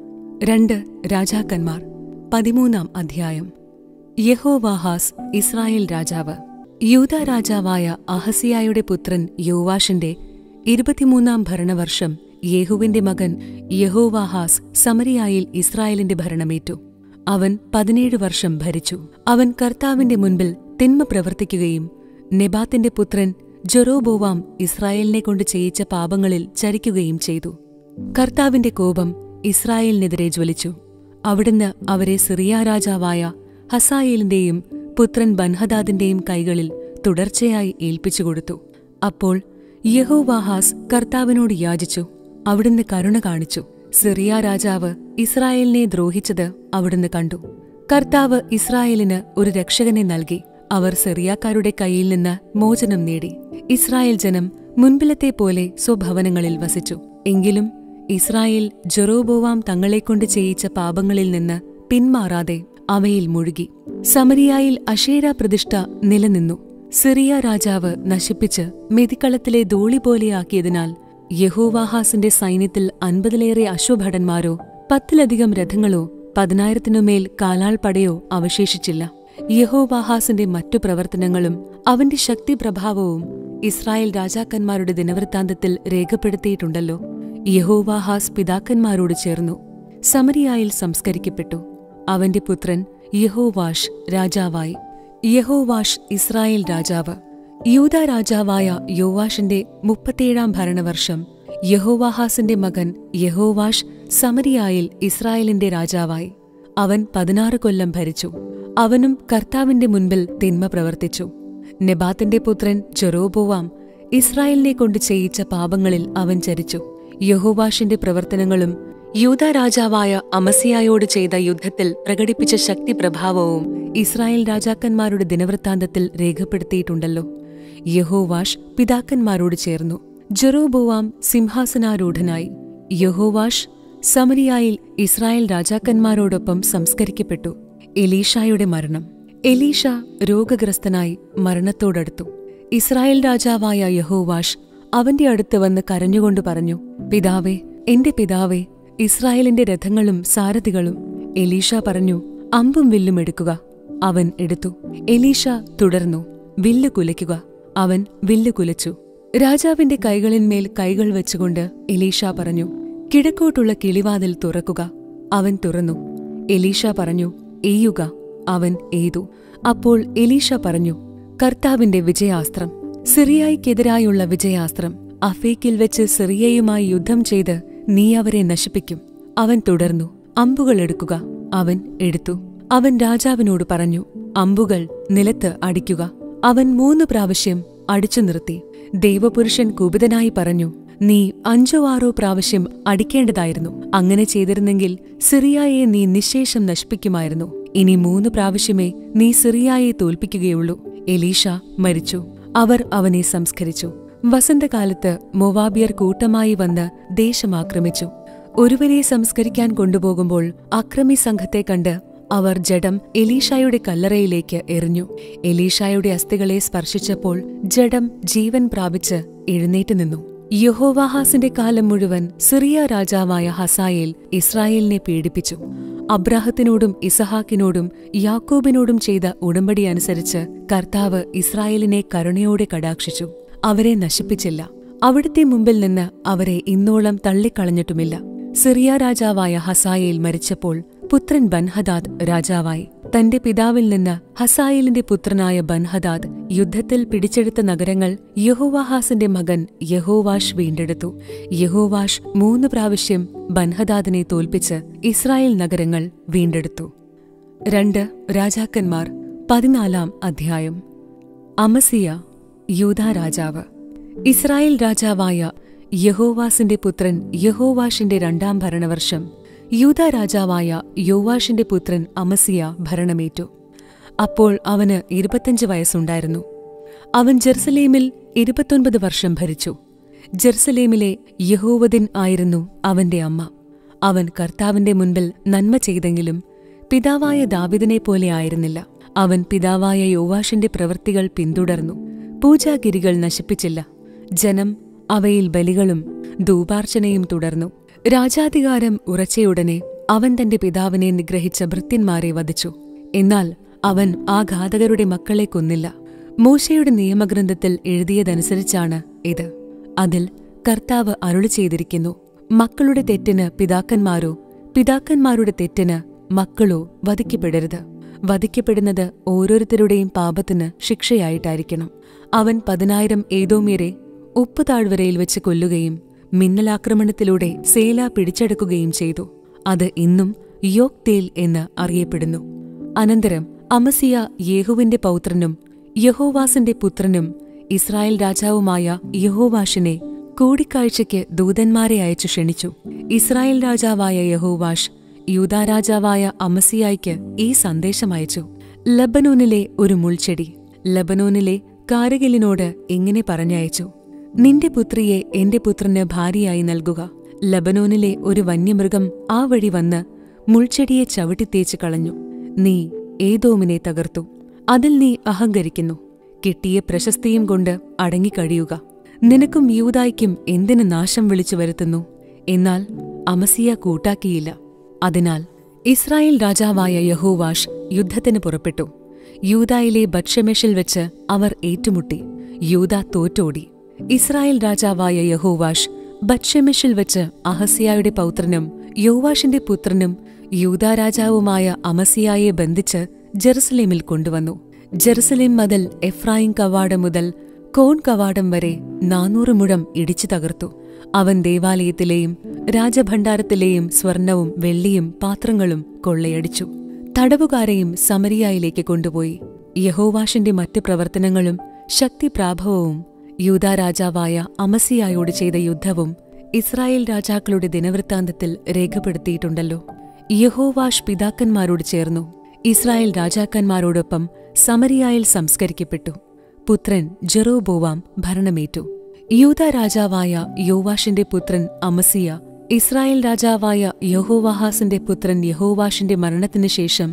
2 രാജാക്കന്മാർ 13-ാം അധ്യായം. യഹോവാഹാസ് ഇസ്രായേൽ രാജാവ്. യൂദാ രാജാവായ അഹസിയായുടെ പുത്രൻ യോവാഷിന്റെ 23-ാം ഭരണവർഷം യേഹുവിന്റെ മകൻ യഹോവാഹാസ് സമരിയായിൽ ഇസ്രായേലിന്റെ ഭരണമേറ്റു. അവൻ 17 വർഷം ഭരിച്ചു. അവൻ കർത്താവിന്റെ മുൻപിൽ തിന്മ പ്രവർത്തിക്കുകയും നെബാത്തിന്റെ പുത്രൻ ജെറോബോവാം ഇസ്രായേലിനെക്കൊണ്ട് ചെയ്യിച്ച പാപങ്ങളിൽ ചരിക്കുകയും ചെയ്തു. കർത്താവിന്റെ കോപം ഇസ്രായേലിനെതിരെ ജ്വലിച്ചു. അവിടുന്ന് അവരെ സിറിയ രാജാവായ ഹസായേലിന്റെയും പുത്രൻ ബൻഹദാദിന്റെയും കൈകളിൽ തുടർച്ചയായി ഏൽപ്പിച്ചുകൊടുത്തു. അപ്പോൾ യഹോവാഹാസ് കർത്താവിനോട് യാചിച്ചു. അവിടുന്ന് കരുണ കാണിച്ചു. സിറിയ രാജാവ് ഇസ്രായേലിനെ ദ്രോഹിച്ചത് അവിടുന്ന് കണ്ടു. കർത്താവ് ഇസ്രായേലിന് ഒരു രക്ഷകനെ നൽകി. അവർ സിറിയാക്കാരുടെ കയ്യിൽ നിന്ന് മോചനം നേടി. ഇസ്രായേൽ ജനം മുൻപിലത്തെ പോലെ സ്വഭവനങ്ങളിൽ വസിച്ചു. എങ്കിലും ഇസ്രായേൽ ജെറോബോവാം തങ്ങളെക്കൊണ്ട് ചെയ്യിച്ച പാപങ്ങളിൽ നിന്ന് പിന്മാറാതെ അവയിൽ മുഴുകി. സമരിയായിൽ അശേര പ്രതിഷ്ഠ നിലനിന്നു. സിറിയ രാജാവ് നശിപ്പിച്ച് മെതിക്കളത്തിലെ ധൂളി പോലെയാക്കിയതിനാൽ യഹോവാഹാസിന്റെ സൈന്യത്തിൽ 50-ലേറെ അശ്വഭടന്മാരോ 10-ലധികം രഥങ്ങളോ 10,000-നുമേൽ കാലാൾപ്പടയോ അവശേഷിച്ചില്ല. യഹോവാഹാസിന്റെ മറ്റു പ്രവർത്തനങ്ങളും അവന്റെ ശക്തിപ്രഭാവവും ഇസ്രായേൽ രാജാക്കന്മാരുടെ ദിനവൃത്താന്തത്തിൽ രേഖപ്പെടുത്തിയിട്ടുണ്ടല്ലോ. യഹോവാഹാസ് പിതാക്കന്മാരോട് ചേർന്നു സമരിയായിൽ സംസ്കരിക്കപ്പെട്ടു. അവന്റെ പുത്രൻ യഹോവാഷ് രാജാവായി. യഹോവാഷ് ഇസ്രായേൽ രാജാവ്. യൂദാ രാജാവായ യോവാഷിന്റെ 37-ാം ഭരണവർഷം യഹോവാഹാസിന്റെ മകൻ യഹോവാഷ് സമരിയായിൽ ഇസ്രായേലിന്റെ രാജാവായി. അവൻ 16 കൊല്ലം ഭരിച്ചു. അവനും കർത്താവിന്റെ മുൻപിൽ തിന്മ പ്രവർത്തിച്ചു. നെബാത്തിന്റെ പുത്രൻ ജെറോബോവാം ഇസ്രായേലിനെക്കൊണ്ട് ചെയ്യിച്ച പാപങ്ങളിൽ അവൻ ചരിച്ചു. യഹോവാഷിന്റെ പ്രവർത്തനങ്ങളും യൂദാ രാജാവായ അമസിയായോട് ചെയ്ത യുദ്ധത്തിൽ പ്രകടിപ്പിച്ച ശക്തിപ്രഭാവവും ഇസ്രായേൽ രാജാക്കന്മാരുടെ ദിനവൃത്താന്തത്തിൽ രേഖപ്പെടുത്തിയിട്ടുണ്ടല്ലോ. യഹോവാഷ് പിതാക്കന്മാരോട് ചേർന്നു. ജെറോബോവാം സിംഹാസനാരൂഢനായി. യഹോവാഷ് സമരിയായിൽ ഇസ്രായേൽ രാജാക്കന്മാരോടൊപ്പം സംസ്കരിക്കപ്പെട്ടു. എലീഷായുടെ മരണം. എലീഷ രോഗഗ്രസ്തനായി മരണത്തോടടുത്തു. ഇസ്രായേൽ രാജാവായ യഹോവാഷ് അവന്റെ അടുത്ത് വന്ന് കരഞ്ഞുകൊണ്ട് പറഞ്ഞു, പിതാവേ, എന്റെ പിതാവേ, ഇസ്രായേലിന്റെ രഥങ്ങളും സാരഥികളും. എലീഷ പറഞ്ഞു, അമ്പും വില്ലും എടുക്കുക. അവൻ എടുത്തു. എലീഷ തുടർന്നു, വില്ല് കുലയ്ക്കുക. അവൻ വില്ല് കുലച്ചു. രാജാവിന്റെ കൈകളിന്മേൽ കൈകൾ വെച്ചുകൊണ്ട് എലീഷ പറഞ്ഞു, കിഴക്കോട്ടുള്ള കിളിവാതിൽ തുറക്കുക. അവൻ തുറന്നു. എലീഷ പറഞ്ഞു, എയ്യുക. അവൻ എയ്തു. അപ്പോൾ എലീഷ പറഞ്ഞു, കർത്താവിന്റെ വിജയാസ്ത്രം, സിറിയയ്ക്കെതിരായുള്ള വിജയാസ്ത്രം. അഫേക്കിൽ വെച്ച് സിറിയയുമായി യുദ്ധം ചെയ്ത് നീ അവരെ നശിപ്പിക്കും. അവൻ തുടർന്നു, അമ്പുകൾ എടുക്കുക. അവൻ എടുത്തു. അവൻ രാജാവിനോട് പറഞ്ഞു, അമ്പുകൾ നിലത്ത് അടിക്കുക. അവൻ 3 പ്രാവശ്യം അടിച്ചു നിർത്തി. ദൈവപുരുഷൻ കുപിതനായി പറഞ്ഞു, നീ 5-6 പ്രാവശ്യം അടിക്കേണ്ടതായിരുന്നു. അങ്ങനെ ചെയ്തിരുന്നെങ്കിൽ സിറിയയെ നീ നിശ്ശേഷം നശിപ്പിക്കുമായിരുന്നു. ഇനി 3 പ്രാവശ്യമേ നീ സിറിയയെ തോൽപ്പിക്കുകയുള്ളൂ. എലീഷ മരിച്ചു. അവർ അവനെ സംസ്കരിച്ചു. വസന്തകാലത്ത് മൊവാബിയർ കൂട്ടമായി വന്ന് ദേശമാക്രമിച്ചു. ഒരുവനെ സംസ്കരിക്കാൻ കൊണ്ടുപോകുമ്പോൾ അക്രമി സംഘത്തെ കണ്ട് അവർ ജഡം എലീഷായുടെ കല്ലറയിലേക്ക് എറിഞ്ഞു. എലീഷായുടെ അസ്ഥികളെ സ്പർശിച്ചപ്പോൾ ജഡം ജീവൻ പ്രാപിച്ച് എഴുന്നേറ്റ് നിന്നു. യഹോവാഹാസിന്റെ കാലം മുഴുവൻ സിറിയ രാജാവായ ഹസായേൽ ഇസ്രായേലിനെ പീഡിപ്പിച്ചു. അബ്രാഹത്തിനോടും ഇസഹാക്കിനോടും യാക്കോബിനോടും ചെയ്ത ഉടമ്പടി അനുസരിച്ച് കർത്താവ് ഇസ്രായേലിനെ കരുണയോടെ കടാക്ഷിച്ചു. അവരെ നശിപ്പിച്ചില്ല. അവിടുത്തെ മുമ്പിൽ നിന്ന് അവരെ ഇന്നോളം തള്ളിക്കളഞ്ഞിട്ടുമില്ല. സിറിയ രാജാവായ ഹസായേൽ മരിച്ചപ്പോൾ പുത്രൻ ബൻഹദാദ് രാജാവായി. തന്റെ പിതാവിൽ നിന്ന് ഹസായേലിന്റെ പുത്രനായ ബൻഹദാദ് യുദ്ധത്തിൽ പിടിച്ചെടുത്ത നഗരങ്ങൾ യെഹോവാഹാസിന്റെ മകൻ യഹോവാഷ് വീണ്ടെടുത്തു. യഹോവാഷ് 3 പ്രാവശ്യം ബൻഹദാദിനെ തോൽപ്പിച്ച് ഇസ്രായേൽ നഗരങ്ങൾ വീണ്ടെടുത്തു. 2 രാജാക്കന്മാർ 14 അധ്യായം. അമസിയ യൂദാ രാജാവ്. ഇസ്രായേൽ രാജാവായ യഹോവാസിന്റെ പുത്രൻ യഹോവാഷിന്റെ 2ാം ഭരണവർഷം യൂദാ രാജാവായ യോവാഷിന്റെ പുത്രൻ അമസിയ ഭരണമേറ്റു. അപ്പോൾ അവന് 25 വയസ്സുണ്ടായിരുന്നു. അവൻ ജെറുസലേമിൽ 29 വർഷം ഭരിച്ചു. ജെറുസലേമിലെ യഹോവദിൻ ആയിരുന്നു അവന്റെ അമ്മ. അവൻ കർത്താവിന്റെ മുൻപിൽ നന്മ ചെയ്തെങ്കിലും പിതാവായ ദാവീദിനെപ്പോലെ ആയിരുന്നില്ല. അവൻ പിതാവായ യോവാഷിന്റെ പ്രവൃത്തികൾ പിന്തുടർന്നു. പൂജാഗിരികൾ നശിപ്പിച്ചില്ല. ജനം അവയിൽ ബലികളും ധൂപാർച്ചനയും തുടർന്നു. രാജാധികാരം ഉറച്ചയുടനെ അവൻ തന്റെ പിതാവിനെ നിഗ്രഹിച്ച ഭൃത്യന്മാരെ വധിച്ചു. എന്നാൽ അവൻ ആ ഘാതകരുടെ മക്കളെ കൊന്നില്ല. മോശയുടെ നിയമഗ്രന്ഥത്തിൽ എഴുതിയതനുസരിച്ചാണ് ഇത്. അതിൽ കർത്താവ് അരുളി ചെയ്തിരിക്കുന്നു, മക്കളുടെ തെറ്റിന് പിതാക്കന്മാരോ പിതാക്കന്മാരുടെ തെറ്റിന് മക്കളോ വധിക്കപ്പെടരുത്. വധിക്കപ്പെടുന്നത് ഓരോരുത്തരുടെയും പാപത്തിന് ശിക്ഷയായിട്ടായിരിക്കണം. അവൻ 10,000 ഏദോമ്യരെ ഉപ്പ് താഴ്വരയിൽ വെച്ച് കൊല്ലുകയും മിന്നലാക്രമണത്തിലൂടെ സേല പിടിച്ചെടുക്കുകയും ചെയ്തു. അത് ഇന്നും യോക്തേൽ എന്ന് അറിയപ്പെടുന്നു. അനന്തരം അമസിയ യേഹുവിന്റെ പൗത്രനും യഹോവാസിന്റെ പുത്രനും ഇസ്രായേൽ രാജാവുമായ യഹോവാഷിനെ കൂടിക്കാഴ്ചയ്ക്ക് ദൂതന്മാരെ അയച്ചു ക്ഷണിച്ചു. ഇസ്രായേൽ രാജാവായ യഹോവാഷ് യൂദാ രാജാവായ അമസിയായ്ക്ക് ഈ സന്ദേശം അയച്ചു. ലബനോനിലെ ഒരു മുൾച്ചെടി ലബനോനിലെ കാരകിലിനോട് ഇങ്ങനെ പറഞ്ഞയച്ചു, നിന്റെ പുത്രിയെ എന്റെ പുത്രന് ഭാര്യയായി നൽകുക. ലബനോനിലെ ഒരു വന്യമൃഗം ആ വഴി വന്ന് മുൾച്ചെടിയെ ചവിട്ടിത്തേച്ചു കളഞ്ഞു. നീ ഏദോമിനെ തകർത്തു. അതിൽ നീ അഹങ്കരിക്കുന്നു. കിട്ടിയ പ്രശസ്തിയും കൊണ്ട് അടങ്ങിക്കഴിയുക. നിനക്കും യൂദായ്ക്കും എന്തിന് നാശം വിളിച്ചു വരുത്തുന്നു? എന്നാൽ അമസിയ കൂട്ടാക്കിയില്ല. അതിനാൽ ഇസ്രായേൽ രാജാവായ യഹോവാഷ് യുദ്ധത്തിന് പുറപ്പെട്ടു. യൂദായിലെ ബത്ഷെമെഷിൽ വെച്ച് അവർ ഏറ്റുമുട്ടി. യൂദാ തോറ്റോടി. ഇസ്രായേൽ രാജാവായ യഹോവാഷ് ബത്ഷെമെഷിൽ വെച്ച് അഹസ്യായുടെ പൗത്രനും യോവാഷിന്റെ പുത്രനും യൂദാ രാജാവുമായ അമസിയായെ ബന്ധിച്ച് ജെറുസലേമിൽ കൊണ്ടുവന്നു. ജെറുസലേം മതിൽ എഫ്രായിം കവാടം മുതൽ കോൺ കവാടം വരെ 400 മുഴം ഇടിച്ചു തകർത്തു. അവൻ ദേവാലയത്തിലെയും രാജഭണ്ഡാരത്തിലെയും സ്വർണവും വെള്ളിയും പാത്രങ്ങളും കൊള്ളയടിച്ചു. തടവുകാരെയും സമരിയായിലേക്ക് കൊണ്ടുപോയി. യഹോവാഷിന്റെ മറ്റ് പ്രവർത്തനങ്ങളും ശക്തിപ്രാഭവവും യൂദാ രാജാവായ അമസിയായോട് ചെയ്ത യുദ്ധവും ഇസ്രായേൽ രാജാക്കളുടെ ദിനവൃത്താന്തത്തിൽ രേഖപ്പെടുത്തിയിട്ടുണ്ടല്ലോ. യഹോവാഷ് പിതാക്കന്മാരോട് ചേർന്നു ഇസ്രായേൽ രാജാക്കന്മാരോടൊപ്പം സമരിയായിൽ സംസ്കരിക്കപ്പെട്ടു. പുത്രൻ ജെറോബോവാം ഭരണമേറ്റു. യൂദാ രാജാവായ യോവാഷിന്റെ പുത്രൻ അമസിയ ഇസ്രായേൽ രാജാവായ യഹോവാഹാസിന്റെ പുത്രൻ യഹോവാഷിന്റെ മരണത്തിനു ശേഷം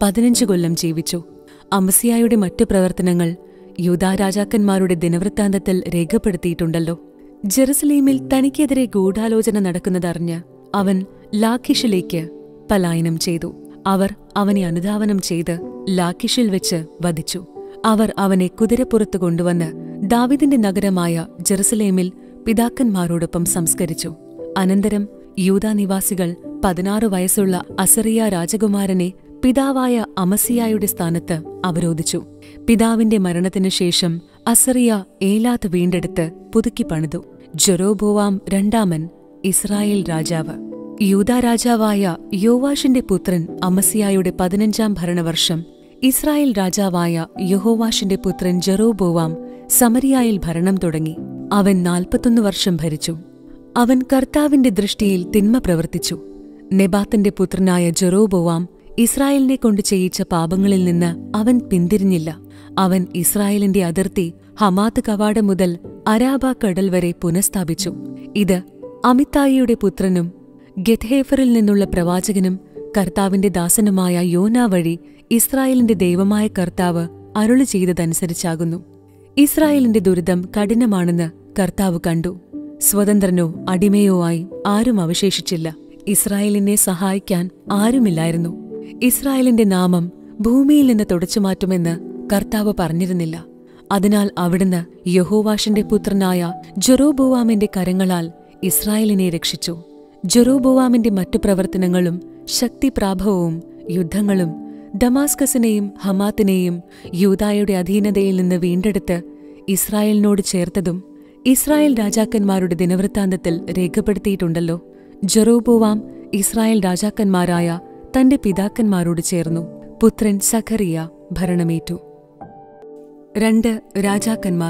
15 കൊല്ലം ജീവിച്ചു. അമസിയായുടെ മറ്റു പ്രവർത്തനങ്ങൾ യൂദാ രാജാക്കന്മാരുടെ ദിനവൃത്താന്തത്തിൽ രേഖപ്പെടുത്തിയിട്ടുണ്ടല്ലോ. ജെറുസലേമിൽ തനിക്കെതിരെ ഗൂഢാലോചന നടക്കുന്നതറിഞ്ഞ് അവൻ ലാഖിഷിലേക്ക് പലായനം ചെയ്തു. അവർ അവനെ അനുധാവനം ചെയ്ത് ലാഖിഷിൽ വെച്ച് വധിച്ചു. അവർ അവനെ കുതിരപ്പുറത്ത് കൊണ്ടുവന്ന് ദാവീദിന്റെ നഗരമായ ജെറുസലേമിൽ പിതാക്കന്മാരോടൊപ്പം സംസ്കരിച്ചു. അനന്തരം യൂദാ നിവാസികൾ 16 വയസ്സുള്ള അസറിയ രാജകുമാരനെ പിതാവായ അമസിയായുടെ സ്ഥാനത്ത് അവരോധിച്ചു. പിതാവിന്റെ മരണത്തിനു ശേഷം അസറിയ ഏലാത്ത് വീണ്ടെടുത്ത് പുതുക്കി പണിതു. ജെറോബോവാം 2 ഇസ്രായേൽ രാജാവ്. യൂദാ രാജാവായ യോവാഷിന്റെ പുത്രൻ അമസിയായുടെ 15-ാം ഭരണവർഷം ഇസ്രായേൽ രാജാവായ യഹോവാഷിന്റെ പുത്രൻ ജെറോബോവാം സമരിയായിൽ ഭരണം തുടങ്ങി. അവൻ 41 വർഷം ഭരിച്ചു. അവൻ കർത്താവിന്റെ ദൃഷ്ടിയിൽ തിന്മ പ്രവർത്തിച്ചു. നെബാത്തിന്റെ പുത്രനായ ജെറോബോവാം ഇസ്രായേലിനെ കൊണ്ട് ചെയ്യിച്ച പാപങ്ങളിൽ നിന്ന് അവൻ പിന്തിരിഞ്ഞില്ല. അവൻ ഇസ്രായേലിന്റെ അതിർത്തി ഹമാത്ത് കവാടം മുതൽ അരാബ കടൽ വരെ പുനഃസ്ഥാപിച്ചു. ഇത് അമിത്തായിയുടെ പുത്രനും ഗെത്ഹേഫറിൽ നിന്നുള്ള പ്രവാചകനും കർത്താവിന്റെ ദാസനുമായ യോനാ വഴി ഇസ്രായേലിന്റെ ദൈവമായ കർത്താവ് അരുളി ചെയ്തതനുസരിച്ചാകുന്നു. ഇസ്രായേലിന്റെ ദുരിതം കഠിനമാണെന്ന് കർത്താവ് കണ്ടു. സ്വതന്ത്രനോ അടിമയോ ആയി ആരും അവശേഷിച്ചില്ല. ഇസ്രായേലിനെ സഹായിക്കാൻ ആരുമില്ലായിരുന്നു. ഇസ്രായേലിന്റെ നാമം ഭൂമിയിൽ നിന്ന് തുടച്ചുമാറ്റുമെന്ന് കർത്താവ് പറഞ്ഞിരുന്നില്ല. അതിനാൽ അവിടുന്ന് യഹോവാഷിന്റെ പുത്രനായ ജെറോബോവാമിന്റെ കരങ്ങളാൽ ഇസ്രായേലിനെ രക്ഷിച്ചു. ജെറോബോവാമിന്റെ മറ്റു പ്രവർത്തനങ്ങളും ശക്തിപ്രാഭവവും യുദ്ധങ്ങളും ദമാസ്കസിനെയും ഹമാത്തിനെയും യൂദായുടെ അധീനതയിൽ നിന്ന് വീണ്ടെടുത്ത് ഇസ്രായേലിനോട് ചേർത്തതും ഇസ്രായേൽ രാജാക്കന്മാരുടെ ദിനവൃത്താന്തത്തിൽ രേഖപ്പെടുത്തിയിട്ടുണ്ടല്ലോ. ജെറോബോവാം ഇസ്രായേൽ രാജാക്കന്മാരായ തന്റെ പിതാക്കന്മാരോട് ചേർന്നു. പുത്രൻ സഖറിയ ഭരണമേറ്റു. 2 രാജാക്കന്മാർ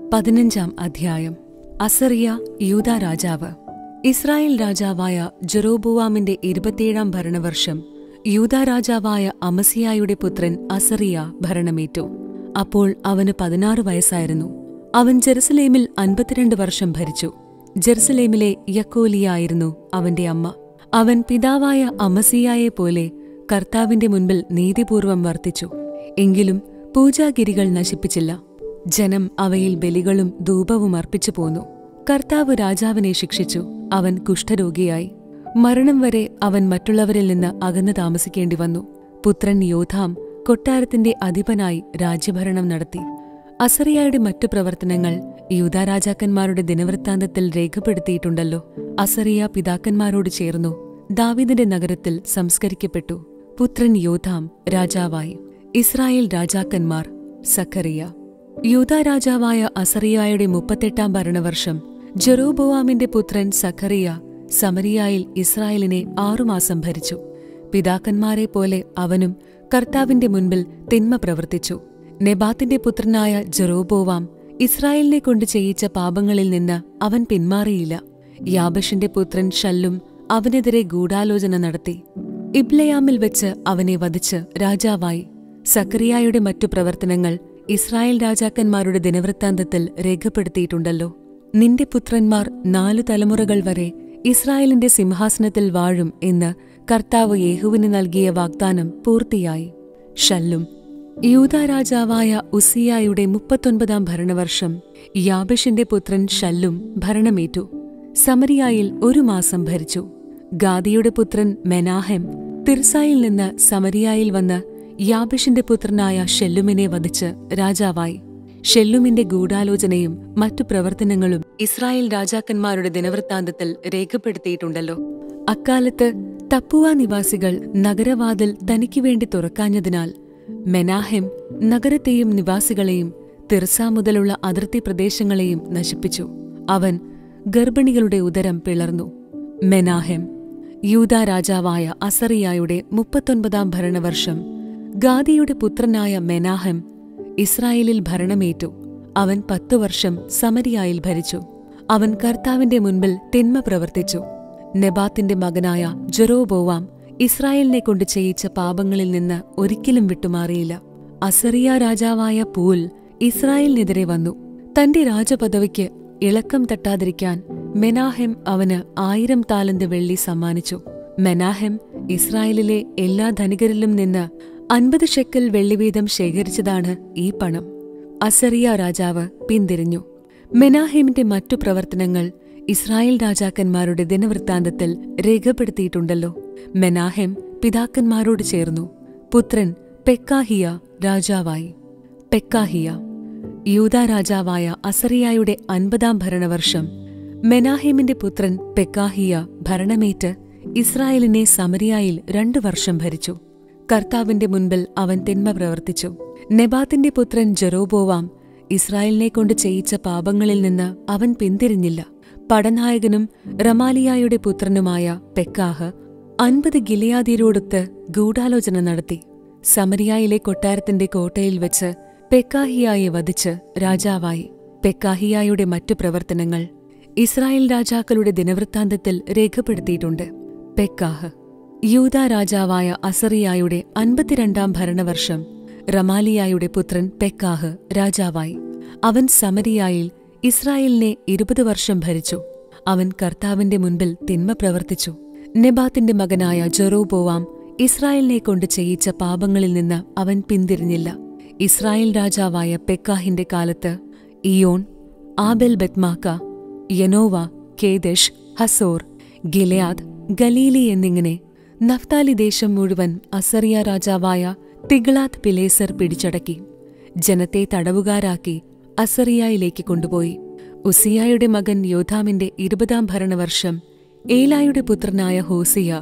15-ാം അധ്യായം. അസറിയ യൂദാ രാജാവ്. ഇസ്രായേൽ രാജാവായ ജെറോബോവാമിന്റെ 27-ാം ഭരണവർഷം യൂദാ രാജാവായ അമസിയായുടെ പുത്രൻ അസറിയ ഭരണമേറ്റു. അപ്പോൾ അവന് 16 വയസ്സായിരുന്നു. അവൻ ജെറുസലേമിൽ 52 വർഷം ഭരിച്ചു. ജെറുസലേമിലെ യക്കോലിയ ആയിരുന്നു അവന്റെ അമ്മ. അവൻ പിതാവായ അമസിയായെപ്പോലെ കർത്താവിന്റെ മുൻപിൽ നീതിപൂർവം വർത്തിച്ചു. എങ്കിലും പൂജാഗിരികൾ നശിപ്പിച്ചില്ല. ജനം അവയിൽ ബലികളും ധൂപവും അർപ്പിച്ചു പോന്നു. കർത്താവ് രാജാവിനെ ശിക്ഷിച്ചു. അവൻ കുഷ്ഠരോഗിയായി. മരണം വരെ അവൻ മറ്റുള്ളവരിൽ നിന്ന് അകന്നു താമസിക്കേണ്ടി വന്നു. പുത്രൻ യോഥാം കൊട്ടാരത്തിന്റെ അധിപനായി രാജ്യഭരണം നടത്തി. അസറിയായുടെ മറ്റു പ്രവർത്തനങ്ങൾ യൂദാ രാജാക്കന്മാരുടെ ദിനവൃത്താന്തത്തിൽ രേഖപ്പെടുത്തിയിട്ടുണ്ടല്ലോ. അസറിയ പിതാക്കന്മാരോട് ചേർന്നു ദാവീദിന്റെ നഗരത്തിൽ സംസ്കരിക്കപ്പെട്ടു. പുത്രൻ യോഥാം രാജാവായി. ഇസ്രായേൽ രാജാക്കന്മാർ. സഖറിയ. യൂദാ രാജാവായ അസറിയായുടെ 38-ാം ഭരണവർഷം ജെറോബോവാമിന്റെ പുത്രൻ സഖറിയ സമരിയായിൽ ഇസ്രായേലിനെ 6 മാസം ഭരിച്ചു. പിതാക്കന്മാരെപ്പോലെ അവനും കർത്താവിന്റെ മുൻപിൽ തിന്മ പ്രവർത്തിച്ചു. നെബാത്തിന്റെ പുത്രനായ ജെറോബോവാം ഇസ്രായേലിനെ കൊണ്ട് ചെയ്യിച്ച പാപങ്ങളിൽ നിന്ന് അവൻ പിന്മാറിയില്ല. യാബഷിന്റെ പുത്രൻ ഷല്ലും അവനെതിരെ ഗൂഢാലോചന നടത്തി. ഇബ്ലെയാമിൽ വെച്ച് അവനെ വധിച്ച് രാജാവായി. സഖറിയായുടെ മറ്റു പ്രവർത്തനങ്ങൾ ഇസ്രായേൽ രാജാക്കന്മാരുടെ ദിനവൃത്താന്തത്തിൽ രേഖപ്പെടുത്തിയിട്ടുണ്ടല്ലോ. നിന്റെ പുത്രന്മാർ 4 തലമുറകൾ വരെ ഇസ്രായേലിന്റെ സിംഹാസനത്തിൽ വാഴും എന്ന് കർത്താവ് യേഹൂവിന് നൽകിയ വാഗ്ദാനം പൂർത്തിയായി. ഷല്ലും. യൂദാ രാജാവായ ഉസിയായുടെ 39-ാം ഭരണവർഷം യാബഷിന്റെ പുത്രൻ ഷല്ലും ഭരണമേറ്റു. സമരിയായിൽ 1 മാസം ഭരിച്ചു. ഗാദിയുടെ പുത്രൻ മെനാഹെം തിർസായിൽ നിന്ന് സമരിയായിൽ വന്ന് യാബഷിന്റെ പുത്രനായ ഷെല്ലുമിനെ വധിച്ച് രാജാവായി. ഷെല്ലുമിന്റെ ഗൂഢാലോചനയും മറ്റു പ്രവർത്തനങ്ങളും ഇസ്രായേൽ രാജാക്കന്മാരുടെ ദിനവൃത്താന്തത്തിൽ രേഖപ്പെടുത്തിയിട്ടുണ്ടല്ലോ. അക്കാലത്ത് തപ്പുവ നിവാസികൾ നഗരവാതിൽ തനിക്കുവേണ്ടി തുറക്കാഞ്ഞതിനാൽ മെനാഹെം നഗരത്തെയും നിവാസികളെയും തിർസ മുതലുള്ള അതിർത്തി പ്രദേശങ്ങളെയും നശിപ്പിച്ചു. അവൻ ഗർഭിണികളുടെ ഉദരം പിളർന്നു. മെനാഹെം. യൂദാ രാജാവായ അസറിയായുടെ 39-ാം ഭരണവർഷം ഗാദിയുടെ പുത്രനായ മെനാഹെം ഇസ്രായേലിൽ ഭരണമേറ്റു. അവൻ 10 വർഷം സമരിയായിൽ ഭരിച്ചു. അവൻ കർത്താവിന്റെ മുൻപിൽ തിന്മ പ്രവർത്തിച്ചു. നെബാത്തിന്റെ മകനായ ജെറോബോവാം ഇസ്രായേലിനെ കൊണ്ട് ചെയ്യിച്ച പാപങ്ങളിൽ നിന്ന് ഒരിക്കലും വിട്ടുമാറിയില്ല. അസറിയ രാജാവായ പൂൽ ഇസ്രായേലിനെതിരെ വന്നു. തന്റെ രാജപദവിക്ക് ഇളക്കം തട്ടാതിരിക്കാൻ മെനാഹെം അവന് 1000 താലന്ത് വെള്ളി സമ്മാനിച്ചു. മെനാഹെം ഇസ്രായേലിലെ എല്ലാ ധനികരിലും നിന്ന് 50 ഷെക്കൽ വെള്ളി വീതം ശേഖരിച്ചതാണ് ഈ പണം. അസറിയ രാജാവ് പിന്തിരിഞ്ഞു. മെനാഹെമിന്റെ മറ്റു പ്രവർത്തനങ്ങൾ ഇസ്രായേൽ രാജാക്കന്മാരുടെ ദിനവൃത്താന്തത്തിൽ രേഖപ്പെടുത്തിയിട്ടുണ്ടല്ലോ. മെനാഹെം പിതാക്കന്മാരോട് ചേർന്നു. പുത്രൻ പെക്കാഹിയ രാജാവായി. പെക്കാഹിയ. യൂദാ രാജാവായ അസറിയായുടെ 50-ാം ഭരണവർഷം മെനാഹെമിന്റെ പുത്രൻ പെക്കാഹിയ ഭരണമേറ്റ് ഇസ്രായേലിനെ സമരിയായിൽ 2 വർഷം ഭരിച്ചു. കർത്താവിന്റെ മുൻപിൽ അവൻ തിന്മ പ്രവർത്തിച്ചു. നെബാത്തിന്റെ പുത്രൻ ജെറോബോവാം ഇസ്രായേലിനെ കൊണ്ട് ചെയ്യിച്ച പാപങ്ങളിൽ നിന്ന് അവൻ പിന്തിരിഞ്ഞില്ല. പടനായകനും റമാലിയായുടെ പുത്രനുമായ പെക്കാഹ് 50 ഗിലെയാദ്യരോടൊത്ത് ഗൂഢാലോചന നടത്തി. സമരിയായിലെ കൊട്ടാരത്തിന്റെ കോട്ടയിൽ വെച്ച് പെക്കാഹിയായെ വധിച്ച് രാജാവായി. പെക്കാഹിയായുടെ മറ്റു പ്രവർത്തനങ്ങൾ ഇസ്രായേൽ രാജാക്കളുടെ ദിനവൃത്താന്തത്തിൽ രേഖപ്പെടുത്തിയിട്ടുണ്ട്. പെക്കാഹ്. യൂദാ രാജാവായ അസറിയായുടെ 52-ാം ഭരണവർഷം റമാലിയായുടെ പുത്രൻ പെക്കാഹ് രാജാവായി. അവൻ സമരിയായിൽ ഇസ്രായേലിനെ 20 വർഷം ഭരിച്ചു. അവൻ കർത്താവിന്റെ മുൻപിൽ തിന്മ പ്രവർത്തിച്ചു. നെബാത്തിന്റെ മകനായ ജെറോബോവാം ഇസ്രായേലിനെ കൊണ്ട് ചെയ്യിച്ച പാപങ്ങളിൽ നിന്ന് അവൻ പിന്തിരിഞ്ഞില്ല. ഇസ്രായേൽ രാജാവായ പെക്കാഹിന്റെ കാലത്ത് Ijon, Abel Beth Maacah, Janoah, Kedesh, Hazor, Gilead, Galilee എന്നിങ്ങനെ നഫ്താലി ദേശം മുഴുവൻ അസറിയ രാജാവായ തിഗ്ലാത്ത് പിലേസർ പിടിച്ചടക്കി. ജനത്തെ തടവുകാരാക്കി അസറിയായിലേക്ക് കൊണ്ടുപോയി. ഉസിയായുടെ മകൻ യോഥാമിന്റെ 20-ാം ഭരണവർഷം ഏലായുടെ പുത്രനായ ഹോസിയ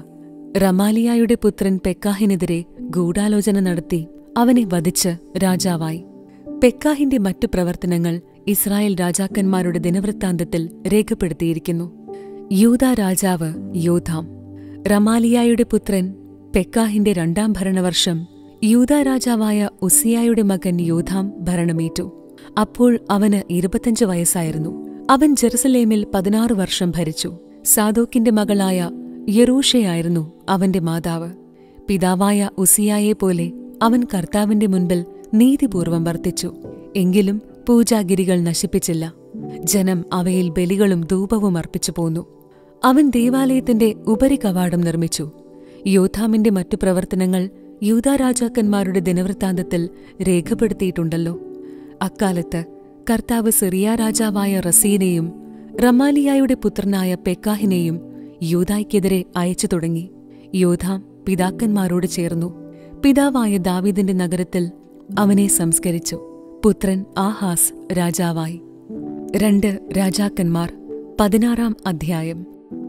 റമാലിയായുടെ പുത്രൻ പെക്കാഹിനെതിരെ ഗൂഢാലോചന നടത്തി അവനെ വധിച്ച് രാജാവായി. പെക്കാഹിന്റെ മറ്റു പ്രവർത്തനങ്ങൾ ഇസ്രായേൽ രാജാക്കന്മാരുടെ ദിനവൃത്താന്തത്തിൽ രേഖപ്പെടുത്തിയിരിക്കുന്നു. യൂദാ രാജാവ് യോഥാം. റമാലിയായുടെ പുത്രൻ പെക്കാഹിന്റെ 2ാം ഭരണവർഷം യൂദാ രാജാവായ ഉസ്സിയായുടെ മകൻ യോഥാം ഭരണമേറ്റു. അപ്പോൾ അവന് 25 വയസ്സായിരുന്നു. അവൻ ജെറുസലേമിൽ 16 വർഷം ഭരിച്ചു. സാദോക്കിന്റെ മകളായ യെറൂഷയായിരുന്നു അവന്റെ മാതാവ്. പിതാവായ ഉസ്സിയായെപ്പോലെ അവൻ കർത്താവിന്റെ മുൻപിൽ നീതിപൂർവം വർത്തിച്ചു. എങ്കിലും പൂജാഗിരികൾ നശിപ്പിച്ചില്ല. ജനം അവയിൽ ബലികളും ധൂപവും അർപ്പിച്ചു പോന്നു. അവൻ ദേവാലയത്തിന്റെ ഉപരികവാടം നിർമ്മിച്ചു. യോഥാമിന്റെ മറ്റു പ്രവർത്തനങ്ങൾ യൂദാ രാജാക്കന്മാരുടെ ദിനവൃത്താന്തത്തിൽ രേഖപ്പെടുത്തിയിട്ടുണ്ടല്ലോ. അക്കാലത്ത് കർത്താവ് സിറിയ രാജാവായ റസീനെയും റമാലിയായുടെ പുത്രനായ പെക്കാഹിനെയും യൂദായ്ക്കെതിരെ അയച്ചു തുടങ്ങി. യോഥാം പിതാക്കന്മാരോട് ചേർന്നു. പിതാവായ ദാവീദിന്റെ നഗരത്തിൽ അവനെ സംസ്കരിച്ചു. പുത്രൻ ആഹാസ് രാജാവായി. 2 രാജാക്കന്മാർ 16-ാം അധ്യായം.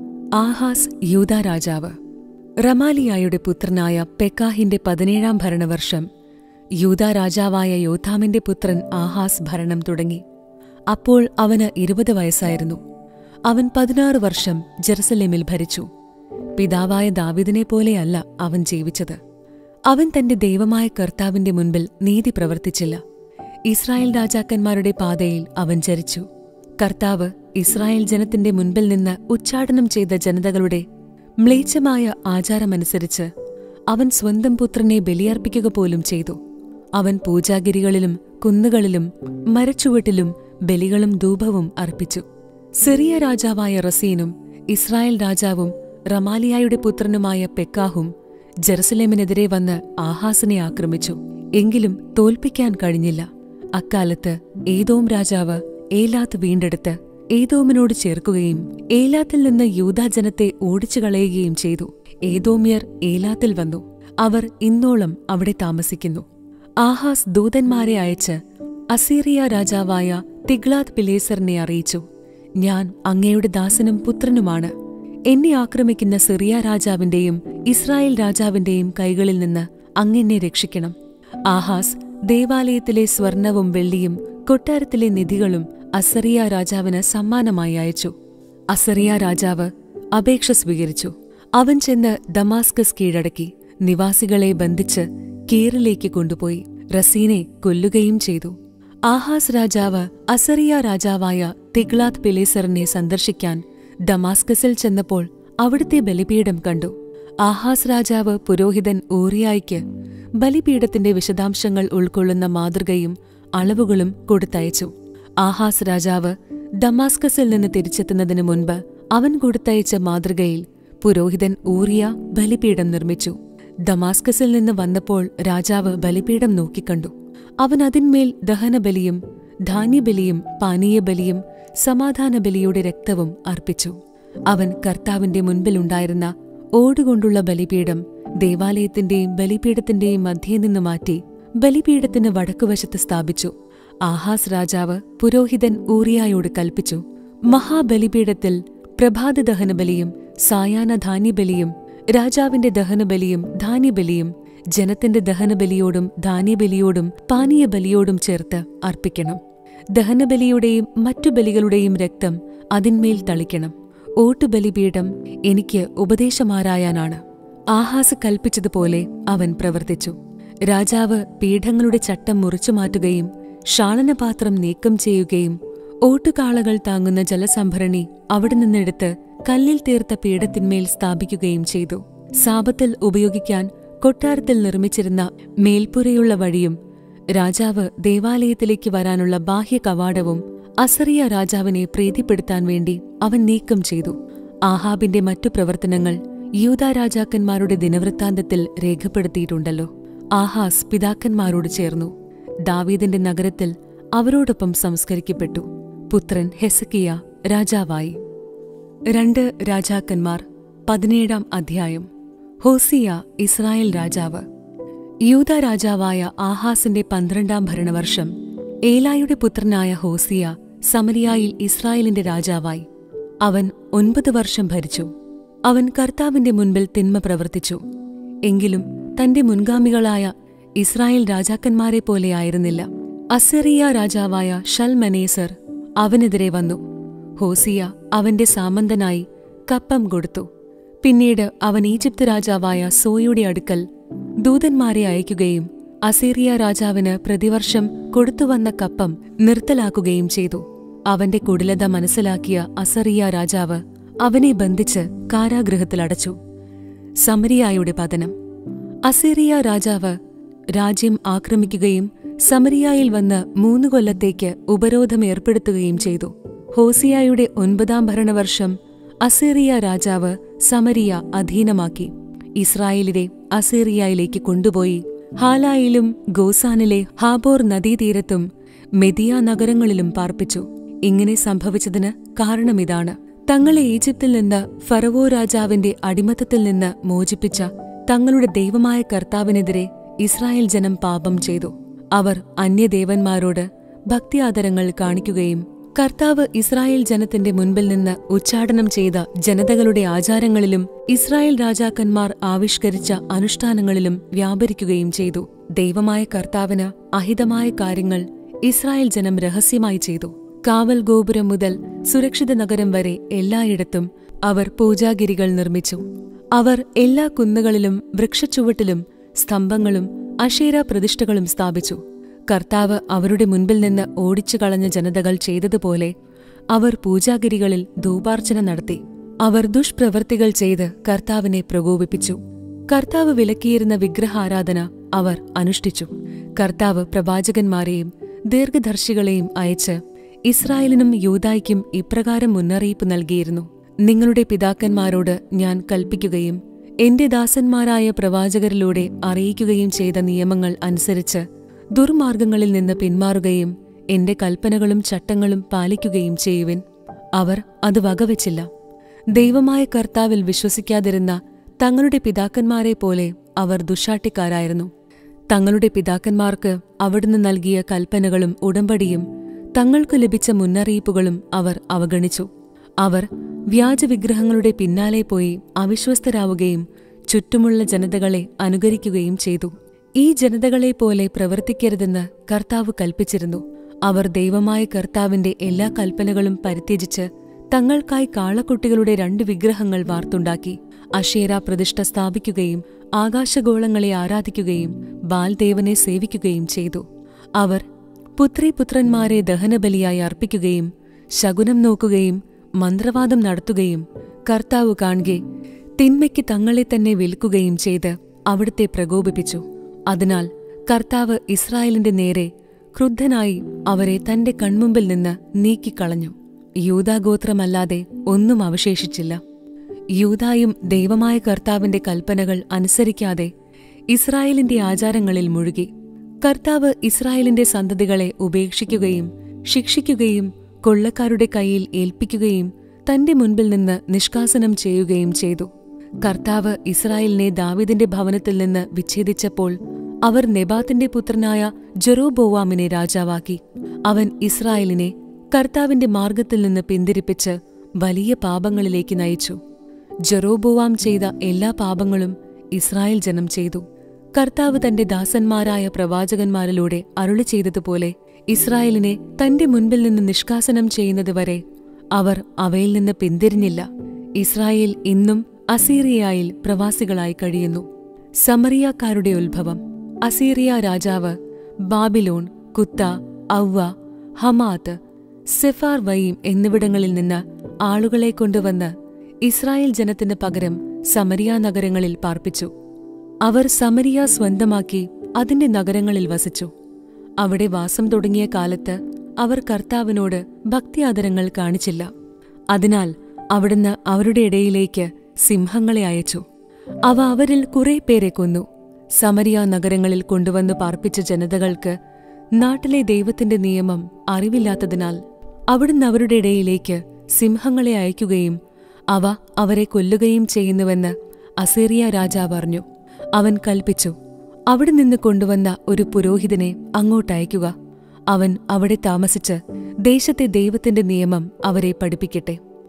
ആഹാസ് യൂദാ രാജാവ്. റമാലിയായുടെ പുത്രനായ പെക്കാഹിന്റെ 17-ാം ഭരണവർഷം യൂദാ രാജാവായ യോഥാമിന്റെ പുത്രൻ ആഹാസ് ഭരണം തുടങ്ങി. അപ്പോൾ അവന് 20 വയസ്സായിരുന്നു. അവൻ 16 വർഷം ജെറുസലേമിൽ ഭരിച്ചു. പിതാവായ ദാവീദിനെപ്പോലെയല്ല അവൻ ജീവിച്ചത്. അവൻ തന്റെ ദൈവമായ കർത്താവിന്റെ മുൻപിൽ നീതി പ്രവർത്തിച്ചില്ല. ഇസ്രായേൽ രാജാക്കന്മാരുടെ പാതയിൽ അവൻ ചരിച്ചു. കർത്താവ് ഇസ്രായേൽ ജനത്തിന്റെ മുൻപിൽ നിന്ന് ഉച്ചാടനം ചെയ്ത ജനതകളുടെ മ്ലേച്ഛമായ ആചാരമനുസരിച്ച് അവൻ സ്വന്തം പുത്രനെ ബലിയർപ്പിക്കുക പോലും ചെയ്തു. അവൻ പൂജാഗിരികളിലും കുന്നുകളിലും മരച്ചുവട്ടിലും ബലികളും ധൂപവും അർപ്പിച്ചു. സിറിയ രാജാവായ റസീനും ഇസ്രായേൽ രാജാവും റമാലിയായുടെ പുത്രനുമായ പെക്കാഹും ജെറുസലേമിനെതിരെ വന്ന് ആഹാസിനെ ആക്രമിച്ചു. എങ്കിലും തോൽപ്പിക്കാൻ കഴിഞ്ഞില്ല. അക്കാലത്ത് ഏദോം രാജാവ് ഏലാത്ത് വീണ്ടെടുത്ത് ഏദോമിനോട് ചേർക്കുകയും ഏലാത്തിൽ നിന്ന് യൂദാജനത്തെ ഓടിച്ചുകളയുകയും ചെയ്തു. ഏദോമ്യർ ഏലാത്തിൽ വന്നു. അവർ ഇന്നോളം അവിടെ താമസിക്കുന്നു. ആഹാസ് ദൂതന്മാരെ അയച്ച് അസീറിയ രാജാവായ തിഗ്ലാത്ത് പിലേസറിനെ അറിയിച്ചു, ഞാൻ അങ്ങയുടെ ദാസനും പുത്രനുമാണ്. എന്നെ ആക്രമിക്കുന്ന സിറിയ രാജാവിന്റെയും ഇസ്രായേൽ രാജാവിന്റെയും കൈകളിൽ നിന്ന് അങ്ങെന്നെ രക്ഷിക്കണം. ആഹാസ് ദേവാലയത്തിലെ സ്വർണവും വെള്ളിയും കൊട്ടാരത്തിലെ നിധികളും അസറിയ രാജാവിന് സമ്മാനമായി അയച്ചു. അസറിയ രാജാവ് അപേക്ഷ സ്വീകരിച്ചു. അവൻ ചെന്ന് ദമാസ്കസ് കീഴടക്കി. നിവാസികളെ ബന്ധിച്ച് കീറിലേക്ക് കൊണ്ടുപോയി റസീനെ കൊല്ലുകയും ചെയ്തു. ആഹാസ് രാജാവ് അസറിയ രാജാവായ തിഗ്ലാത്ത് പിലേസറിനെ സന്ദർശിക്കാൻ ദമാസ്കസിൽ ചെന്നപ്പോൾ അവിടുത്തെ ബലിപീഠം കണ്ടു. ആഹാസ് രാജാവ് പുരോഹിതൻ ഊറിയായ്ക്ക് ബലിപീഠത്തിന്റെ വിശദാംശങ്ങൾ ഉൾക്കൊള്ളുന്ന മാതൃകയും അളവുകളും കൊടുത്തയച്ചു. ആഹാസ് രാജാവ് ദമാസ്കസിൽ നിന്ന് തിരിച്ചെത്തുന്നതിനു മുൻപ് അവൻ കൊടുത്തയച്ച മാതൃകയിൽ പുരോഹിതൻ ഊറിയ ബലിപീഠം നിർമ്മിച്ചു. ദമാസ്കസിൽ നിന്ന് വന്നപ്പോൾ രാജാവ് ബലിപീഠം നോക്കിക്കണ്ടു. അവൻ അതിന്മേൽ ദഹനബലിയും ധാന്യബലിയും പാനീയബലിയും സമാധാനബലിയുടെ രക്തവും അർപ്പിച്ചു. അവൻ കർത്താവിന്റെ മുൻപിലുണ്ടായിരുന്ന ഓടുകൊണ്ടുള്ള ബലിപീഠം ദേവാലയത്തിന്റെയും ബലിപീഠത്തിന്റെയും മധ്യേ നിന്ന് മാറ്റി ബലിപീഠത്തിന് വടക്കുവശത്ത് സ്ഥാപിച്ചു. ആഹാസ് രാജാവ് പുരോഹിതൻ ഊറിയായോട് കൽപ്പിച്ചു, മഹാബലിപീഠത്തിൽ പ്രഭാത ദഹനബലിയും സായാഹ്ന ധാന്യബലിയും രാജാവിന്റെ ദഹനബലിയും ധാന്യബലിയും ജനത്തിന്റെ ദഹനബലിയോടും ധാന്യബലിയോടും പാനീയബലിയോടും ചേർത്ത് അർപ്പിക്കണം. ദഹനബലിയുടെയും മറ്റു ബലികളുടെയും രക്തം അതിന്മേൽ തളിക്കണം. ഓട്ടുബലിപീഠം എനിക്ക് ഉപദേശമാരായാനാണ്. ആഹാസ് കൽപ്പിച്ചതുപോലെ അവൻ പ്രവർത്തിച്ചു. രാജാവ് പീഠങ്ങളുടെ ചട്ടം മുറിച്ചുമാറ്റുകയും ഷാളനപാത്രം നീക്കം ചെയ്യുകയും ഓട്ടുകാളകൾ താങ്ങുന്ന ജലസംഭരണി അവിടെ നിന്നെടുത്ത് കല്ലിൽ തീർത്ത പീഠത്തിന്മേൽ സ്ഥാപിക്കുകയും ചെയ്തു. സാപത്തിൽ ഉപയോഗിക്കാൻ കൊട്ടാരത്തിൽ നിർമ്മിച്ചിരുന്ന മേൽപ്പുരയുള്ള വഴിയും രാജാവ് ദേവാലയത്തിലേക്ക് വരാനുള്ള ബാഹ്യ കവാടവും അസറിയ രാജാവിനെ പ്രീതിപ്പെടുത്താൻ വേണ്ടി അവൻ നീക്കം ചെയ്തു. ആഹാബിന്റെ മറ്റു പ്രവർത്തനങ്ങൾ യൂദാ രാജാക്കന്മാരുടെ ദിനവൃത്താന്തത്തിൽ രേഖപ്പെടുത്തിയിട്ടുണ്ടല്ലോ. ആഹാസ് പിതാക്കന്മാരോട് ചേർന്നു. ദാവീദിന്റെ നഗരത്തിൽ അവരോടൊപ്പം സംസ്കരിക്കപ്പെട്ടു. പുത്രൻ ഹെസക്കിയ രാജാവായി. 2 രാജാക്കന്മാർ 17-ാം അധ്യായം. ഹോസിയ ഇസ്രായേൽ രാജാവ്. യൂദാ രാജാവായ ആഹാസിന്റെ 12-ാം ഭരണവർഷം ഏലായുടെ പുത്രനായ ഹോസിയ സമരിയായിൽ ഇസ്രായേലിന്റെ രാജാവായി. അവൻ 9 വർഷം ഭരിച്ചു. അവൻ കർത്താവിന്റെ മുൻപിൽ തിന്മ പ്രവർത്തിച്ചു. എങ്കിലും തന്റെ മുൻഗാമികളായ ഇസ്രായേൽ രാജാക്കന്മാരെ പോലെയായിരുന്നില്ല. അസിറിയ രാജാവായ ഷൽമനേസർ അവനെതിരെ വന്നു. ഹോസിയ അവന്റെ സാമന്തനായി കപ്പം കൊടുത്തു. പിന്നീട് അവൻ ഈജിപ്ത് രാജാവായ സോയുടെ അടുക്കൽ ദൂതന്മാരെ അയക്കുകയും അസീറിയ രാജാവിന് പ്രതിവർഷം കൊടുത്തുവന്ന കപ്പം നിർത്തലാക്കുകയും ചെയ്തു. അവന്റെ കുടിലത മനസ്സിലാക്കിയ അസറിയ രാജാവ് അവനെ ബന്ധിച്ച് കാരാഗൃഹത്തിലടച്ചു. സമരിയായുടെ പതനം. അസീറിയ രാജാവ് രാജ്യം ആക്രമിക്കുകയും സമരിയായിൽ വന്ന് 3 കൊല്ലത്തേക്ക് ഉപരോധം ഏർപ്പെടുത്തുകയും ചെയ്തു. ഹോസിയായുടെ 9ാം ഭരണവർഷം അസീറിയ രാജാവ് സമരിയ അധീനമാക്കി. ഇസ്രായേലിനെ അസീറിയയിലേക്ക് കൊണ്ടുപോയി ഹാലായിലും ഗോസാനിലെ ഹാബോർ നദീതീരത്തും മെദിയ നഗരങ്ങളിലും പാർപ്പിച്ചു. ഇങ്ങനെ സംഭവിച്ചതിന് കാരണമിതാണ്: തങ്ങളെ ഈജിപ്തിൽ നിന്ന് ഫറവോ രാജാവിന്റെ അടിമത്തത്തിൽ നിന്ന് മോചിപ്പിച്ച തങ്ങളുടെ ദൈവമായ കർത്താവിനെതിരെ ഇസ്രായേൽ ജനം പാപം ചെയ്തു. അവർ അന്യദേവന്മാരോട് ഭക്തിയാദരങ്ങൾ കാണിക്കുകയും കർത്താവ് ഇസ്രായേൽ ജനത്തിന്റെ മുൻപിൽ നിന്ന് ഉച്ചാടനം ചെയ്ത ജനതകളുടെ ആചാരങ്ങളിലും ഇസ്രായേൽ രാജാക്കന്മാർ ആവിഷ്കരിച്ച അനുഷ്ഠാനങ്ങളിലും വ്യാപരിക്കുകയും ചെയ്തു. ദൈവമായ കർത്താവിന് അഹിതമായ കാര്യങ്ങൾ ഇസ്രായേൽ ജനം രഹസ്യമായി ചെയ്തു. കാവൽ ഗോപുരം മുതൽ സുരക്ഷിത നഗരം വരെ എല്ലായിടത്തും അവർ പൂജാഗിരികൾ നിർമ്മിച്ചു. അവർ എല്ലാ കുന്നുകളിലും വൃക്ഷച്ചുവട്ടിലും സ്തംഭങ്ങളും അശേര പ്രതിഷ്ഠകളും സ്ഥാപിച്ചു. കർത്താവ് അവരുടെ മുൻപിൽ നിന്ന് ഓടിച്ചു കളഞ്ഞ ജനതകൾ ചെയ്തതുപോലെ അവർ പൂജാഗിരികളിൽ ധൂപാർച്ചന നടത്തി. അവർ ദുഷ്പ്രവൃത്തികൾ ചെയ്ത് കർത്താവിനെ പ്രകോപിപ്പിച്ചു. കർത്താവ് വിലക്കിയിരുന്ന വിഗ്രഹാരാധന അവർ അനുഷ്ഠിച്ചു. കർത്താവ് പ്രവാചകന്മാരെയും ദീർഘദർശികളെയും അയച്ച് ഇസ്രായേലിനും യൂദായ്ക്കും ഇപ്രകാരം മുന്നറിയിപ്പ് നൽകിയിരുന്നു: നിങ്ങളുടെ പിതാക്കന്മാരോട് ഞാൻ കൽപ്പിക്കുകയും എന്റെ ദാസന്മാരായ പ്രവാചകരിലൂടെ അറിയിക്കുകയും ചെയ്ത നിയമങ്ങൾ അനുസരിച്ച് ദുർമാർഗങ്ങളിൽ നിന്ന് പിന്മാറുകയും എന്റെ കൽപ്പനകളും ചട്ടങ്ങളും പാലിക്കുകയും ചെയ്യുവിൻ. അവർ അത് വകവെച്ചില്ല. ദൈവമായ കർത്താവിൽ വിശ്വസിക്കാതിരുന്ന തങ്ങളുടെ പിതാക്കന്മാരെ പോലെ അവർ ദുശ്ശാഠ്യക്കാരായിരുന്നു. തങ്ങളുടെ പിതാക്കന്മാർക്ക് അവിടുന്ന് നൽകിയ കൽപ്പനകളും ഉടമ്പടിയും തങ്ങൾക്ക് ലഭിച്ച മുന്നറിയിപ്പുകളും അവർ അവഗണിച്ചു. അവർ വ്യാജവിഗ്രഹങ്ങളുടെ പിന്നാലെ പോയി അവിശ്വസ്തരാവുകയും ചുറ്റുമുള്ള ജനതകളെ അനുകരിക്കുകയും ചെയ്തു. ഈ ജനതകളെപ്പോലെ പ്രവർത്തിക്കരുതെന്ന് കർത്താവ് കൽപ്പിച്ചിരുന്നു. അവർ ദൈവമായ കർത്താവിന്റെ എല്ലാ കൽപ്പനകളും പരിത്യജിച്ച് തങ്ങൾക്കായി കാളക്കുട്ടികളുടെ 2 വിഗ്രഹങ്ങൾ വാർത്തുണ്ടാക്കി അശേര പ്രതിഷ്ഠ സ്ഥാപിക്കുകയും ആകാശഗോളങ്ങളെ ആരാധിക്കുകയും ബാൽദേവനെ സേവിക്കുകയും ചെയ്തു. അവർ പുത്രീപുത്രന്മാരെ ദഹനബലിയായി അർപ്പിക്കുകയും ശകുനം നോക്കുകയും മന്ത്രവാദം നടത്തുകയും കർത്താവ് കാൺകെ തിന്മയ്ക്ക് തങ്ങളെ തന്നെ വിൽക്കുകയും ചെയ്ത് അവിടുത്തെ പ്രകോപിപ്പിച്ചു. അതിനാൽ കർത്താവ് ഇസ്രായേലിന്റെ നേരെ ക്രുദ്ധനായി അവരെ തന്റെ കൺമുമ്പിൽ നിന്ന് നീക്കിക്കളഞ്ഞു. യൂദാഗോത്രമല്ലാതെ ഒന്നും അവശേഷിച്ചില്ല. യൂദായും ദൈവമായ കർത്താവിന്റെ കൽപ്പനകൾ അനുസരിക്കാതെ ഇസ്രായേലിന്റെ ആചാരങ്ങളിൽ മുഴുകി. കർത്താവ് ഇസ്രായേലിന്റെ സന്തതികളെ ഉപേക്ഷിക്കുകയും ശിക്ഷിക്കുകയും കൊള്ളക്കാരുടെ കയ്യിൽ ഏൽപ്പിക്കുകയും തന്റെ മുൻപിൽ നിന്ന് നിഷ്കാസനം ചെയ്യുകയും ചെയ്തു. കർത്താവ് ഇസ്രായേലിനെ ദാവീദിന്റെ ഭവനത്തിൽ നിന്ന് വിച്ഛേദിച്ചപ്പോൾ അവർ നെബാത്തിന്റെ പുത്രനായ ജെറോബോവാമിനെ രാജാവാക്കി. അവൻ ഇസ്രായേലിനെ കർത്താവിന്റെ മാർഗത്തിൽ നിന്ന് പിന്തിരിപ്പിച്ച് വലിയ പാപങ്ങളിലേക്ക് നയിച്ചു. ജെറോബോവാം ചെയ്ത എല്ലാ പാപങ്ങളും ഇസ്രായേൽ ജനം ചെയ്തു. കർത്താവ് തന്റെ ദാസന്മാരായ പ്രവാചകന്മാരിലൂടെ അരുളി ചെയ്തതുപോലെ ഇസ്രായേലിനെ തന്റെ മുൻപിൽ നിന്ന് നിഷ്കാസനം ചെയ്യുന്നതുവരെ അവർ അവയിൽ നിന്ന് പിന്തിരിഞ്ഞില്ല. ഇസ്രായേൽ ഇന്നും അസീറിയയിൽ പ്രവാസികളായി കഴിയുന്നു. സമറിയാക്കാരുടെ ഉത്ഭവം. അസീറിയ രാജാവ് ബാബിലോൺ, കുത്ത, ഔവ, ഹമാത്ത്, സെഫാർവയീം എന്നിവിടങ്ങളിൽ നിന്ന് ആളുകളെ കൊണ്ടുവന്ന് ഇസ്രായേൽ ജനത്തിന് പകരം സമരിയ നഗരങ്ങളിൽ പാർപ്പിച്ചു. അവർ സമരിയ സ്വന്തമാക്കി അതിന്റെ നഗരങ്ങളിൽ വസിച്ചു. അവിടെ വാസം തുടങ്ങിയ കാലത്ത് അവർ കർത്താവിനോട് ഭക്തിയാദരങ്ങൾ കാണിച്ചില്ല. അതിനാൽ അവിടുന്ന് അവരുടെ ഇടയിലേക്ക് സിംഹങ്ങളെ അയച്ചു. അവ അവരിൽ കുറെ പേരെ കൊന്നു. സമരിയ നഗരങ്ങളിൽ കൊണ്ടുവന്ന് പാർപ്പിച്ച ജനതകൾക്ക് നാട്ടിലെ ദൈവത്തിന്റെ നിയമം അറിവില്ലാത്തതിനാൽ അവിടുന്ന് അവരുടെ ഇടയിലേക്ക് സിംഹങ്ങളെ അയക്കുകയും അവ അവരെ കൊല്ലുകയും ചെയ്യുന്നുവെന്ന് അസീറിയ രാജാവ് അറിഞ്ഞു. അവൻ കൽപ്പിച്ചു, അവിടെ നിന്ന് കൊണ്ടുവന്ന ഒരു പുരോഹിതനെ അങ്ങോട്ടയക്കുക. അവൻ അവിടെ താമസിച്ച് ദേശത്തെ ദൈവത്തിന്റെ നിയമം അവരെ പഠിപ്പിക്കട്ടെ.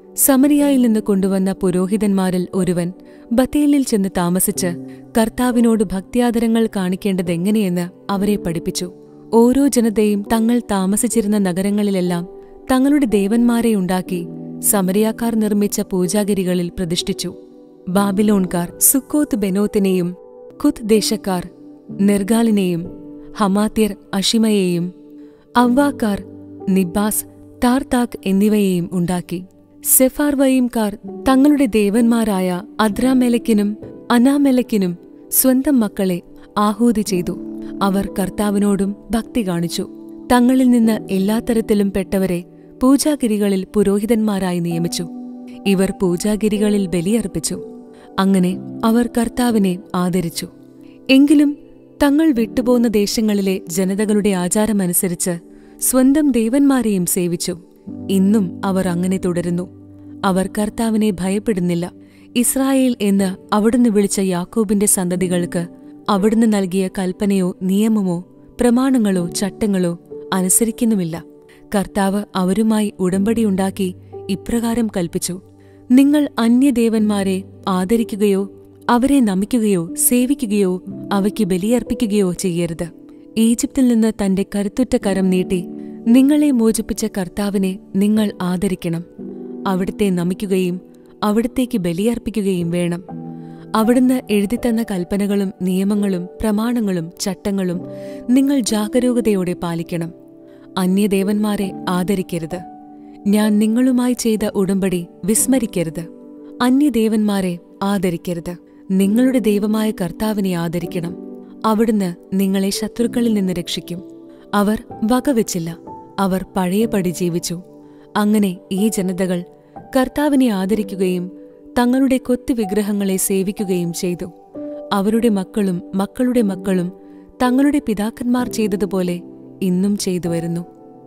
സമരിയായിൽ നിന്ന് കൊണ്ടുവന്ന പുരോഹിതന്മാരിൽ ഒരുവൻ ബത്തേലിൽ ചെന്ന് താമസിച്ച് കർത്താവിനോട് ഭക്ത്യാദരങ്ങൾ കാണിക്കേണ്ടതെങ്ങനെയെന്ന് അവരെ പഠിപ്പിച്ചു. ഓരോ ജനതയും തങ്ങൾ താമസിച്ചിരുന്ന നഗരങ്ങളിലെല്ലാം തങ്ങളുടെ ദേവന്മാരെ ഉണ്ടാക്കി സമരിയാക്കാർ നിർമ്മിച്ച പൂജാഗിരികളിൽ പ്രതിഷ്ഠിച്ചു. ബാബിലോൺകാർ സുക്കോത്ത് ബെനോത്തിനെയും, കുത്ത് ദേശക്കാർ നെർഗാലിനെയും, ഹമാത്യർ അഷിമയെയും, അവ്വാക്കാർ നിബ്ബാസ്, ടാർതാക് എന്നിവയെയും ഉണ്ടാക്കി. സെഫാർവയീംകാർ തങ്ങളുടെ ദേവന്മാരായ അദ്രാമെലക്കിനും അനാമെലക്കിനും സ്വന്തം മക്കളെ ആഹൂതി ചെയ്തു. അവർ കർത്താവിനോടും ഭക്തി കാണിച്ചു. തങ്ങളിൽ നിന്ന് എല്ലാത്തരത്തിലും പെട്ടവരെ പൂജാഗിരികളിൽ പുരോഹിതന്മാരായി നിയമിച്ചു. ഇവർ പൂജാഗിരികളിൽ ബലിയർപ്പിച്ചു. അങ്ങനെ അവർ കർത്താവിനെ ആദരിച്ചു. എങ്കിലും തങ്ങൾ വിട്ടുപോകുന്ന ദേശങ്ങളിലെ ജനതകളുടെ ആചാരമനുസരിച്ച് സ്വന്തം ദേവന്മാരെയും സേവിച്ചു. ഇന്നും അവർ അങ്ങനെ തുടരുന്നു. അവർ കർത്താവിനെ ഭയപ്പെടുന്നില്ല. ഇസ്രായേൽ എന്ന് അവിടുന്ന് വിളിച്ച യാക്കോബിന്റെ സന്തതികൾക്ക് അവിടുന്ന് നൽകിയ കൽപ്പനയോ നിയമമോ പ്രമാണങ്ങളോ ചട്ടങ്ങളോ അനുസരിക്കുന്നുമില്ല. കർത്താവ് അവരുമായി ഉടമ്പടിയുണ്ടാക്കി ഇപ്രകാരം കൽപ്പിച്ചു: നിങ്ങൾ അന്യദേവന്മാരെ ആദരിക്കുകയോ അവരെ നമിക്കുകയോ സേവിക്കുകയോ അവയ്ക്ക് ബലിയർപ്പിക്കുകയോ ചെയ്യരുത്. ഈജിപ്തിൽ നിന്ന് തന്റെ കരുത്തുറ്റ കരം നീട്ടി നിങ്ങളെ മോചിപ്പിച്ച കർത്താവിനെ നിങ്ങൾ ആദരിക്കണം. അവിടുത്തെ നമിക്കുകയും അവിടുത്തേക്ക് ബലിയർപ്പിക്കുകയും വേണം. അവിടുന്ന് എഴുതിത്തന്ന കൽപ്പനകളും നിയമങ്ങളും പ്രമാണങ്ങളും ചട്ടങ്ങളും നിങ്ങൾ ജാഗരൂകതയോടെ പാലിക്കണം. അന്യദേവന്മാരെ ആദരിക്കരുത്. ഞാൻ നിങ്ങളുമായി ചെയ്ത ഉടമ്പടി വിസ്മരിക്കരുത്. അന്യദേവന്മാരെ ആദരിക്കരുത്. നിങ്ങളുടെ ദൈവമായ കർത്താവിനെ ആദരിക്കണം. അവിടുന്ന് നിങ്ങളെ ശത്രുക്കളിൽ നിന്ന് രക്ഷിക്കും. അവർ വകവെച്ചില്ല. അവർ പഴയപടി ജീവിച്ചു. അങ്ങനെ ഈ ജനതകൾ കർത്താവിനെ ആദരിക്കുകയും തങ്ങളുടെ കൊത്തി വിഗ്രഹങ്ങളെ സേവിക്കുകയും ചെയ്തു. അവരുടെ മക്കളും മക്കളുടെ മക്കളും തങ്ങളുടെ പിതാക്കന്മാർ ചെയ്തതുപോലെ ഇന്നും ചെയ്തുവരുന്നു.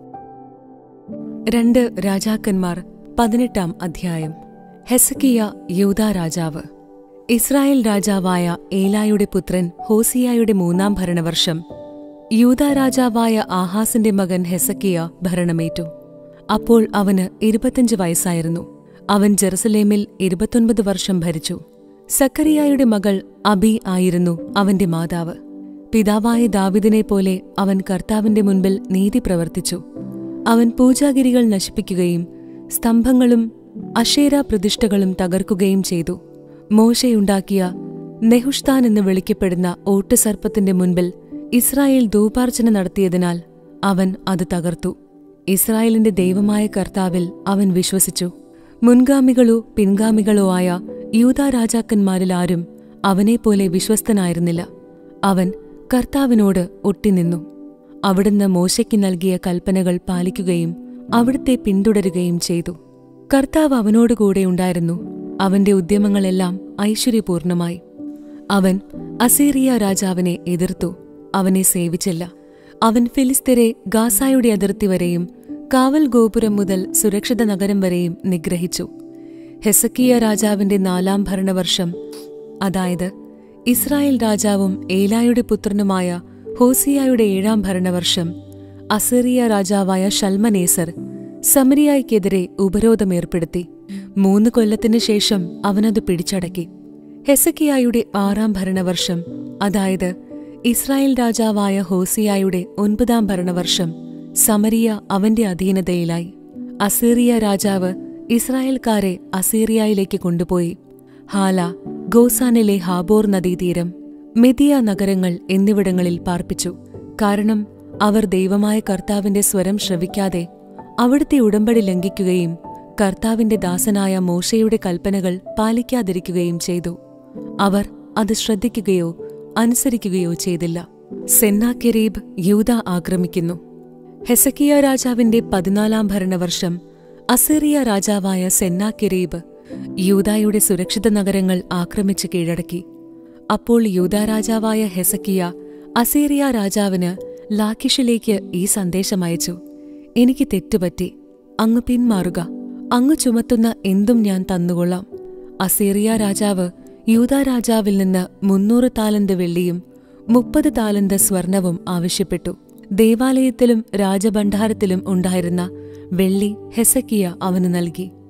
2 രാജാക്കന്മാർ 18-ാം അധ്യായം. ഹെസക്കിയ യൂദാ രാജാവ്. ഇസ്രായേൽ രാജാവായ ഏലായുടെ പുത്രൻ ഹോസിയായുടെ 3-ാം ഭരണവർഷം യൂദാ രാജാവായ ആഹാസിന്റെ മകൻ ഹെസക്കിയ ഭരണമേറ്റു. അപ്പോൾ അവന് 25 വയസ്സായിരുന്നു. അവൻ ജെറുസലേമിൽ 29 വർഷം ഭരിച്ചു. സക്കറിയായുടെ മകൾ അബി ആയിരുന്നു അവന്റെ മാതാവ്. പിതാവായ ദാവീദിനെ പോലെ അവൻ കർത്താവിന്റെ മുൻപിൽ നീതി പ്രവർത്തിച്ചു. അവൻ പൂജാഗിരികൾ നശിപ്പിക്കുകയും സ്തംഭങ്ങളും അശേര പ്രതിഷ്ഠകളും തകർക്കുകയും ചെയ്തു. മോശയുണ്ടാക്കിയ നെഹുഷ്താൻ എന്ന് വിളിക്കപ്പെടുന്ന ഓട്ടുസർപ്പത്തിന്റെ മുൻപിൽ ഇസ്രായേൽ ധൂപാർച്ചന നടത്തിയതിനാൽ അവൻ അത് തകർത്തു. ഇസ്രായേലിന്റെ ദൈവമായ കർത്താവിൽ അവൻ വിശ്വസിച്ചു. മുൻഗാമികളോ പിൻഗാമികളോ ആയ യൂദാ രാജാക്കന്മാരിൽ ആരും അവനെപ്പോലെ വിശ്വസ്തനായിരുന്നില്ല. അവൻ കർത്താവിനോട് ഒട്ടിനിന്നു. അവിടുന്ന് മോശയ്ക്ക് നൽകിയ കൽപ്പനകൾ പാലിക്കുകയും അവിടുത്തെ പിന്തുടരുകയും ചെയ്തു. കർത്താവ് അവനോടുകൂടെ ഉണ്ടായിരുന്നു. അവന്റെ ഉദ്യമങ്ങളെല്ലാം ഐശ്വര്യപൂർണമായി. അവൻ അസീറിയ രാജാവിനെ എതിർത്തു. അവനെ സേവിച്ചില്ല. അവൻ ഫിലിസ്ത്യരെ ഗാസായുടെ അതിർത്തി വരെയും കാവൽ ഗോപുരം മുതൽ സുരക്ഷിത നഗരം വരെയും നിഗ്രഹിച്ചു. ഹെസക്കിയ രാജാവിന്റെ 4-ാം ഭരണവർഷം, അതായത് ഇസ്രായേൽ രാജാവും ഏലായുടെ പുത്രനുമായ ഹോസിയായുടെ 7-ാം ഭരണവർഷം, അസീറിയ രാജാവായ ശൽമനേസർ സമരിയായ്ക്കെതിരെ ഉപരോധമേർപ്പെടുത്തി. 3 കൊല്ലത്തിനു ശേഷം അവനത് പിടിച്ചടക്കി. ഹെസക്കിയായുടെ 6-ാം ഭരണവർഷം, അതായത് ഇസ്രായേൽ രാജാവായ ഹോസിയായുടെ 9-ാം ഭരണവർഷം, സമരിയ അവന്റെ അധീനതയിലായി. അസീറിയ രാജാവ് ഇസ്രായേൽക്കാരെ അസീറിയയിലേക്ക് കൊണ്ടുപോയി. ഹാല, ഗോസാനിലെ ഹാബോർ നദീതീരം, മെദിയ നഗരങ്ങൾ എന്നിവിടങ്ങളിൽ പാർപ്പിച്ചു. കാരണം അവർ ദൈവമായ കർത്താവിന്റെ സ്വരം ശ്രവിക്കാതെ അവിടുത്തെ ഉടമ്പടി ലംഘിക്കുകയും കർത്താവിന്റെ ദാസനായ മോശയുടെ കൽപ്പനകൾ പാലിക്കാതിരിക്കുകയും ചെയ്തു. അവർ അത് ശ്രദ്ധിക്കുകയോ അനുസരിക്കുകയോ ചെയ്തില്ല. സെന്നാകെരീബ് യൂദ ആക്രമിക്കുന്നു. ഹെസക്കിയ രാജാവിന്റെ 14-ാം ഭരണവർഷം അസീറിയ രാജാവായ സെന്നാകെരീബ് യൂദായുടെ സുരക്ഷിത നഗരങ്ങൾ ആക്രമിച്ച് കീഴടക്കി. അപ്പോൾ യൂദാ രാജാവായ ഹെസക്കിയ അസീറിയ രാജാവിന് ലാഖിഷിലേക്ക് ഈ സന്ദേശമയച്ചു: എനിക്ക് തെറ്റുപറ്റി. അങ്ങ് പിന്മാറുക. അങ്ങ് ചുമത്തുന്ന എന്തും ഞാൻ തന്നുകൊള്ളാം. അസീറിയ രാജാവ് യൂദാ രാജാവിൽ നിന്ന് 300 താലന്ത് വെള്ളിയും 30 താലന്ത് സ്വർണവും ആവശ്യപ്പെട്ടു. ദേവാലയത്തിലും രാജഭണ്ഡാരത്തിലും ഉണ്ടായിരുന്ന വെള്ളി ഹെസക്കിയ അവന് നൽകി.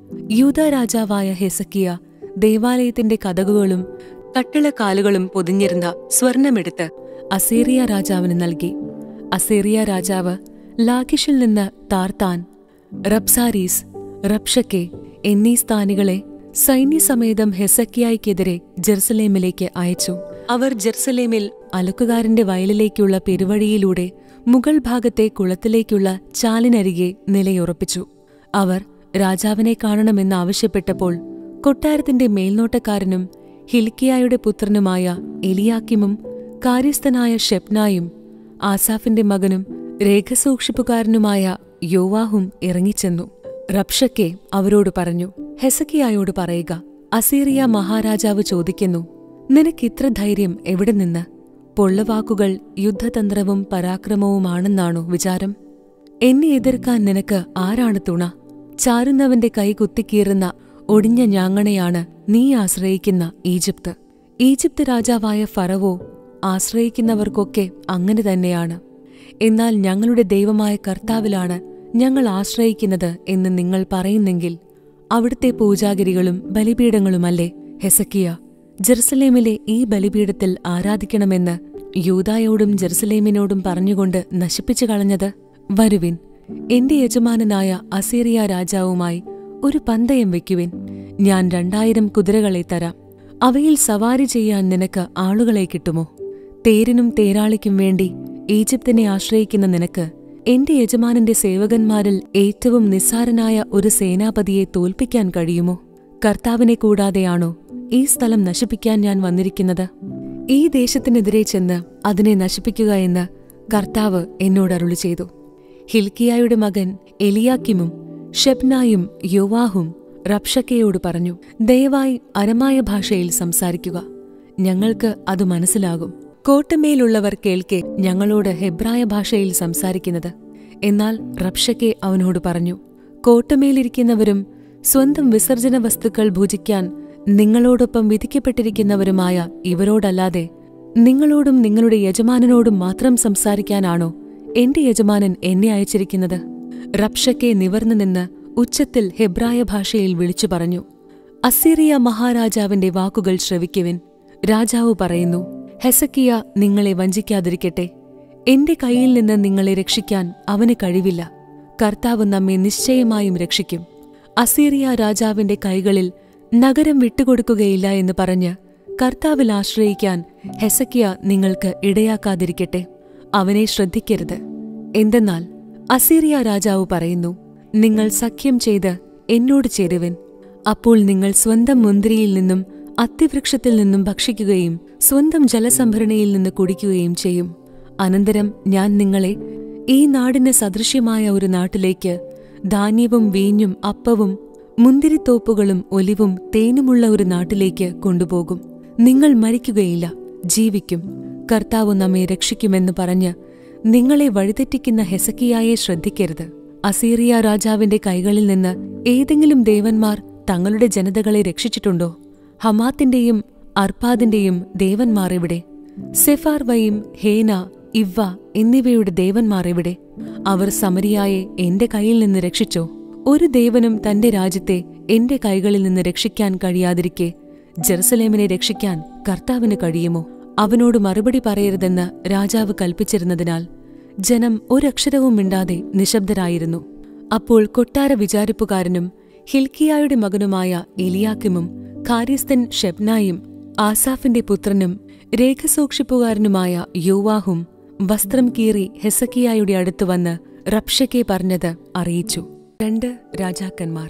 യൂദാ രാജാവായ ഹെസക്കിയ ദേവാലയത്തിന്റെ കതകുകളും കട്ടിളക്കാലുകളും പൊതിഞ്ഞിരുന്ന സ്വർണമെടുത്ത് അസീറിയ രാജാവിന് നൽകി. അസീറിയ രാജാവ് ലാഖിഷിൽ നിന്ന് താർത്താൻ, റബ്സാരീസ്, റബ്ഷക്കെ എന്നീ സ്ഥാനികളെ സൈന്യസമേതം ഹെസക്കിയായ്ക്കെതിരെ ജെറുസലേമിലേക്ക് അയച്ചു. അവർ ജെറുസലേമിൽ അലക്കുകാരന്റെ വയലിലേക്കുള്ള പെരുവഴിയിലൂടെ മുകൾ ഭാഗത്തെ കുളത്തിലേക്കുള്ള ചാലിനരികെ നിലയുറപ്പിച്ചു. അവർ രാജാവിനെ കാണണമെന്നാവശ്യപ്പെട്ടപ്പോൾ കൊട്ടാരത്തിന്റെ മേൽനോട്ടക്കാരനും ഹിൽക്കിയായുടെ പുത്രനുമായ എലിയാക്കിമും കാര്യസ്ഥനായ ഷെപ്നായും ആസാഫിന്റെ മകനും രേഖസൂക്ഷിപ്പുകാരനുമായ യോവാഹും ഇറങ്ങിച്ചെന്നു. റബ്ഷക്കെ അവരോട് പറഞ്ഞു, ഹെസക്കിയായോട് പറയുക, അസീറിയ മഹാരാജാവ് ചോദിക്കുന്നു, നിനക്കിത്ര ധൈര്യം എവിടെ നിന്ന്? പൊള്ളവാക്കുകൾ യുദ്ധതന്ത്രവും പരാക്രമവുമാണെന്നാണോ വിചാരം? എന്നെ എതിർക്കാൻ നിനക്ക് ആരാണ് തുണ? ചാരുന്നവന്റെ കൈ കുത്തിക്കീറുന്ന ഒടിഞ്ഞ ഞാങ്ങണയാണ് നീ ആശ്രയിക്കുന്ന ഈജിപ്ത്. ഈജിപ്ത് രാജാവായ ഫറവോ ആശ്രയിക്കുന്നവർക്കൊക്കെ അങ്ങനെ തന്നെയാണ്. എന്നാൽ ഞങ്ങളുടെ ദൈവമായ കർത്താവിലാണ് ഞങ്ങൾ ആശ്രയിക്കുന്നത് എന്ന് നിങ്ങൾ പറയുന്നെങ്കിൽ അവിടുത്തെ പൂജാഗിരികളും ബലിപീഠങ്ങളുമല്ലേ ഹെസക്കിയ ജെറുസലേമിലെ ഈ ബലിപീഠത്തിൽ ആരാധിക്കണമെന്ന് യൂദായോടും ജെറുസലേമിനോടും പറഞ്ഞുകൊണ്ട് നശിപ്പിച്ചു കളഞ്ഞത്? വരുവിൻ, എന്റെ യജമാനനായ അസീറിയ രാജാവുമായി ഒരു പന്തയം വയ്ക്കുവിൻ. ഞാൻ 2000 കുതിരകളെ തരാം. അവയിൽ സവാരി ചെയ്യാൻ നിനക്ക് ആളുകളെ കിട്ടുമോ? തേരിനും തേരാളിക്കും വേണ്ടി ഈജിപ്തിനെ ആശ്രയിക്കുന്ന നിനക്ക് എന്റെ യജമാനന്റെ സേവകന്മാരിൽ ഏറ്റവും നിസ്സാരനായ ഒരു സേനാപതിയെ തോൽപ്പിക്കാൻ കഴിയുമോ? കർത്താവിനെ കൂടാതെയാണോ ഈ സ്ഥലം നശിപ്പിക്കാൻ ഞാൻ വന്നിരിക്കുന്നത്? ഈ ദേശത്തിനെതിരെ ചെന്ന് അതിനെ നശിപ്പിക്കുക എന്ന് കർത്താവ് എന്നോട് അരുളി ചെയ്തു. ഹിൽക്കിയായുടെ മകൻ എലിയാക്കിമും ഷെപ്നായും യോവാഹും റബ്ഷക്കയോട് പറഞ്ഞു, ദയവായി അരമായ ഭാഷയിൽ സംസാരിക്കുക, ഞങ്ങൾക്ക് അത് മനസ്സിലാകും. കോട്ടമേലുള്ളവർ കേൾക്കെ ഞങ്ങളോട് ഹെബ്രായ ഭാഷയിൽ സംസാരിക്കുന്നത്. എന്നാൽ റബ്ഷക്കെ അവനോട് പറഞ്ഞു, കോട്ടമേലിരിക്കുന്നവരും സ്വന്തം വിസർജന വസ്തുക്കൾ ഭുജിക്കാൻ നിങ്ങളോടൊപ്പം വിധിക്കപ്പെട്ടിരിക്കുന്നവരുമായ ഇവരോടല്ലാതെ നിങ്ങളോടും നിങ്ങളുടെ യജമാനനോടും മാത്രം സംസാരിക്കാനാണോ എന്റെ യജമാനൻ എന്നെ അയച്ചിരിക്കുന്നത്? റബ്ഷക്കെ നിവർന്നു നിന്ന് ഉച്ചത്തിൽ ഹെബ്രായ ഭാഷയിൽ വിളിച്ചു പറഞ്ഞു, അസീറിയ മഹാരാജാവിന്റെ വാക്കുകൾ ശ്രവിക്കുവിൻ. രാജാവ് പറയുന്നു, ഹെസക്കിയ നിങ്ങളെ വഞ്ചിക്കാതിരിക്കട്ടെ. എന്റെ കയ്യിൽ നിന്ന് നിങ്ങളെ രക്ഷിക്കാൻ അവന് കഴിവില്ല. കർത്താവ് നമ്മെ നിശ്ചയമായും രക്ഷിക്കും. അസീറിയ രാജാവിന്റെ കൈകളിൽ നഗരം വിട്ടുകൊടുക്കുകയില്ല എന്ന് പറഞ്ഞ് കർത്താവിൽ ആശ്രയിക്കാൻ ഹെസക്കിയ നിങ്ങൾക്ക് ഇടയാക്കാതിരിക്കട്ടെ. അവനെ ശ്രദ്ധിക്കരുത്. എന്തെന്നാൽ അസീറിയ രാജാവ് പറയുന്നു, നിങ്ങൾ സഖ്യം ചെയ്ത് എന്നോട് ചേരുവിൻ. അപ്പോൾ നിങ്ങൾ സ്വന്തം മുന്തിരിയിൽ നിന്നും അത്തിവൃക്ഷത്തിൽ നിന്നും ഭക്ഷിക്കുകയും സ്വന്തം ജലസംഭരണിയിൽ നിന്ന് കുടിക്കുകയും ചെയ്യും. അനന്തരം ഞാൻ നിങ്ങളെ ഈ നാടിന് സദൃശ്യമായ ഒരു നാട്ടിലേക്ക്, ധാന്യവും വീഞ്ഞും അപ്പവും മുന്തിരിത്തോപ്പുകളും ഒലിവും തേനുമുള്ള ഒരു നാട്ടിലേക്ക് കൊണ്ടുപോകും. നിങ്ങൾ മരിക്കുകയില്ല, ജീവിക്കും. കർത്താവ് നമ്മെ രക്ഷിക്കുമെന്ന് പറഞ്ഞ് നിങ്ങളെ വഴിതെറ്റിക്കുന്ന ഹെസക്കിയായെ ശ്രദ്ധിക്കരുത്. അസീറിയ രാജാവിന്റെ കൈകളിൽ നിന്ന് ഏതെങ്കിലും ദേവന്മാർ തങ്ങളുടെ ജനതകളെ രക്ഷിച്ചിട്ടുണ്ടോ? ഹമാത്തിന്റെയും അർപ്പാദിന്റെയും ദേവന്മാർ എവിടെ? സെഫാർവയും ഹേന, ഇവ്വ എന്നിവയുടെ ദേവന്മാർ എവിടെ? അവർ സമരിയായെ എന്റെ കയ്യിൽ നിന്ന് രക്ഷിച്ചോ? ഒരു ദേവനും തന്റെ രാജ്യത്തെ എന്റെ കൈകളിൽ നിന്ന് രക്ഷിക്കാൻ കഴിയാതിരിക്കെ ജെറുസലേമിനെ രക്ഷിക്കാൻ കർത്താവിന് കഴിയുമോ? അവനോട് മറുപടി പറയരുതെന്ന് രാജാവ് കൽപ്പിച്ചിരുന്നതിനാൽ ജനം ഒരക്ഷരവും മിണ്ടാതെ നിശബ്ദരായിരുന്നു. അപ്പോൾ കൊട്ടാര വിചാരിപ്പുകാരനും ഹിൽക്കിയായുടെ മകനുമായ എലിയാക്കിമും കാര്യസ്ഥൻ ഷെപ്നായും ആസാഫിന്റെ പുത്രനും രേഖസൂക്ഷിപ്പുകാരനുമായ യോവാഹും വസ്ത്രം കീറി ഹെസക്കിയായുടെ അടുത്ത് വന്ന് റബ്ഷക്കെ പറഞ്ഞത് അറിയിച്ചു. 2 രാജാക്കന്മാർ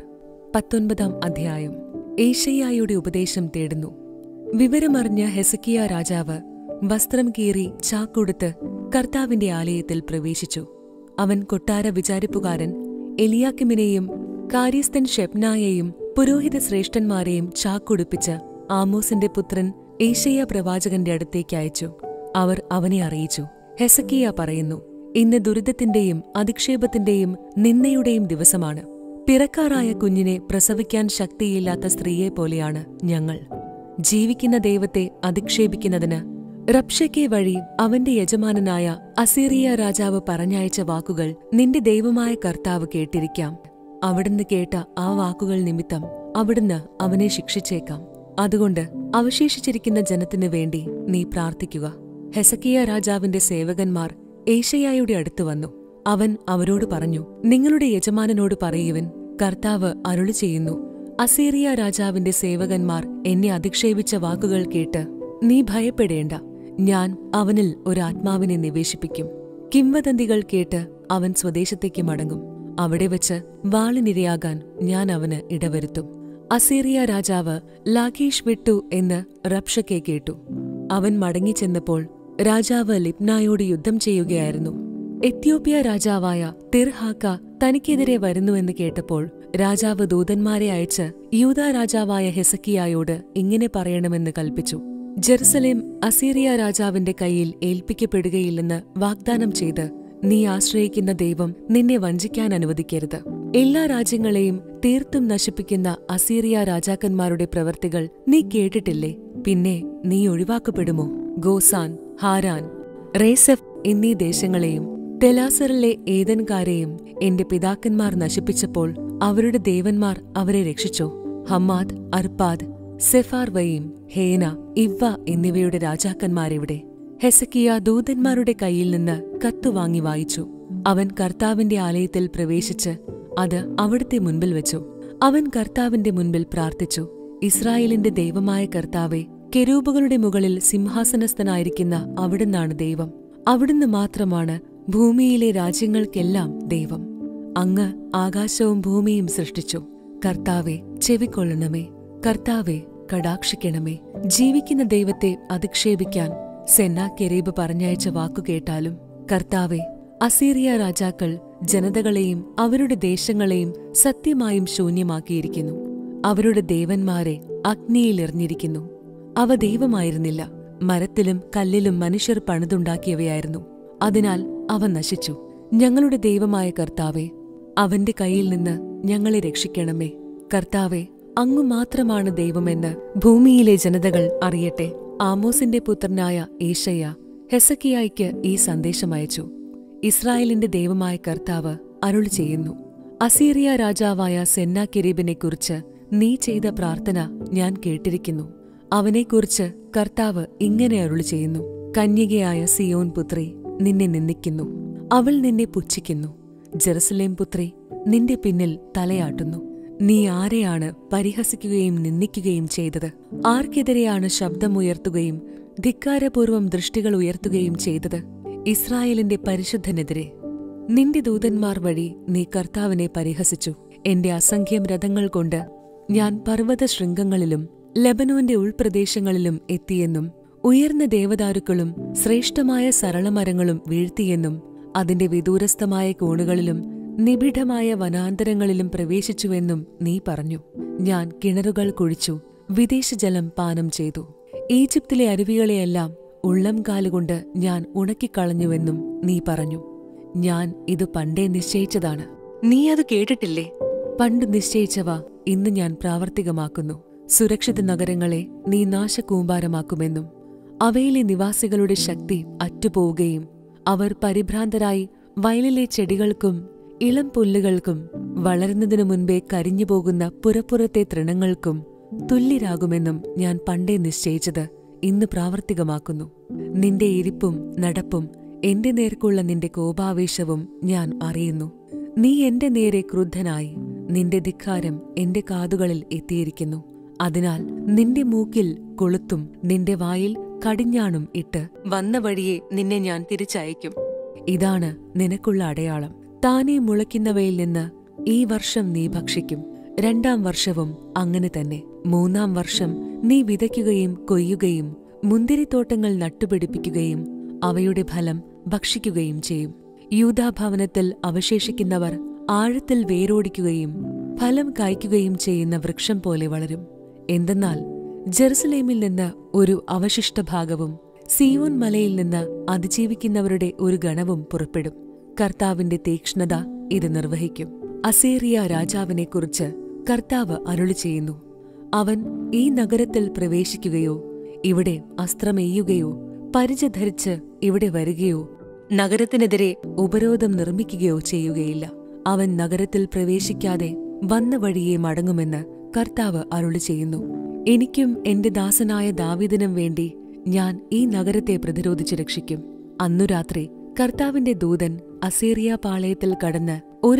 19 അധ്യായം. ഏശയ്യായുടെ ഉപദേശം തേടുന്നു. വിവരമറിഞ്ഞ ഹെസക്കിയ രാജാവ് വസ്ത്രം കീറി ചാക്കുടുത്ത് കർത്താവിന്റെ ആലയത്തിൽ പ്രവേശിച്ചു. അവൻ കൊട്ടാര വിചാരിപ്പുകാരൻ എലിയാക്കിമിനെയും കാര്യസ്ഥൻ ഷെപ്നായെയും പുരോഹിത ശ്രേഷ്ഠന്മാരെയും ചാക്കുടുപ്പിച്ച് ആമോസിന്റെ പുത്രൻ ഏശയ്യാ പ്രവാചകന്റെ അടുത്തേക്ക് അയച്ചു. അവർ അവനെ അറിയിച്ചു, ഹെസക്കിയ പറയുന്നു, ഇന്ന് ദുരിതത്തിന്റെയും അധിക്ഷേപത്തിന്റെയും നിന്ദയുടെയും ദിവസമാണ്. പിറക്കാറായ കുഞ്ഞിനെ പ്രസവിക്കാൻ ശക്തിയില്ലാത്ത സ്ത്രീയെപ്പോലെയാണ് ഞങ്ങൾ. ജീവിക്കുന്ന ദൈവത്തെ അധിക്ഷേപിക്കുന്നതിന് റബ്ഷക്കെ വഴി അവന്റെ യജമാനനായ അസീറിയ രാജാവ് പറഞ്ഞയച്ച വാക്കുകൾ നിന്റെ ദൈവമായ കർത്താവ് കേട്ടിരിക്കാം. അവിടുന്ന് കേട്ട ആ വാക്കുകൾ നിമിത്തം അവിടുന്ന് അവനെ ശിക്ഷിച്ചേക്കാം. അതുകൊണ്ട് അവശേഷിച്ചിരിക്കുന്ന ജനത്തിനു വേണ്ടി നീ പ്രാർത്ഥിക്കുക. ഹെസക്കിയ രാജാവിന്റെ സേവകന്മാർ ഏശയ്യായുടെ അടുത്ത് വന്നു. അവൻ അവരോട് പറഞ്ഞു, നിങ്ങളുടെ യജമാനനോട് പറയുവിൻ, കർത്താവ് അരുളി ചെയ്യുന്നു, അസീറിയ രാജാവിന്റെ സേവകന്മാർ എന്നെ അധിക്ഷേപിച്ച വാക്കുകൾ കേട്ട് നീ ഭയപ്പെടേണ്ട. ഞാൻ അവനിൽ ഒരാത്മാവിനെ നിവേശിപ്പിക്കും. കിംവദന്തികൾ കേട്ട് അവൻ സ്വദേശത്തേക്ക് മടങ്ങും. അവിടെ വച്ച് വാളിനിരയാകാൻ ഞാൻ അവന് ഇടവരുത്തും. അസീറിയ രാജാവ് ലാഖീഷ് വിട്ടു എന്ന് റബ്ഷക്കെ കേട്ടു. അവൻ മടങ്ങിച്ചെന്നപ്പോൾ രാജാവ് ലിബ്നായോട് യുദ്ധം ചെയ്യുകയായിരുന്നു. എത്യോപ്യ രാജാവായ തിർഹാക്ക തനിക്കെതിരെ വരുന്നുവെന്ന് കേട്ടപ്പോൾ രാജാവ് ദൂതന്മാരെ അയച്ച് യൂദാ രാജാവായ ഹെസക്കിയായോട് ഇങ്ങനെ പറയണമെന്ന് കൽപ്പിച്ചു: ജെറുസലേം അസീറിയ രാജാവിന്റെ കയ്യിൽ ഏൽപ്പിക്കപ്പെടുകയില്ലെന്ന് വാഗ്ദാനം ചെയ്ത് നീ ആശ്രയിക്കുന്ന ദൈവം നിന്നെ വഞ്ചിക്കാൻ അനുവദിക്കരുത്. എല്ലാ രാജ്യങ്ങളെയും തീർത്തും നശിപ്പിക്കുന്ന അസീറിയ രാജാക്കന്മാരുടെ പ്രവൃത്തികൾ നീ കേട്ടിട്ടില്ലേ? പിന്നെ നീ ഒഴിവാക്കപ്പെടുമോ? ഗോസാൻ, ഹാരാൻ, റേസെഫ് എന്നീ ദേശങ്ങളെയും തെലാസറിലെ ഏദൻകാരെയും എന്റെ പിതാക്കന്മാർ നശിപ്പിച്ചപ്പോൾ അവരുടെ ദേവന്മാർ അവരെ രക്ഷിച്ചോ? ഹമ്മാദ്, അർപ്പാദ്, സെഫാർവയീം, ഹേന, ഇവ്വ എന്നിവയുടെ രാജാക്കന്മാരെവിടെ? ഹെസക്കിയ ദൂതന്മാരുടെ കയ്യിൽ നിന്ന് കത്തു വാങ്ങി വായിച്ചു. അവൻ കർത്താവിന്റെ ആലയത്തിൽ പ്രവേശിച്ച് അത് അവിടുത്തെ മുൻപിൽ വെച്ചു. അവൻ കർത്താവിന്റെ മുൻപിൽ പ്രാർത്ഥിച്ചു: ഇസ്രായേലിന്റെ ദൈവമായ കർത്താവേ, കെരൂബുകളുടെ മുകളിൽ സിംഹാസനസ്ഥനായിരിക്കുന്ന അവിടുന്നാണ് ദൈവം. അവിടുന്ന് മാത്രമാണ് ഭൂമിയിലെ രാജ്യങ്ങൾക്കെല്ലാം ദൈവം. അങ്ങ് ആകാശവും ഭൂമിയും സൃഷ്ടിച്ചു. കർത്താവെ, ചെവിക്കൊള്ളണമേ. കർത്താവെ, കടാക്ഷിക്കണമേ. ജീവിക്കുന്ന ദൈവത്തെ അധിക്ഷേപിക്കാൻ സെന്നാകെരീബ് പറഞ്ഞയച്ച വാക്കുകേട്ടാലും കർത്താവെ, അസീറിയ രാജാക്കൾ ജനതകളെയും അവരുടെ ദേശങ്ങളെയും സത്യമായും ശൂന്യമാക്കിയിരിക്കുന്നു. അവരുടെ ദേവന്മാരെ അഗ്നിയിലെറിഞ്ഞിരിക്കുന്നു. അവ ദൈവമായിരുന്നില്ല, മരത്തിലും കല്ലിലും മനുഷ്യർ പണിതുണ്ടാക്കിയവയായിരുന്നു. അതിനാൽ അവ നശിച്ചു. ഞങ്ങളുടെ ദൈവമായ കർത്താവെ, അവന്റെ കയ്യിൽ നിന്ന് ഞങ്ങളെ രക്ഷിക്കണമേ. കർത്താവെ, അങ്ങു മാത്രമാണ് ദൈവമെന്ന് ഭൂമിയിലെ ജനതകൾ അറിയട്ടെ. ആമോസിന്റെ പുത്രനായ ഏശയ്യ ഹെസക്കിയായ്ക്ക് ഈ സന്ദേശമയച്ചു: ഇസ്രായേലിന്റെ ദൈവമായ കർത്താവ് അരുളി ചെയ്യുന്നു, അസീറിയ രാജാവായ സെന്നാകെരീബിനെക്കുറിച്ച് നീ ചെയ്ത പ്രാർത്ഥന ഞാൻ കേട്ടിരിക്കുന്നു. അവനെക്കുറിച്ച് കർത്താവ് ഇങ്ങനെ അരുളി ചെയ്യുന്നു: കന്യകയായ സിയോൻ പുത്രി നിന്നെ നിന്ദിക്കുന്നു, അവൾ നിന്നെ പുച്ഛിക്കുന്നു. ജെറുസലേം പുത്രി നിന്റെ പിന്നിൽ തലയാട്ടുന്നു. നീ ആരെയാണ് പരിഹസിക്കുകയും നിന്ദിക്കുകയും ചെയ്തത്? ആർക്കെതിരെയാണ് ശബ്ദമുയർത്തുകയും ധിക്കാരപൂർവം ദൃഷ്ടികൾ ഉയർത്തുകയും ചെയ്തത്? ഇസ്രായേലിന്റെ പരിശുദ്ധനെതിരെ. നിന്റെ ദൂതന്മാർ വഴി നീ കർത്താവിനെ പരിഹസിച്ചു. എന്റെ അസംഖ്യം രഥങ്ങൾ കൊണ്ട് ഞാൻ പർവ്വത ശൃംഗങ്ങളിലും ലെബനോന്റെ ഉൾപ്രദേശങ്ങളിലും എത്തിയെന്നും ഉയർന്ന ദേവദാരുക്കളും ശ്രേഷ്ഠമായ സരളമരങ്ങളും വീഴ്ത്തിയെന്നും അതിന്റെ വിദൂരസ്ഥമായ കോണുകളിലും നിബിഡമായ വനാന്തരങ്ങളിലും പ്രവേശിച്ചുവെന്നും നീ പറഞ്ഞു. ഞാൻ കിണറുകൾ കുഴിച്ചു, വിദേശജലം പാനം ചെയ്തു. ഈജിപ്തിലെ അരുവികളെയെല്ലാം ഉള്ളം കാലുകൊണ്ട് ഞാൻ ഉണക്കിക്കളഞ്ഞുവെന്നും നീ പറഞ്ഞു. ഞാൻ ഇത് പണ്ടേ നിശ്ചയിച്ചതാണ്. നീ അത് കേട്ടിട്ടില്ലേ? പണ്ട് നിശ്ചയിച്ചവ ഇന്ന് ഞാൻ പ്രാവർത്തികമാക്കുന്നു. സുരക്ഷിത നഗരങ്ങളെ നീ നാശകൂമ്പാരമാക്കുമെന്നും അവയിലെ നിവാസികളുടെ ശക്തി അറ്റുപോവുകയും അവർ പരിഭ്രാന്തരായി വയലിലെ ചെടികൾക്കും ഇളം പുല്ലുകൾക്കും വളരുന്നതിനു മുൻപേ കരിഞ്ഞുപോകുന്ന പുറപ്പുറത്തെ തൃണങ്ങൾക്കും തുല്യരാകുമെന്നും ഞാൻ പണ്ടേ നിശ്ചയിച്ചത് ഇന്ന് പ്രാവർത്തികമാക്കുന്നു. നിന്റെ ഇരിപ്പും നടപ്പും എന്റെ നേർക്കുള്ള നിന്റെ കോപാവേശവും ഞാൻ അറിയുന്നു. നീ എന്റെ നേരെ ക്രുദ്ധനായി നിന്റെ ധിക്കാരം എന്റെ കാതുകളിൽ എത്തിയിരിക്കുന്നു. അതിനാൽ നിന്റെ മൂക്കിൽ കൊളുത്തും നിന്റെ വായിൽ കടിഞ്ഞാണും ഇട്ട് വന്ന വഴിയെ നിന്നെ ഞാൻ തിരിച്ചയക്കും. ഇതാണ് നിനക്കുള്ള അടയാളം. താനെ മുളയ്ക്കുന്നവയിൽ നിന്ന് ഈ വർഷം നീ ഭക്ഷിക്കും. 2-ാം വർഷവും അങ്ങനെ തന്നെ. 3-ാം വർഷം നീ വിതയ്ക്കുകയും കൊയ്യുകയും മുന്തിരിത്തോട്ടങ്ങൾ നട്ടുപിടിപ്പിക്കുകയും അവയുടെ ഫലം ഭക്ഷിക്കുകയും ചെയ്യും. യൂദാഭവനത്തിൽ അവശേഷിക്കുന്നവർ ആഴത്തിൽ വേരോടിക്കുകയും ഫലം കായ്ക്കുകയും ചെയ്യുന്ന വൃക്ഷം പോലെ വളരും. എന്തെന്നാൽ ജെറുസലേമിൽ നിന്ന് ഒരു അവശിഷ്ടഭാഗവും സിയോൻ മലയിൽ നിന്ന് അതിജീവിക്കുന്നവരുടെ ഒരു ഗണവും പുറപ്പെടും. കർത്താവിന്റെ തീക്ഷ്ണത ഇത് നിർവഹിക്കും. അസീറിയ രാജാവിനെക്കുറിച്ച് കർത്താവ് അരുളി ചെയ്യുന്നു: അവൻ ഈ നഗരത്തിൽ പ്രവേശിക്കുകയോ ഇവിടെ അസ്ത്രമെയ്യുകയോ പരിച ധരിച്ച് ഇവിടെ വരികയോ നഗരത്തിനെതിരെ ഉപരോധം നിർമ്മിക്കുകയോ ചെയ്യുകയില്ല. അവൻ നഗരത്തിൽ പ്രവേശിക്കാതെ വന്ന വഴിയെ മടങ്ങുമെന്ന് കർത്താവ് അരുളിച്ചെയ്യുന്നു. എനിക്കും എന്റെ ദാസനായ ദാവീദിനും വേണ്ടി ഞാൻ ഈ നഗരത്തെ പ്രതിരോധിച്ചു രക്ഷിക്കും. അന്നു രാത്രി കർത്താവിന്റെ ദൂതൻ അസീറിയ പാളയത്തിൽ കടന്ന്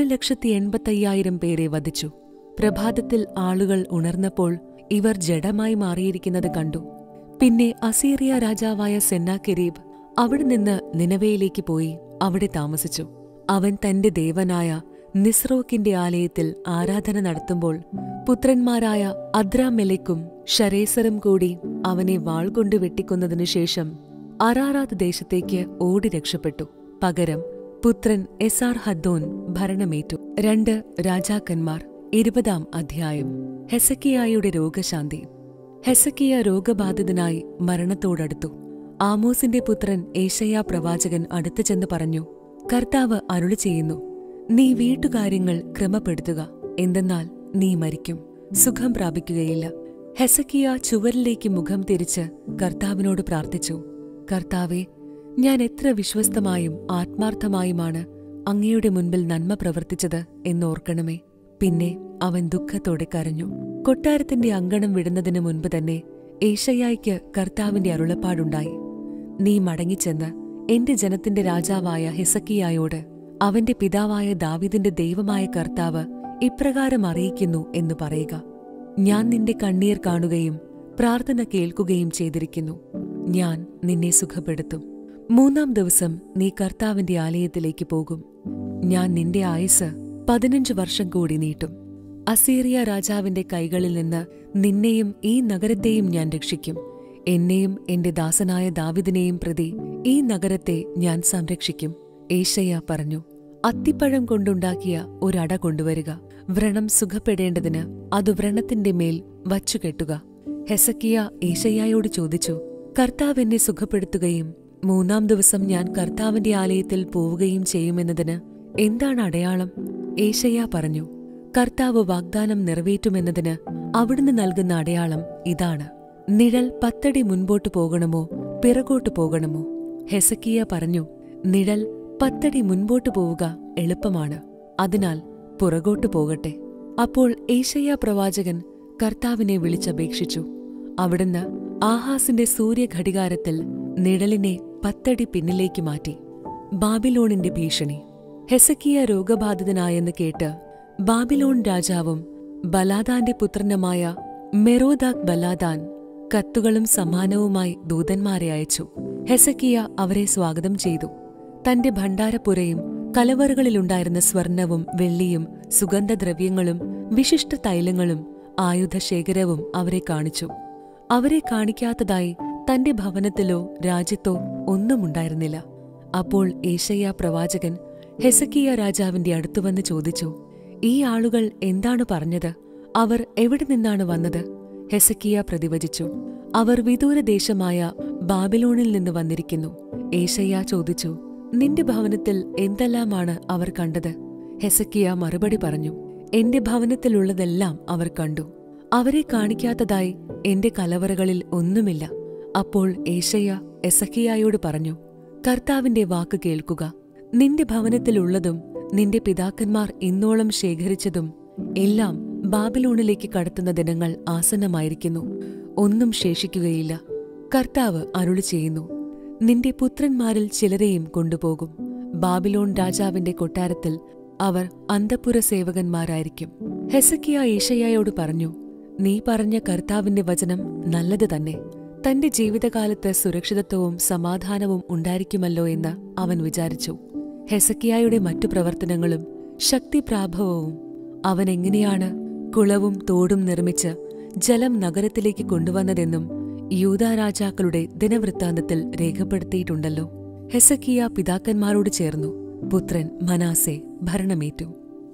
1,85,000 പേരെ വധിച്ചു. പ്രഭാതത്തിൽ ആളുകൾ ഉണർന്നപ്പോൾ ഇവർ ജഡമായി മാറിയിരിക്കുന്നത് കണ്ടു. പിന്നെ അസീറിയ രാജാവായ സെന്നാകെരീബ് അവിടെ നിന്ന് നിനവയിലേക്ക് പോയി അവിടെ താമസിച്ചു. അവൻ തന്റെ ദേവനായ നിസ്രോക്കിന്റെ ആലയത്തിൽ ആരാധന നടത്തുമ്പോൾ പുത്രന്മാരായ അദ്രാമെലെക്കും ശരേസറും കൂടി അവനെ വാൾകൊണ്ട് വെട്ടിക്കൊന്നതിനു ശേഷം അറാറാത്ത് ദേശത്തേക്ക് ഓടി രക്ഷപ്പെട്ടു. പകരം പുത്രൻ എസാർഹദ്ദോൻ ഭരണമേറ്റു. 2 രാജാക്കന്മാർ 20-ാം അധ്യായം. ഹെസക്കിയായുടെ രോഗശാന്തി. ഹെസക്കിയ രോഗബാധിതനായി മരണത്തോടടുത്തു. ആമോസിന്റെ പുത്രൻ ഏശയ്യാ പ്രവാചകൻ അടുത്തു ചെന്ന് പറഞ്ഞു, കർത്താവ് അരുളിച്ചെയ്യുന്നു, നീ വീട്ടുകാര്യങ്ങൾ ക്രമപ്പെടുത്തുക, എന്തെന്നാൽ നീ മരിക്കും, സുഖം പ്രാപിക്കുകയില്ല. ഹെസക്കിയ ചുവരിലേക്ക് മുഖം തിരിച്ച് കർത്താവിനോട് പ്രാർത്ഥിച്ചു, കർത്താവേ, ഞാൻ എത്ര വിശ്വസ്തമായും ആത്മാർത്ഥമായുമാണ് അങ്ങയുടെ മുൻപിൽ നന്മ പ്രവർത്തിച്ചത് എന്നോർക്കണമേ. പിന്നെ അവൻ ദുഃഖത്തോടെ കരഞ്ഞു. കൊട്ടാരത്തിന്റെ അങ്കണം വിടുന്നതിനു മുൻപ് തന്നെ ഏശയ്യായ്ക്ക് കർത്താവിന്റെ അരുളപ്പാടുണ്ടായി. നീ മടങ്ങിച്ചെന്ന് എന്റെ ജനത്തിന്റെ രാജാവായ ഹെസക്കിയായോട് അവന്റെ പിതാവായ ദാവീദിന്റെ ദൈവമായ കർത്താവ് ഇപ്രകാരം അറിയിക്കുന്നു എന്ന് പറയുക. ഞാൻ നിന്റെ കണ്ണീർ കാണുകയും പ്രാർത്ഥന കേൾക്കുകയും ചെയ്തിരിക്കുന്നു. ഞാൻ നിന്നെ സുഖപ്പെടുത്തും. 3-ാം ദിവസം നീ കർത്താവിന്റെ ആലയത്തിലേക്ക് പോകും. ഞാൻ നിന്റെ ആയുസ് 15 വർഷം കൂടി നീട്ടും. അസീറിയ രാജാവിന്റെ കൈകളിൽ നിന്ന് നിന്നെയും ഈ നഗരത്തെയും ഞാൻ രക്ഷിക്കും. എന്നെയും എന്റെ ദാസനായ ദാവീദിനെയും പ്രതി ഈ നഗരത്തെ ഞാൻ സംരക്ഷിക്കും. ഏശയ്യാ പറഞ്ഞു, അത്തിപ്പഴം കൊണ്ടുണ്ടാക്കിയ ഒരട കൊണ്ടുവരിക. വ്രണം സുഖപ്പെടേണ്ടതിന് അത് വ്രണത്തിന്റെ മേൽ വച്ചുകെട്ടുക. ഹെസക്കിയ ഏശയ്യായോട് ചോദിച്ചു, കർത്താവ് എന്നെ സുഖപ്പെടുത്തുകയും 3-ാം ദിവസം ഞാൻ കർത്താവിന്റെ ആലയത്തിൽ പോവുകയും ചെയ്യുമെന്നതിന് എന്താണ് അടയാളം? ഏശയ്യാ പറഞ്ഞു, കർത്താവ് വാഗ്ദാനം നിറവേറ്റുമെന്നതിന് അവിടുന്ന് നൽകുന്ന അടയാളം ഇതാണ്. നിഴൽ 10 അടി മുൻപോട്ടു പോകണമോ പിറകോട്ടു പോകണമോ? ഹെസക്കിയ പറഞ്ഞു, നിഴൽ 10 അടി മുൻപോട്ടു പോവുക എളുപ്പമാണ്, അതിനാൽ പുറകോട്ടു പോകട്ടെ. അപ്പോൾ ഏശയ്യാ പ്രവാചകൻ കർത്താവിനെ വിളിച്ചപേക്ഷിച്ചു. അവിടുന്ന് ആഹാസിന്റെ സൂര്യഘടികാരത്തിൽ നിഴലിനെ 10 അടി പിന്നിലേക്ക് മാറ്റി. ബാബിലോണിന്റെ ഭീഷണി. ഹെസക്കിയ രോഗബാധിതനായെന്ന് കേട്ട് ബാബിലോൺ രാജാവും ബലാദാന്റെ പുത്രനുമായ മെറോദാക് ബലാദാൻ കത്തുകളും സമ്മാനവുമായി ദൂതന്മാരെ അയച്ചു. ഹെസക്കിയ അവരെ സ്വാഗതം ചെയ്തു. തന്റെ ഭണ്ഡാരപ്പുരയും കലവറുകളിലുണ്ടായിരുന്ന സ്വർണവും വെള്ളിയും സുഗന്ധദ്രവ്യങ്ങളും വിശിഷ്ട തൈലങ്ങളും ആയുധശേഖരവും അവരെ കാണിച്ചു. അവരെ കാണിക്കാത്തതായി തന്റെ ഭവനത്തിലോ രാജ്യത്തോ ഒന്നുമുണ്ടായിരുന്നില്ല. അപ്പോൾ ഏശയ്യാ പ്രവാചകൻ ഹെസക്കിയ രാജാവിന്റെ അടുത്തുവന്ന് ചോദിച്ചു, ഈ ആളുകൾ എന്താണ് പറഞ്ഞത്? അവർ എവിടെ നിന്നാണ് വന്നത്? ഹെസക്കിയ പ്രതിവചിച്ചു, അവർ വിദൂരദേശമായ ബാബിലോണിൽ നിന്ന് വന്നിരിക്കുന്നു. ഏശയ്യാ ചോദിച്ചു, നിന്റെ ഭവനത്തിൽ എന്തെല്ലാമാണ് അവർ കണ്ടത്? ഹെസക്കിയ മറുപടി പറഞ്ഞു, എന്റെ ഭവനത്തിലുള്ളതെല്ലാം അവർ കണ്ടു. അവരെ കാണിക്കാത്തതായി എന്റെ കലവറകളിൽ ഒന്നുമില്ല. അപ്പോൾ ഏശയ്യാ ഹെസക്കിയായോട് പറഞ്ഞു, കർത്താവിന്റെ വാക്ക് കേൾക്കുക. നിന്റെ ഭവനത്തിലുള്ളതും നിന്റെ പിതാക്കന്മാർ ഇന്നോളം ശേഖരിച്ചതും എല്ലാം ബാബിലോണിലേക്ക് കടത്തുന്ന ദിനങ്ങൾ ആസന്നമായിരിക്കുന്നു. ഒന്നും ശേഷിക്കുകയില്ല. കർത്താവ് അരുളിച്ചെയ്യുന്നു, നിന്റെ പുത്രന്മാരിൽ ചിലരെയും കൊണ്ടുപോകും. ബാബിലോൺ രാജാവിന്റെ കൊട്ടാരത്തിൽ അവർ അന്തഃപുര സേവകന്മാരായിരിക്കും. ഹെസക്കിയ ഏശയ്യായോട് പറഞ്ഞു, നീ പറഞ്ഞ കർത്താവിന്റെ വചനം നല്ലത് തന്നെ. തന്റെ ജീവിതകാലത്ത് സുരക്ഷിതത്വവും സമാധാനവും ഉണ്ടായിരിക്കുമല്ലോ എന്ന് അവൻ വിചാരിച്ചു. ഹെസക്കിയായുടെ മറ്റു പ്രവർത്തനങ്ങളും ശക്തിപ്രാഭവവും, അവൻ എങ്ങനെയാണ് കുളവും തോടും നിർമ്മിച്ച് ജലം നഗരത്തിലേക്ക് കൊണ്ടുവന്നതെന്നും യൂദാ രാജാക്കളുടെ ദിനവൃത്താന്തത്തിൽ രേഖപ്പെടുത്തിയിട്ടുണ്ടല്ലോ. ഹെസക്കിയ പിതാക്കന്മാരോട് ചേർന്നു. പുത്രൻ മനാസെ ഭരണമേറ്റു.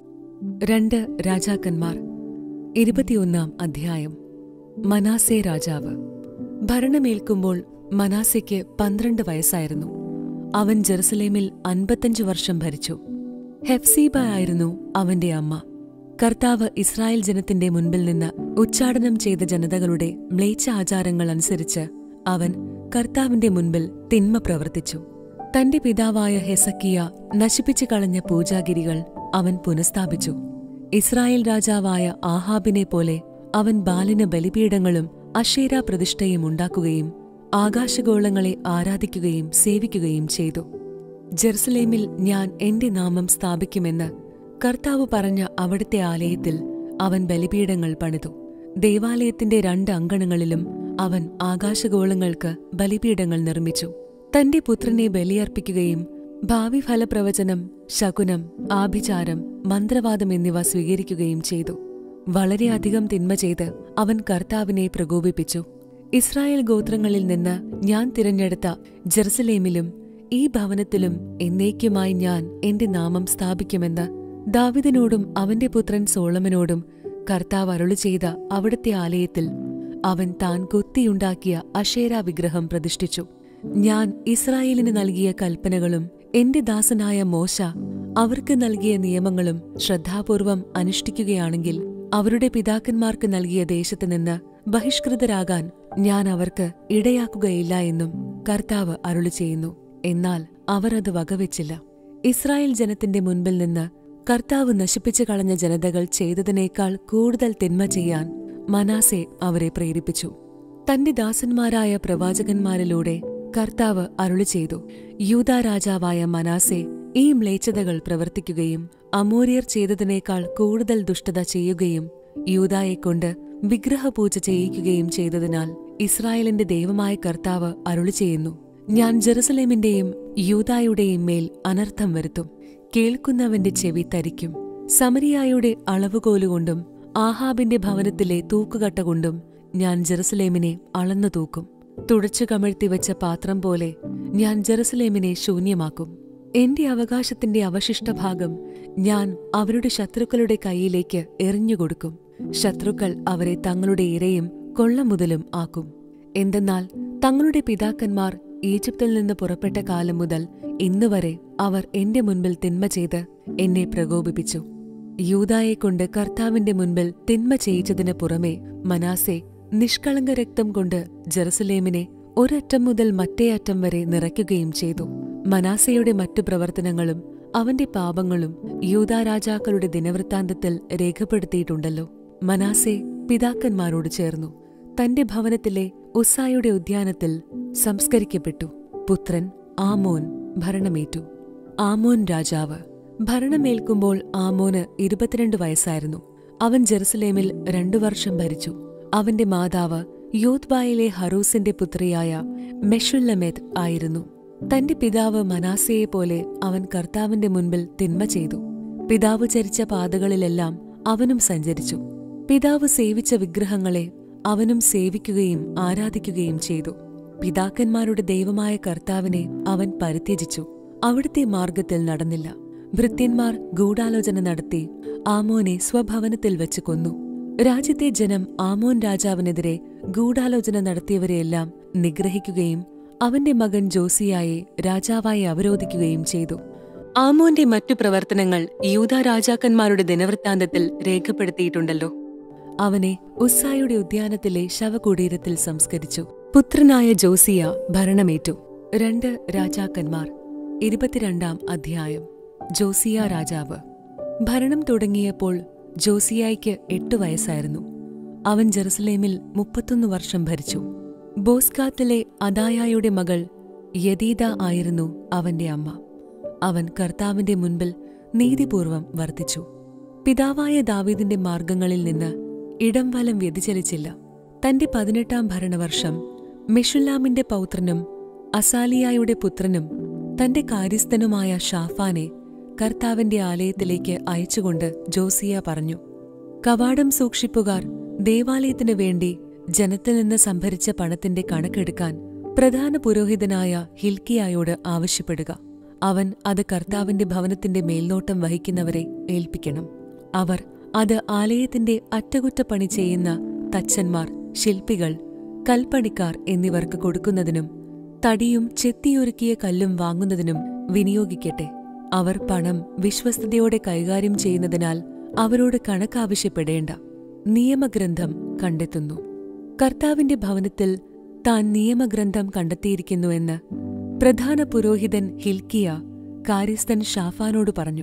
2 രാജാക്കന്മാർ 21-ാം അധ്യായം. മനാസെ രാജാവ്. ഭരണമേൽക്കുമ്പോൾ മനാസെക്ക് 12 വയസ്സായിരുന്നു. അവൻ ജെറുസലേമിൽ 55 വർഷം ഭരിച്ചു. ഹെഫ്സീബ ആയിരുന്നു അവന്റെ അമ്മ. കർത്താവ് ഇസ്രായേൽ ജനത്തിന്റെ മുൻപിൽ നിന്ന് ഉച്ചാടനം ചെയ്ത ജനതകളുടെ മ്ലേച്ഛ ആചാരങ്ങൾ അനുസരിച്ച് അവൻ കർത്താവിന്റെ മുൻപിൽ തിന്മ പ്രവർത്തിച്ചു. തന്റെ പിതാവായ ഹെസക്കിയ നശിപ്പിച്ചു കളഞ്ഞ പൂജാഗിരികൾ അവൻ പുനഃസ്ഥാപിച്ചു. ഇസ്രായേൽ രാജാവായ ആഹാബിനെ പോലെ അവൻ ബാലിന് ബലിപീഠങ്ങളും അശേരാ പ്രതിഷ്ഠയും ഉണ്ടാക്കുകയും ആകാശഗോളങ്ങളെ ആരാധിക്കുകയും സേവിക്കുകയും ചെയ്തു. ജെറുസലേമിൽ ഞാൻ എന്റെ നാമം സ്ഥാപിക്കുമെന്ന് കർത്താവ് പറഞ്ഞ അവിടുത്തെ ആലയത്തിൽ അവൻ ബലിപീഠങ്ങൾ പണിതു. ദേവാലയത്തിന്റെ 2 അങ്കണങ്ങളിലും അവൻ ആകാശഗോളങ്ങൾക്ക് ബലിപീഠങ്ങൾ നിർമ്മിച്ചു. തന്റെ പുത്രനെ ബലിയർപ്പിക്കുകയും ഭാവി ഫലപ്രവചനം, ശകുനം, ആഭിചാരം, മന്ത്രവാദം എന്നിവ സ്വീകരിക്കുകയും ചെയ്തു. വളരെയധികം തിന്മ ചെയ്ത് അവൻ കർത്താവിനെ പ്രകോപിപ്പിച്ചു. ഇസ്രായേൽ ഗോത്രങ്ങളിൽ നിന്ന് ഞാൻ തിരഞ്ഞെടുത്ത ജെറുസലേമിലും ഈ ഭവനത്തിലും എന്നേക്കുമായി ഞാൻ എന്റെ നാമം സ്ഥാപിക്കുമെന്ന് ദാവീദിനോടും അവന്റെ പുത്രൻ സോളമനോടും കർത്താവ് അരുളി ചെയ്ത അവിടുത്തെ ആലയത്തിൽ അവൻ താൻ കൊത്തിയുണ്ടാക്കിയ അശേരാ വിഗ്രഹം പ്രതിഷ്ഠിച്ചു. ഞാൻ ഇസ്രായേലിന് നൽകിയ കൽപ്പനകളും എന്റെ ദാസനായ മോശ അവർക്ക് നൽകിയ നിയമങ്ങളും ശ്രദ്ധാപൂർവം അനുഷ്ഠിക്കുകയാണെങ്കിൽ അവരുടെ പിതാക്കന്മാർക്ക് നൽകിയ ദേശത്തുനിന്ന് ബഹിഷ്കൃതരാകാൻ ഞാൻ അവർക്ക് ഇടയാക്കുകയില്ല എന്നും കർത്താവ് അരുളി ചെയ്യുന്നു. എന്നാൽ അവർ അത് വകവെച്ചില്ല. ഇസ്രായേൽ ജനത്തിന്റെ മുൻപിൽ നിന്ന് കർത്താവ് നശിപ്പിച്ചു കളഞ്ഞ ജനതകൾ ചെയ്തതിനേക്കാൾ കൂടുതൽ തിന്മ ചെയ്യാൻ മനാസെ അവരെ പ്രേരിപ്പിച്ചു. തന്റെ ദാസന്മാരായ പ്രവാചകന്മാരിലൂടെ കർത്താവ് അരുളി ചെയ്തു, യൂദാ രാജാവായ മനാസെ ഈ മ്ലേച്ഛതകൾ പ്രവർത്തിക്കുകയും അമോര്യർ ചെയ്തതിനേക്കാൾ കൂടുതൽ ദുഷ്ടത ചെയ്യുകയും യൂദായെക്കൊണ്ട് വിഗ്രഹപൂജ ചെയ്യിക്കുകയും ചെയ്തതിനാൽ ഇസ്രായേലിന്റെ ദൈവമായ കർത്താവ് അരുളി ചെയ്യുന്നു, ഞാൻ ജെറുസലേമിന്റെയും യൂദായുടെയും മേൽ അനർത്ഥം വരുത്തും. കേൾക്കുന്നവന്റെ ചെവി തരിക്കും. സമരിയായുടെ അളവുകോലുകൊണ്ടും ആഹാബിന്റെ ഭവനത്തിലെ തൂക്കുകട്ട കൊണ്ടും ഞാൻ ജെറുസലേമിനെ അളന്നു തൂക്കും. തുടച്ചു കമഴ്ത്തിവെച്ച പാത്രം പോലെ ഞാൻ ജെറുസലേമിനെ ശൂന്യമാക്കും. എന്റെ അവകാശത്തിന്റെ അവശിഷ്ടഭാഗം ഞാൻ അവരുടെ ശത്രുക്കളുടെ കൈയിലേക്ക് എറിഞ്ഞുകൊടുക്കും. ശത്രുക്കൾ അവരെ തങ്ങളുടെ ഇരയും കൊള്ളമുതലും ആക്കും. എന്തെന്നാൽ തങ്ങളുടെ പിതാക്കന്മാർ ഈജിപ്തിൽ നിന്ന് പുറപ്പെട്ട കാലം മുതൽ ഇന്നുവരെ അവർ എന്റെ മുൻപിൽ തിന്മ ചെയ്ത് എന്നെ പ്രകോപിപ്പിച്ചു. യൂദായെക്കൊണ്ട് കർത്താവിന്റെ മുൻപിൽ തിന്മ ചെയ്യിച്ചതിനു പുറമെ മനാസെ നിഷ്കളങ്ക രക്തം കൊണ്ട് ജെറുസലേമിനെ ഒരറ്റം മുതൽ മറ്റേ അറ്റം വരെ നിറയ്ക്കുകയും ചെയ്തു. മനാസയുടെ മറ്റു പ്രവർത്തനങ്ങളും അവന്റെ പാപങ്ങളും യൂദാ രാജാക്കളുടെ ദിനവൃത്താന്തത്തിൽ രേഖപ്പെടുത്തിയിട്ടുണ്ടല്ലോ. മനാസെ പിതാക്കന്മാരോട് ചേർന്നു തന്റെ ഭവനത്തിലെ ഉസ്സായുടെ ഉദ്യാനത്തിൽ സംസ്കരിക്കപ്പെട്ടു. പുത്രൻ ആമോൻ ഭരണമേറ്റു. ആമോൻ രാജാവ് ഭരണമേൽക്കുമ്പോൾ ആമോന് 22 വയസ്സായിരുന്നു. അവൻ ജെറുസലേമിൽ 2 വർഷം ഭരിച്ചു. അവന്റെ മാതാവ് യോത്ബായിലെ ഹറൂസിന്റെ പുത്രിയായ മെഷുല്ലമെത്ത് ആയിരുന്നു. തന്റെ പിതാവ് മനാസയെപ്പോലെ അവൻ കർത്താവിന്റെ മുൻപിൽ തിന്മ ചെയ്തു. പിതാവ് ചരിച്ച പാതകളിലെല്ലാം അവനും സഞ്ചരിച്ചു. പിതാവ് സേവിച്ച വിഗ്രഹങ്ങളെ അവനും സേവിക്കുകയും ആരാധിക്കുകയും ചെയ്തു. പിതാക്കന്മാരുടെ ദൈവമായ കർത്താവിനെ അവൻ പരിത്യജിച്ചു. അവിടുത്തെ മാർഗത്തിൽ നടന്നില്ല. ഭൃത്യന്മാർ ഗൂഢാലോചന നടത്തി ആമോനെ സ്വഭവനത്തിൽ വെച്ച് കൊന്നു. രാജ്യത്തെ ജനം ആമോൻ രാജാവിനെതിരെ ഗൂഢാലോചന നടത്തിയവരെയെല്ലാം നിഗ്രഹിക്കുകയും അവന്റെ മകൻ ജോസിയായെ രാജാവായി അവരോധിക്കുകയും ചെയ്തു. ആമോന്റെ മറ്റു പ്രവർത്തനങ്ങൾ യൂദാ രാജാക്കന്മാരുടെ ദിനവൃത്താന്തത്തിൽ രേഖപ്പെടുത്തിയിട്ടുണ്ടല്ലോ. അവനെ ഉസ്സായുടെ ഉദ്യാനത്തിലെ ശവകുടീരത്തിൽ സംസ്കരിച്ചു. പുത്രനായ ജോസിയ ഭരണമേറ്റു. 2 രാജാക്കന്മാർ 22-ാം അധ്യായം. ജോസിയ രാജാവ് ഭരണം തുടങ്ങിയപ്പോൾ ജോസിയായ്ക്ക് 8 വയസ്സായിരുന്നു. അവൻ ജെറുസലേമിൽ 31 വർഷം ഭരിച്ചു. ബോസ്കാത്തിലെ അദായായുടെ മകൾ യദീദ ആയിരുന്നു അവന്റെ അമ്മ. അവൻ കർത്താവിന്റെ മുൻപിൽ നീതിപൂർവം വർത്തിച്ചു. പിതാവായ ദാവീദിന്റെ മാർഗങ്ങളിൽ നിന്ന് ഇടം വലം വ്യതിചലിച്ചില്ല. തന്റെ 18-ാം ഭരണവർഷം മെഷുല്ലാമിന്റെ പൗത്രനും അസാലിയായുടെ പുത്രനും തന്റെ കാര്യസ്ഥനുമായ ഷാഫാനെ കർത്താവിന്റെ ആലയത്തിലേക്ക് അയച്ചുകൊണ്ട് ജോസിയ പറഞ്ഞു, കവാടം സൂക്ഷിപ്പുകാർ ദേവാലയത്തിനു വേണ്ടി ജനത്തിൽ നിന്ന് സംഭരിച്ച പണത്തിന്റെ കണക്കെടുക്കാൻ പ്രധാന പുരോഹിതനായ ഹിൽക്കിയായോട് ആവശ്യപ്പെടുക. അവൻ അത് കർത്താവിന്റെ ഭവനത്തിന്റെ മേൽനോട്ടം വഹിക്കുന്നവരെ ഏൽപ്പിക്കണം. അവർ അത് ആലയത്തിന്റെ അറ്റകുറ്റപ്പണി ചെയ്യുന്ന തച്ചന്മാർ, ശില്പികൾ, കൽപ്പണിക്കാർ എന്നിവർക്ക് കൊടുക്കുന്നതിനും തടിയും ചെത്തിയൊരുക്കിയ കല്ലും വാങ്ങുന്നതിനും വിനിയോഗിക്കട്ടെ. അവർ പണം വിശ്വസ്തയോടെ കൈകാര്യം ചെയ്യുന്നതിനാൽ അവരോട് കണക്കാവശ്യപ്പെടേണ്ട. നിയമഗ്രന്ഥം കണ്ടെത്തുന്നു. കർത്താവിന്റെ ഭവനത്തിൽ താൻ നിയമഗ്രന്ഥം കണ്ടെത്തിയിരിക്കുന്നുവെന്ന് പ്രധാന പുരോഹിതൻ ഹിൽക്കിയ കാര്യസ്ഥൻ ഷാഫാനോട് പറഞ്ഞു.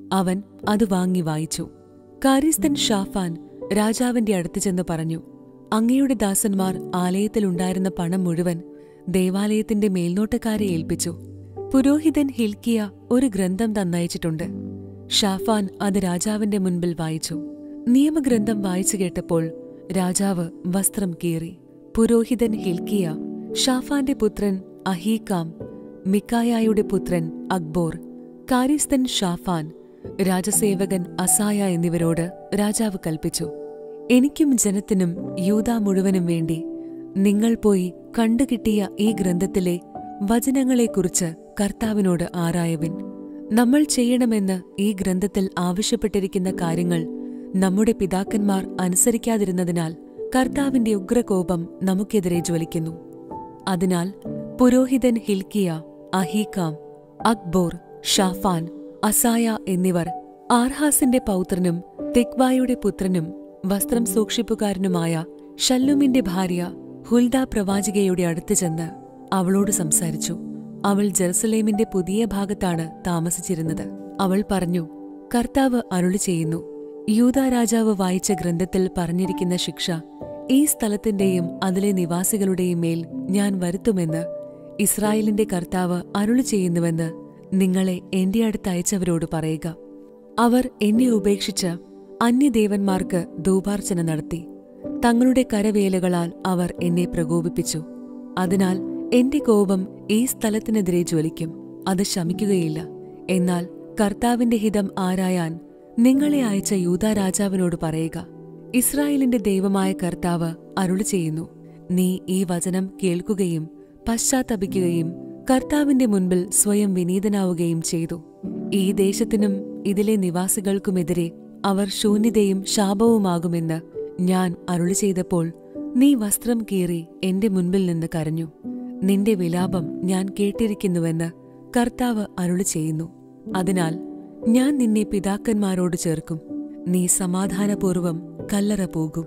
അവൻ അത് വാങ്ങി വായിച്ചു. കാര്യസ്ഥൻ ഷാഫാൻ രാജാവിന്റെ അടുത്ത് ചെന്ന് പറഞ്ഞു, അങ്ങയുടെ ദാസന്മാർ ആലയത്തിലുണ്ടായിരുന്ന പണം മുഴുവൻ ദേവാലയത്തിന്റെ മേൽനോട്ടക്കാരെ ഏൽപ്പിച്ചു. പുരോഹിതൻ ഹിൽക്കിയ ഒരു ഗ്രന്ഥം തന്നയച്ചിട്ടുണ്ട്. ഷാഫാൻ അത് രാജാവിന്റെ മുൻപിൽ വായിച്ചു. നിയമഗ്രന്ഥം വായിച്ചു കേട്ടപ്പോൾ രാജാവ് വസ്ത്രം കീറി. പുരോഹിതൻ ഹിൽക്കിയ, ഷാഫാന്റെ പുത്രൻ അഹീക്കാം, മിക്കായായുടെ പുത്രൻ അക്ബോർ, കാര്യസ്ഥൻ ഷാഫാൻ, രാജസേവകൻ അസായ എന്നിവരോട് രാജാവ് കൽപ്പിച്ചു, എനിക്കും ജനത്തിനും യൂദാ മുഴുവനും വേണ്ടി നിങ്ങൾ പോയി കണ്ടുകിട്ടിയ ഈ ഗ്രന്ഥത്തിലെ വചനങ്ങളെക്കുറിച്ച് കർത്താവിനോട് ആരായവിൻ. നമ്മൾ ചെയ്യണമെന്ന് ഈ ഗ്രന്ഥത്തിൽ ആവശ്യപ്പെട്ടിരിക്കുന്ന കാര്യങ്ങൾ നമ്മുടെ പിതാക്കന്മാർ അനുസരിക്കാതിരുന്നതിനാൽ കർത്താവിന്റെ ഉഗ്രകോപം നമുക്കെതിരെ ജ്വലിക്കുന്നു. അതിനാൽ പുരോഹിതൻ ഹിൽക്കിയ, അഹീക്കാം, അക്ബോർ, ഷാഫാൻ, അസായ എന്നിവർ ആർഹാസിന്റെ പൗത്രനും തിക്വായുടെ പുത്രനും വസ്ത്രം സൂക്ഷിപ്പുകാരനുമായ ഷല്ലൂമിന്റെ ഭാര്യ ഹുൽദ പ്രവാചികയുടെ അടുത്ത് ചെന്ന് അവളോട് സംസാരിച്ചു. അവൾ ജെറുസലേമിന്റെ പുതിയ ഭാഗത്താണ് താമസിച്ചിരുന്നത്. അവൾ പറഞ്ഞു, കർത്താവ് അരുളി ചെയ്യുന്നു, യൂദാ രാജാവ് വായിച്ച ഗ്രന്ഥത്തിൽ പറഞ്ഞിരിക്കുന്ന ശിക്ഷ ഈ സ്ഥലത്തിന്റെയും അതിലെ നിവാസികളുടെയും മേൽ ഞാൻ വരുത്തുമെന്ന് ഇസ്രായേലിന്റെ കർത്താവ് അരുളി ചെയ്യുന്നുവെന്ന് നിങ്ങളെ എന്റെ അടുത്ത് അയച്ചവരോട് പറയുക. അവർ എന്നെ ഉപേക്ഷിച്ച് അന്യദേവന്മാർക്ക് ധൂപാർച്ചന നടത്തി. തങ്ങളുടെ കരവേലകളാൽ അവർ എന്നെ പ്രകോപിപ്പിച്ചു. അതിനാൽ എന്റെ കോപം ഈ സ്ഥലത്തിനെതിരെ ജ്വലിക്കും, അത് ശമിക്കുകയില്ല. എന്നാൽ കർത്താവിന്റെ ഹിതം ആരായാൻ നിങ്ങളെ അയച്ച യൂദാ രാജാവിനോട് പറയുക, ഇസ്രായേലിന്റെ ദൈവമായ കർത്താവ് അരുളി ചെയ്യുന്നു, നീ ഈ വചനം കേൾക്കുകയും പശ്ചാത്തപിക്കുകയും കർത്താവിന്റെ മുൻപിൽ സ്വയം വിനീതനാവുകയും ചെയ്തു. ഈ ദേശത്തിനും ഇതിലെ നിവാസികൾക്കുമെതിരെ അവർ ശൂന്യതയും ശാപവുമാകുമെന്ന് ഞാൻ അരുളി ചെയ്തപ്പോൾ നീ വസ്ത്രം കീറി എന്റെ മുൻപിൽ നിന്ന് കരഞ്ഞു. നിന്റെ വിലാപം ഞാൻ കേട്ടിരിക്കുന്നുവെന്ന് കർത്താവ് അരുളി ചെയ്യുന്നു. അതിനാൽ ഞാൻ നിന്നെ പിതാക്കന്മാരോട് ചേർക്കും, നീ സമാധാനപൂർവം കല്ലറ പോകും.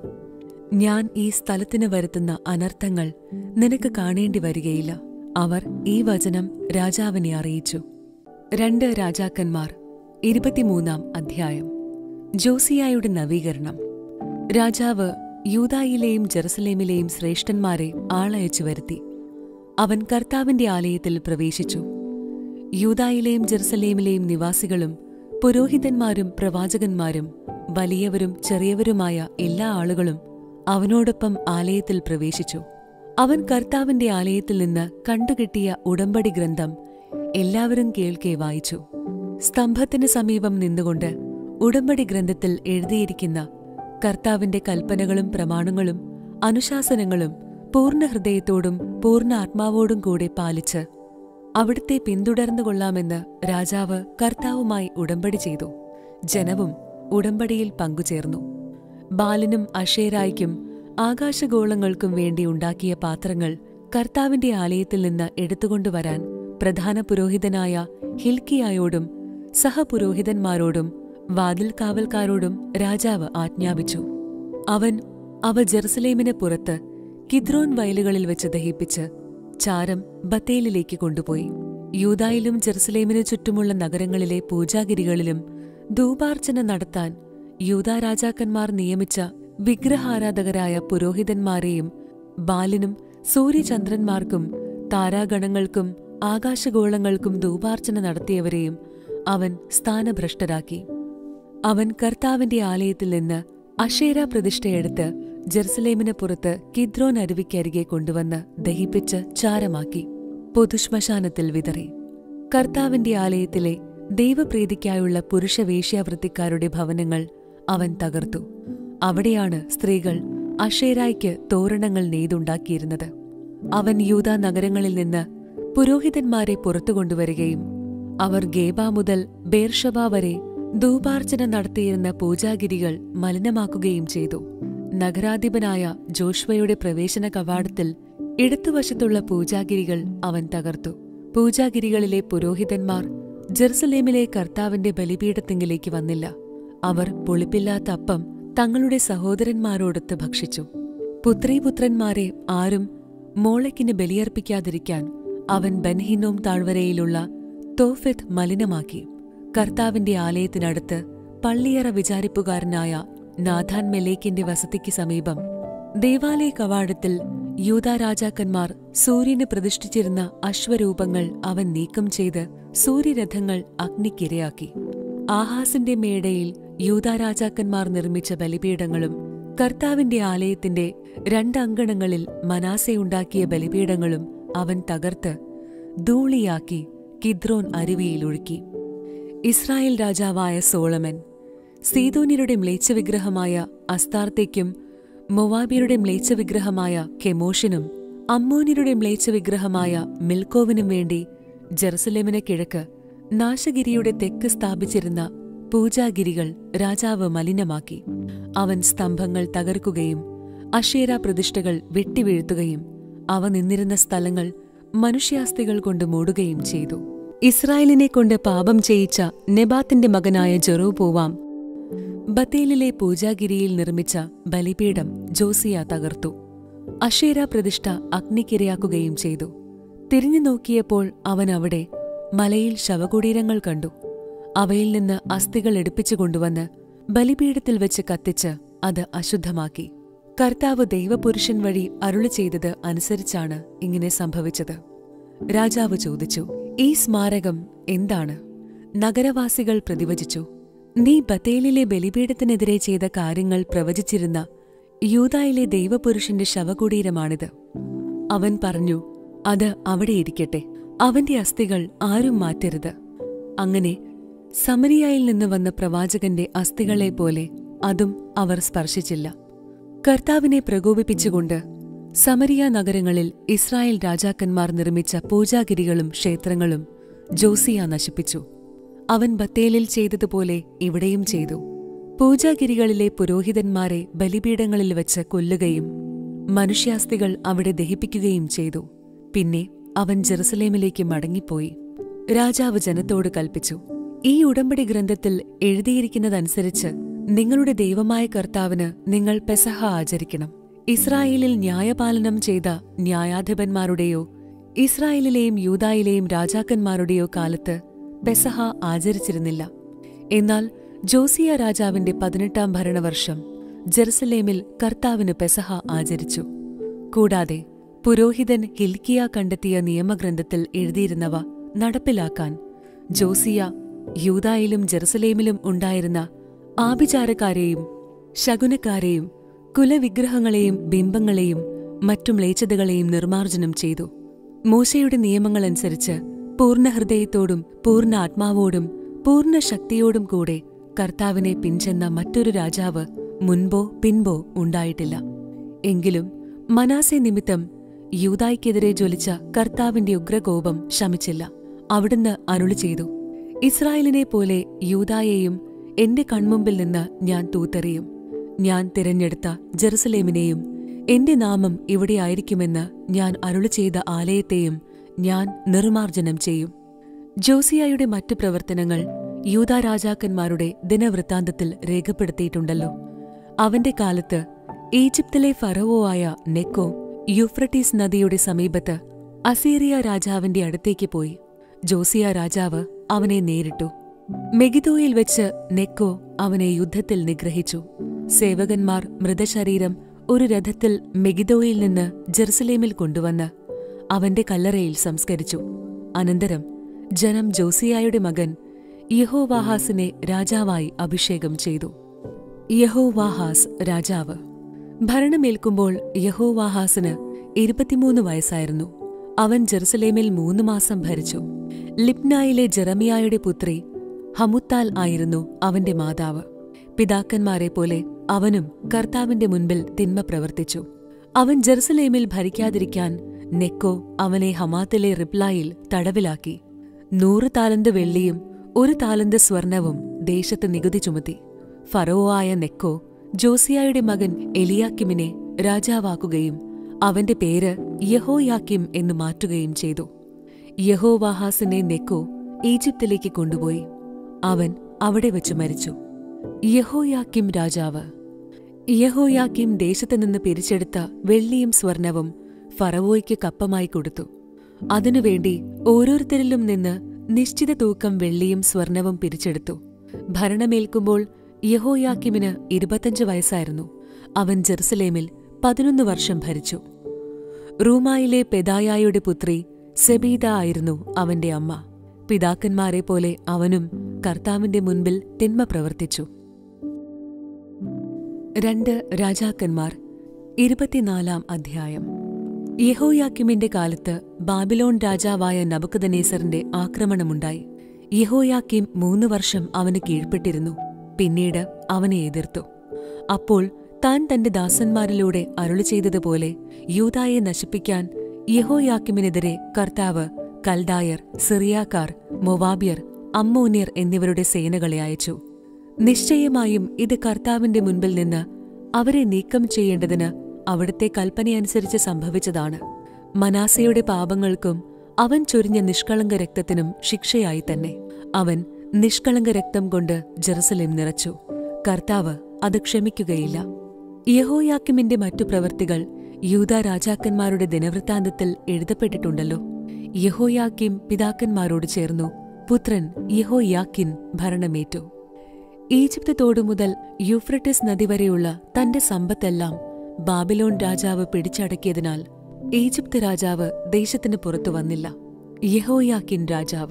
ഞാൻ ഈ സ്ഥലത്തിന് വരുത്തുന്ന അനർത്ഥങ്ങൾ നിനക്ക് കാണേണ്ടി വരികയില്ല. അവർ ഈ വചനം രാജാവിനെ അറിയിച്ചു. 2 രാജാക്കന്മാർ 23 അധ്യായം. ജോസിയായുടെ നവീകരണം. രാജാവ് യൂദായിലെയും ജെറുസലേമിലെയും ശ്രേഷ്ഠന്മാരെ ആളയച്ചു വരുത്തി. അവൻ കർത്താവിന്റെ ആലയത്തിൽ പ്രവേശിച്ചു. യൂദായിലെയും ജെറുസലേമിലെയും നിവാസികളും പുരോഹിതന്മാരും പ്രവാചകന്മാരും വലിയവരും ചെറിയവരുമായ എല്ലാ ആളുകളും അവനോടൊപ്പം ആലയത്തിൽ പ്രവേശിച്ചു. അവൻ കർത്താവിന്റെ ആലയത്തിൽ നിന്ന് കണ്ടുകിട്ടിയ ഉടമ്പടി ഗ്രന്ഥം എല്ലാവരും കേൾക്കെ വായിച്ചു. സ്തംഭത്തിന് സമീപം നിന്നുകൊണ്ട് ഉടമ്പടി ഗ്രന്ഥത്തിൽ എഴുതിയിരിക്കുന്ന കർത്താവിന്റെ കൽപ്പനകളും പ്രമാണങ്ങളും അനുശാസനങ്ങളും പൂർണ്ണ ഹൃദയത്തോടും പൂർണ്ണ ആത്മാവോടും കൂടെ പാലിച്ച് അവിടുത്തെ പിന്തുടർന്നുകൊള്ളാമെന്ന് രാജാവ് കർത്താവുമായി ഉടമ്പടി ചെയ്തു. ജനവും ഉടമ്പടിയിൽ പങ്കുചേർന്നു. ബാലിനും അഷേരായ്ക്കും ആകാശഗോളങ്ങൾക്കും വേണ്ടി ഉണ്ടാക്കിയ പാത്രങ്ങൾ കർത്താവിന്റെ ആലയത്തിൽ നിന്ന് എടുത്തുകൊണ്ടുവരാൻ പ്രധാന പുരോഹിതനായ ഹിൽക്കിയായോടും സഹപുരോഹിതന്മാരോടും വാതിൽ കാവൽക്കാരോടും രാജാവ് ആജ്ഞാപിച്ചു. അവൻ അവ ജെറുസലേമിന് പുറത്ത് കിദ്രോൻ വയലുകളിൽ വെച്ച് ദഹിപ്പിച്ച് ചാരം ബത്തേലിലേക്ക് കൊണ്ടുപോയി. യൂദായിലും ജെറുസലേമിനു ചുറ്റുമുള്ള നഗരങ്ങളിലെ പൂജാഗിരികളിലും ധൂപാർച്ചന നടത്താൻ യൂദാ രാജാക്കന്മാർ നിയമിച്ച വിഗ്രഹാരാധകരായ പുരോഹിതന്മാരെയും ബാലിനും സൂര്യചന്ദ്രന്മാർക്കും താരാഗണങ്ങൾക്കും ആകാശഗോളങ്ങൾക്കും ധൂപാർച്ചന നടത്തിയവരെയും അവൻ സ്ഥാനഭ്രഷ്ടരാക്കി. അവൻ കർത്താവിന്റെ ആലയത്തിൽ നിന്ന് അഷേര പ്രതിഷ്ഠയെടുത്ത് ജെറുസലേമിന് പുറത്ത് കിദ്രോൻ അരുവിക്കരികെ കൊണ്ടുവന്ന് ദഹിപ്പിച്ച് ചാരമാക്കി പൊതുശ്മശാനത്തിൽ വിതറി. കർത്താവിന്റെ ആലയത്തിലെ ദൈവപ്രീതിക്കായുള്ള പുരുഷ വേശ്യാവൃത്തിക്കാരുടെ ഭവനങ്ങൾ അവൻ തകർത്തു. അവിടെയാണ് സ്ത്രീകൾ അഷേരായ്ക്ക് തോരണങ്ങൾ നെയ്തുണ്ടാക്കിയിരുന്നത്. അവൻ യൂദാ നഗരങ്ങളിൽ നിന്ന് പുരോഹിതന്മാരെ പുറത്തുകൊണ്ടുവരികയും അവർ ഗേബ മുതൽ ബേർഷബ വരെ ധൂപാർച്ചന നടത്തിയിരുന്ന പൂജാഗിരികൾ മലിനമാക്കുകയും ചെയ്തു. നഗരാധിപനായ ജോഷ്വയുടെ പ്രവേശന കവാടത്തിൽ ഇടത്തുവശത്തുള്ള പൂജാഗിരികൾ അവൻ തകർത്തു. പൂജാഗിരികളിലെ പുരോഹിതന്മാർ ജെറുസലേമിലെ കർത്താവിന്റെ ബലിപീഠത്തിങ്കിലേക്ക് വന്നില്ല. അവർ പുളിപ്പില്ലാത്ത അപ്പം തങ്ങളുടെ സഹോദരന്മാരോടൊത്ത് ഭക്ഷിച്ചു. പുത്രീപുത്രന്മാരെ ആരും മോളെക്കിന് ബലിയർപ്പിക്കാതിരിക്കാൻ അവൻ ബൻഹിന്നോം താഴ്വരയിലുള്ള തോഫെത്ത് മലിനമാക്കി. കർത്താവിന്റെ ആലയത്തിനടുത്ത് പള്ളിയറ വിചാരിപ്പുകാരനായ നാഥാൻ മെലേക്കിന്റെ വസതിക്ക് സമീപം ദേവാലയ കവാടത്തിൽ യൂദാ രാജാക്കന്മാർ സൂര്യന് പ്രതിഷ്ഠിച്ചിരുന്ന അശ്വരൂപങ്ങൾ അവൻ നീക്കം ചെയ്ത് സൂര്യരഥങ്ങൾ അഗ്നിക്കിരയാക്കി. ആഹാസിന്റെ മേടയിൽ യൂദാ രാജാക്കന്മാർ നിർമ്മിച്ച ബലിപീഠങ്ങളും കർത്താവിന്റെ ആലയത്തിന്റെ 2 അങ്കണങ്ങളിൽ മനാസെയുണ്ടാക്കിയ ബലിപീഠങ്ങളും അവൻ തകർത്ത് ധൂളിയാക്കി കിദ്രോൻ അരുവിയിൽ ഒഴുക്കി. ഇസ്രായേൽ രാജാവായ സോളമൻ സീദോന്യരുടെ മ്ലേച്ഛവിഗ്രഹമായ അസ്താർത്തേക്കും മൊവാബിയരുടെ മ്ലേച്ഛവിഗ്രഹമായ കെമോഷിനും അമ്മോന്യരുടെ മ്ലേച്ഛവിഗ്രഹമായ മിൽക്കോവിനും വേണ്ടി ജെറുസലേമിന് കിഴക്ക് നാശഗിരിയുടെ തെക്ക് സ്ഥാപിച്ചിരുന്ന പൂജാഗിരികൾ രാജാവ് മലിനമാക്കി. അവൻ സ്തംഭങ്ങൾ തകർക്കുകയും അശേര പ്രതിഷ്ഠകൾ വെട്ടിവീഴ്ത്തുകയും അവ നിന്നിരുന്ന സ്ഥലങ്ങൾ മനുഷ്യാസ്ഥികൾ കൊണ്ട് മൂടുകയും ചെയ്തു. ഇസ്രായേലിനെ കൊണ്ട് പാപം ചെയ്യിച്ച നെബാത്തിന്റെ മകനായ ജെറോബോവാം ബത്തേലിലെ പൂജാഗിരിയിൽ നിർമ്മിച്ച ബലിപീഠം ജോസിയ തകർത്തു. അശേര പ്രതിഷ്ഠ അഗ്നിക്കിരയാക്കുകയും ചെയ്തു. തിരിഞ്ഞു നോക്കിയപ്പോൾ അവൻ അവിടെ മലയിൽ ശവകുടീരങ്ങൾ കണ്ടു. അവയിൽ നിന്ന് അസ്ഥികൾ എടുപ്പിച്ചു കൊണ്ടുവന്ന് ബലിപീഠത്തിൽ വെച്ച് കത്തിച്ച് അത് അശുദ്ധമാക്കി. കർത്താവ് ദൈവപുരുഷൻ വഴി അരുളി ചെയ്തത് അനുസരിച്ചാണ് ഇങ്ങനെ സംഭവിച്ചത്. രാജാവ് ചോദിച്ചു, ഈ സ്മാരകം എന്താണ്? നഗരവാസികൾ പ്രതിവചിച്ചു, നീ ബത്തേലിലെ ബലിപീഠത്തിനെതിരെ ചെയ്ത കാര്യങ്ങൾ പ്രവചിച്ചിരുന്ന യൂദായിലെ ദൈവപുരുഷന്റെ ശവകുടീരമാണിത്. അവൻ പറഞ്ഞു, അത് അവിടെയിരിക്കട്ടെ, അവന്റെ അസ്ഥികൾ ആരും മാറ്റരുത്. അങ്ങനെ സമരിയായിൽ നിന്ന് വന്ന പ്രവാചകന്റെ അസ്ഥികളെപ്പോലെ അതും അവർ സ്പർശിച്ചില്ല. കർത്താവിനെ പ്രകോപിപ്പിച്ചുകൊണ്ട് സമരിയ നഗരങ്ങളിൽ ഇസ്രായേൽ രാജാക്കന്മാർ നിർമ്മിച്ച പൂജാഗിരികളും ക്ഷേത്രങ്ങളും ജോസിയ നശിപ്പിച്ചു. അവൻ ബത്തേലിൽ ചെയ്തതുപോലെ ഇവിടെയും ചെയ്തു. പൂജാഗിരികളിലെ പുരോഹിതന്മാരെ ബലിപീഠങ്ങളിൽ വെച്ച് കൊല്ലുകയും മനുഷ്യാസ്ഥികൾ അവിടെ ദഹിപ്പിക്കുകയും ചെയ്തു. പിന്നെ അവൻ ജെറുസലേമിലേക്ക് മടങ്ങിപ്പോയി. രാജാവ് ജനത്തോട് കൽപ്പിച്ചു, ഈ ഉടമ്പടി ഗ്രന്ഥത്തിൽ എഴുതിയിരിക്കുന്നതനുസരിച്ച് നിങ്ങളുടെ ദൈവമായ കർത്താവിന് നിങ്ങൾ പെസഹ ആചരിക്കണം. ഇസ്രായേലിൽ ന്യായപാലനം ചെയ്ത ന്യായാധിപന്മാരുടെയോ ഇസ്രായേലിലെയും യൂദായിലെയും രാജാക്കന്മാരുടെയോ കാലത്ത് പെസഹ ആചരിച്ചിരുന്നില്ല. എന്നാൽ ജോസിയ രാജാവിന്റെ 18ാം ഭരണവർഷം ജെറുസലേമിൽ കർത്താവിന് പെസഹ ആചരിച്ചു. കൂടാതെ പുരോഹിതൻ ഹിൽക്കിയ കണ്ടെത്തിയ നിയമഗ്രന്ഥത്തിൽ എഴുതിയിരുന്നവ നടപ്പിലാക്കാൻ ജോസിയ യൂദായിലും ജെറുസലേമിലും ഉണ്ടായിരുന്ന ആഭിചാരക്കാരെയും ശകുനക്കാരെയും കുലവിഗ്രഹങ്ങളെയും ബിംബങ്ങളെയും മറ്റു മ്ലേച്ഛതകളെയും നിർമ്മാർജ്ജനം ചെയ്തു. മോശയുടെ നിയമങ്ങളനുസരിച്ച് പൂർണ്ണഹൃദയത്തോടും പൂർണ്ണ ആത്മാവോടും പൂർണ്ണ ശക്തിയോടും കൂടെ കർത്താവിനെ പിൻചെന്ന മറ്റൊരു രാജാവ് മുൻപോ പിൻപോ ഉണ്ടായിട്ടില്ല. എങ്കിലും മനാസെ നിമിത്തം യൂദായ്ക്കെതിരെ ജ്വലിച്ച കർത്താവിന്റെ ഉഗ്രകോപം ശമിച്ചില്ല. അവിടുന്ന് അരുളി ചെയ്തു, ഇസ്രായേലിനെ പോലെ യൂദായെയും എന്റെ കൺമുമ്പിൽ നിന്ന് ഞാൻ തൂത്തെറിയും. ഞാൻ തിരഞ്ഞെടുത്ത ജെറുസലേമിനെയും എന്റെ നാമം ഇവിടെയായിരിക്കുമെന്ന് ഞാൻ അരുളി ചെയ്ത ആലയത്തെയും ഞാൻ നിർമ്മാർജ്ജനം ചെയ്യും. ജോസിയായുടെ മറ്റു പ്രവർത്തനങ്ങൾ യൂദാ രാജാക്കന്മാരുടെ ദിനവൃത്താന്തത്തിൽ രേഖപ്പെടുത്തിയിട്ടുണ്ടല്ലോ. അവന്റെ കാലത്ത് ഈജിപ്തിലെ ഫറവോ ആയ നെക്കോ യൂഫ്രട്ടീസ് നദിയുടെ സമീപത്ത് അസീറിയ രാജാവിന്റെ അടുത്തേക്ക് പോയി. ജോസിയ രാജാവ് അവനെ നേരിട്ടു. മെഗിദോയിൽ വെച്ച് നെക്കോ അവനെ യുദ്ധത്തിൽ നിഗ്രഹിച്ചു. സേവകന്മാർ മൃതശരീരം ഒരു രഥത്തിൽ മെഗിദോയിൽ നിന്ന് ജെറുസലേമിൽ കൊണ്ടുവന്ന് അവന്റെ കല്ലറയിൽ സംസ്കരിച്ചു. അനന്തരം ജനം ജോസിയായുടെ മകൻ യഹോവാഹാസിനെ രാജാവായി അഭിഷേകം ചെയ്തു. യഹോവാഹാസ് രാജാവ് ഭരണമേൽക്കുമ്പോൾ യഹോവാഹാസിന് 23 വയസ്സായിരുന്നു. അവൻ ജെറുസലേമിൽ 3 മാസം ഭരിച്ചു. ലിബ്നായിലെ ജെറമിയായുടെ പുത്രി ഹമുത്താൽ ആയിരുന്നു അവന്റെ മാതാവ്. പിതാക്കന്മാരെപ്പോലെ അവനും കർത്താവിന്റെ മുൻപിൽ തിന്മ പ്രവർത്തിച്ചു. അവൻ ജെറുസലേമിൽ ഭരിക്കാതിരിക്കാൻ നെക്കോ അവനെ ഹമാത്തിലെ റിപ്ലായിൽ തടവിലാക്കി. 100 താലന്ത് വെള്ളിയും 1 താലന്ത് സ്വർണവും ദേശത്ത് നികുതി ചുമത്തി. ഫറവോ ആയ നെക്കോ ജോസിയായുടെ മകൻ എലിയാക്കിമിനെ രാജാവാക്കുകയും അവന്റെ പേര് യഹോയാക്കിം എന്ന് മാറ്റുകയും ചെയ്തു. യഹോവാഹാസിനെ നെക്കോ ഈജിപ്തിലേക്ക് കൊണ്ടുപോയി. അവൻ അവിടെ വച്ച് മരിച്ചു. യഹോയാക്കിം രാജാവ്. യഹോയാക്കിം ദേശത്തുനിന്ന് പിരിച്ചെടുത്ത വെള്ളിയും സ്വർണവും ഫറവോയ്ക്ക് കപ്പമായി കൊടുത്തു. അതിനുവേണ്ടി ഓരോരുത്തരിലും നിന്ന് നിശ്ചിത തൂക്കം വെള്ളിയും സ്വർണവും പിരിച്ചെടുത്തു. ഭരണമേൽക്കുമ്പോൾ യെഹോയാക്കീമിന് 25 വയസ്സായിരുന്നു. അവൻ ജെറുസലേമിൽ 11 വർഷം ഭരിച്ചു. റൂമായിലെ പെദായായുടെ പുത്രി സെബീദ ആയിരുന്നു അവന്റെ അമ്മ. പിതാക്കന്മാരെ പോലെ അവനും കർത്താവിന്റെ മുൻപിൽ തിന്മ പ്രവർത്തിച്ചു. 2 രാജാക്കന്മാർ 24 അധ്യായം. യെഹോയാക്കീമിന്റെ കാലത്ത് ബാബിലോൺ രാജാവായ നബുക്കദ്നേസറിന്റെ ആക്രമണമുണ്ടായി. യെഹോയാക്കീം 3 വർഷം അവന് കീഴ്പ്പെട്ടിരുന്നു. പിന്നീട് അവനെ എതിർത്തു. അപ്പോൾ താൻ തന്റെ ദാസന്മാരിലൂടെ അരുളി ചെയ്തതുപോലെ യൂദായെ നശിപ്പിക്കാൻ യെഹോയാക്കീമിനെതിരെ കർത്താവ് കൽദായർ, സിറിയാക്കാർ, മൊവാബ്യർ, അമ്മോന്യർ എന്നിവരുടെ സേനകളെ അയച്ചു. നിശ്ചയമായും ഇത് കർത്താവിന്റെ മുൻപിൽ നിന്ന് അവരെ നീക്കം ചെയ്യേണ്ടതിന് അവിടുത്തെ കൽപ്പനയനുസരിച്ച് സംഭവിച്ചതാണ്. മനാസയുടെ പാപങ്ങൾക്കും അവൻ ചൊരിഞ്ഞ നിഷ്കളങ്ക രക്തത്തിനും ശിക്ഷയായി തന്നെ. അവൻ നിഷ്കളങ്ക രക്തം കൊണ്ട് ജെറുസലേം നിറച്ചു. കർത്താവ് അത് ക്ഷമിക്കുകയില്ല. യെഹോയാക്കീമിന്റെ മറ്റു പ്രവൃത്തികൾ യൂദാ രാജാക്കന്മാരുടെ ദിനവൃത്താന്തത്തിൽ എഴുതപ്പെട്ടിട്ടുണ്ടല്ലോ. യെഹോയാക്കീം പിതാക്കന്മാരോട് ചേർന്നു. പുത്രൻ യെഹോയാക്കീൻ ഭരണമേറ്റു. ഈജിപ്ത് തോടുമുതൽ യൂഫ്രട്ടീസ് നദി വരെയുള്ള തന്റെ സമ്പത്തെല്ലാം ബാബിലോൺ രാജാവ് പിടിച്ചടക്കിയതിനാൽ ഈജിപ്ത് രാജാവ് ദേശത്തിന് പുറത്തു വന്നില്ല. യെഹോയാക്കീൻ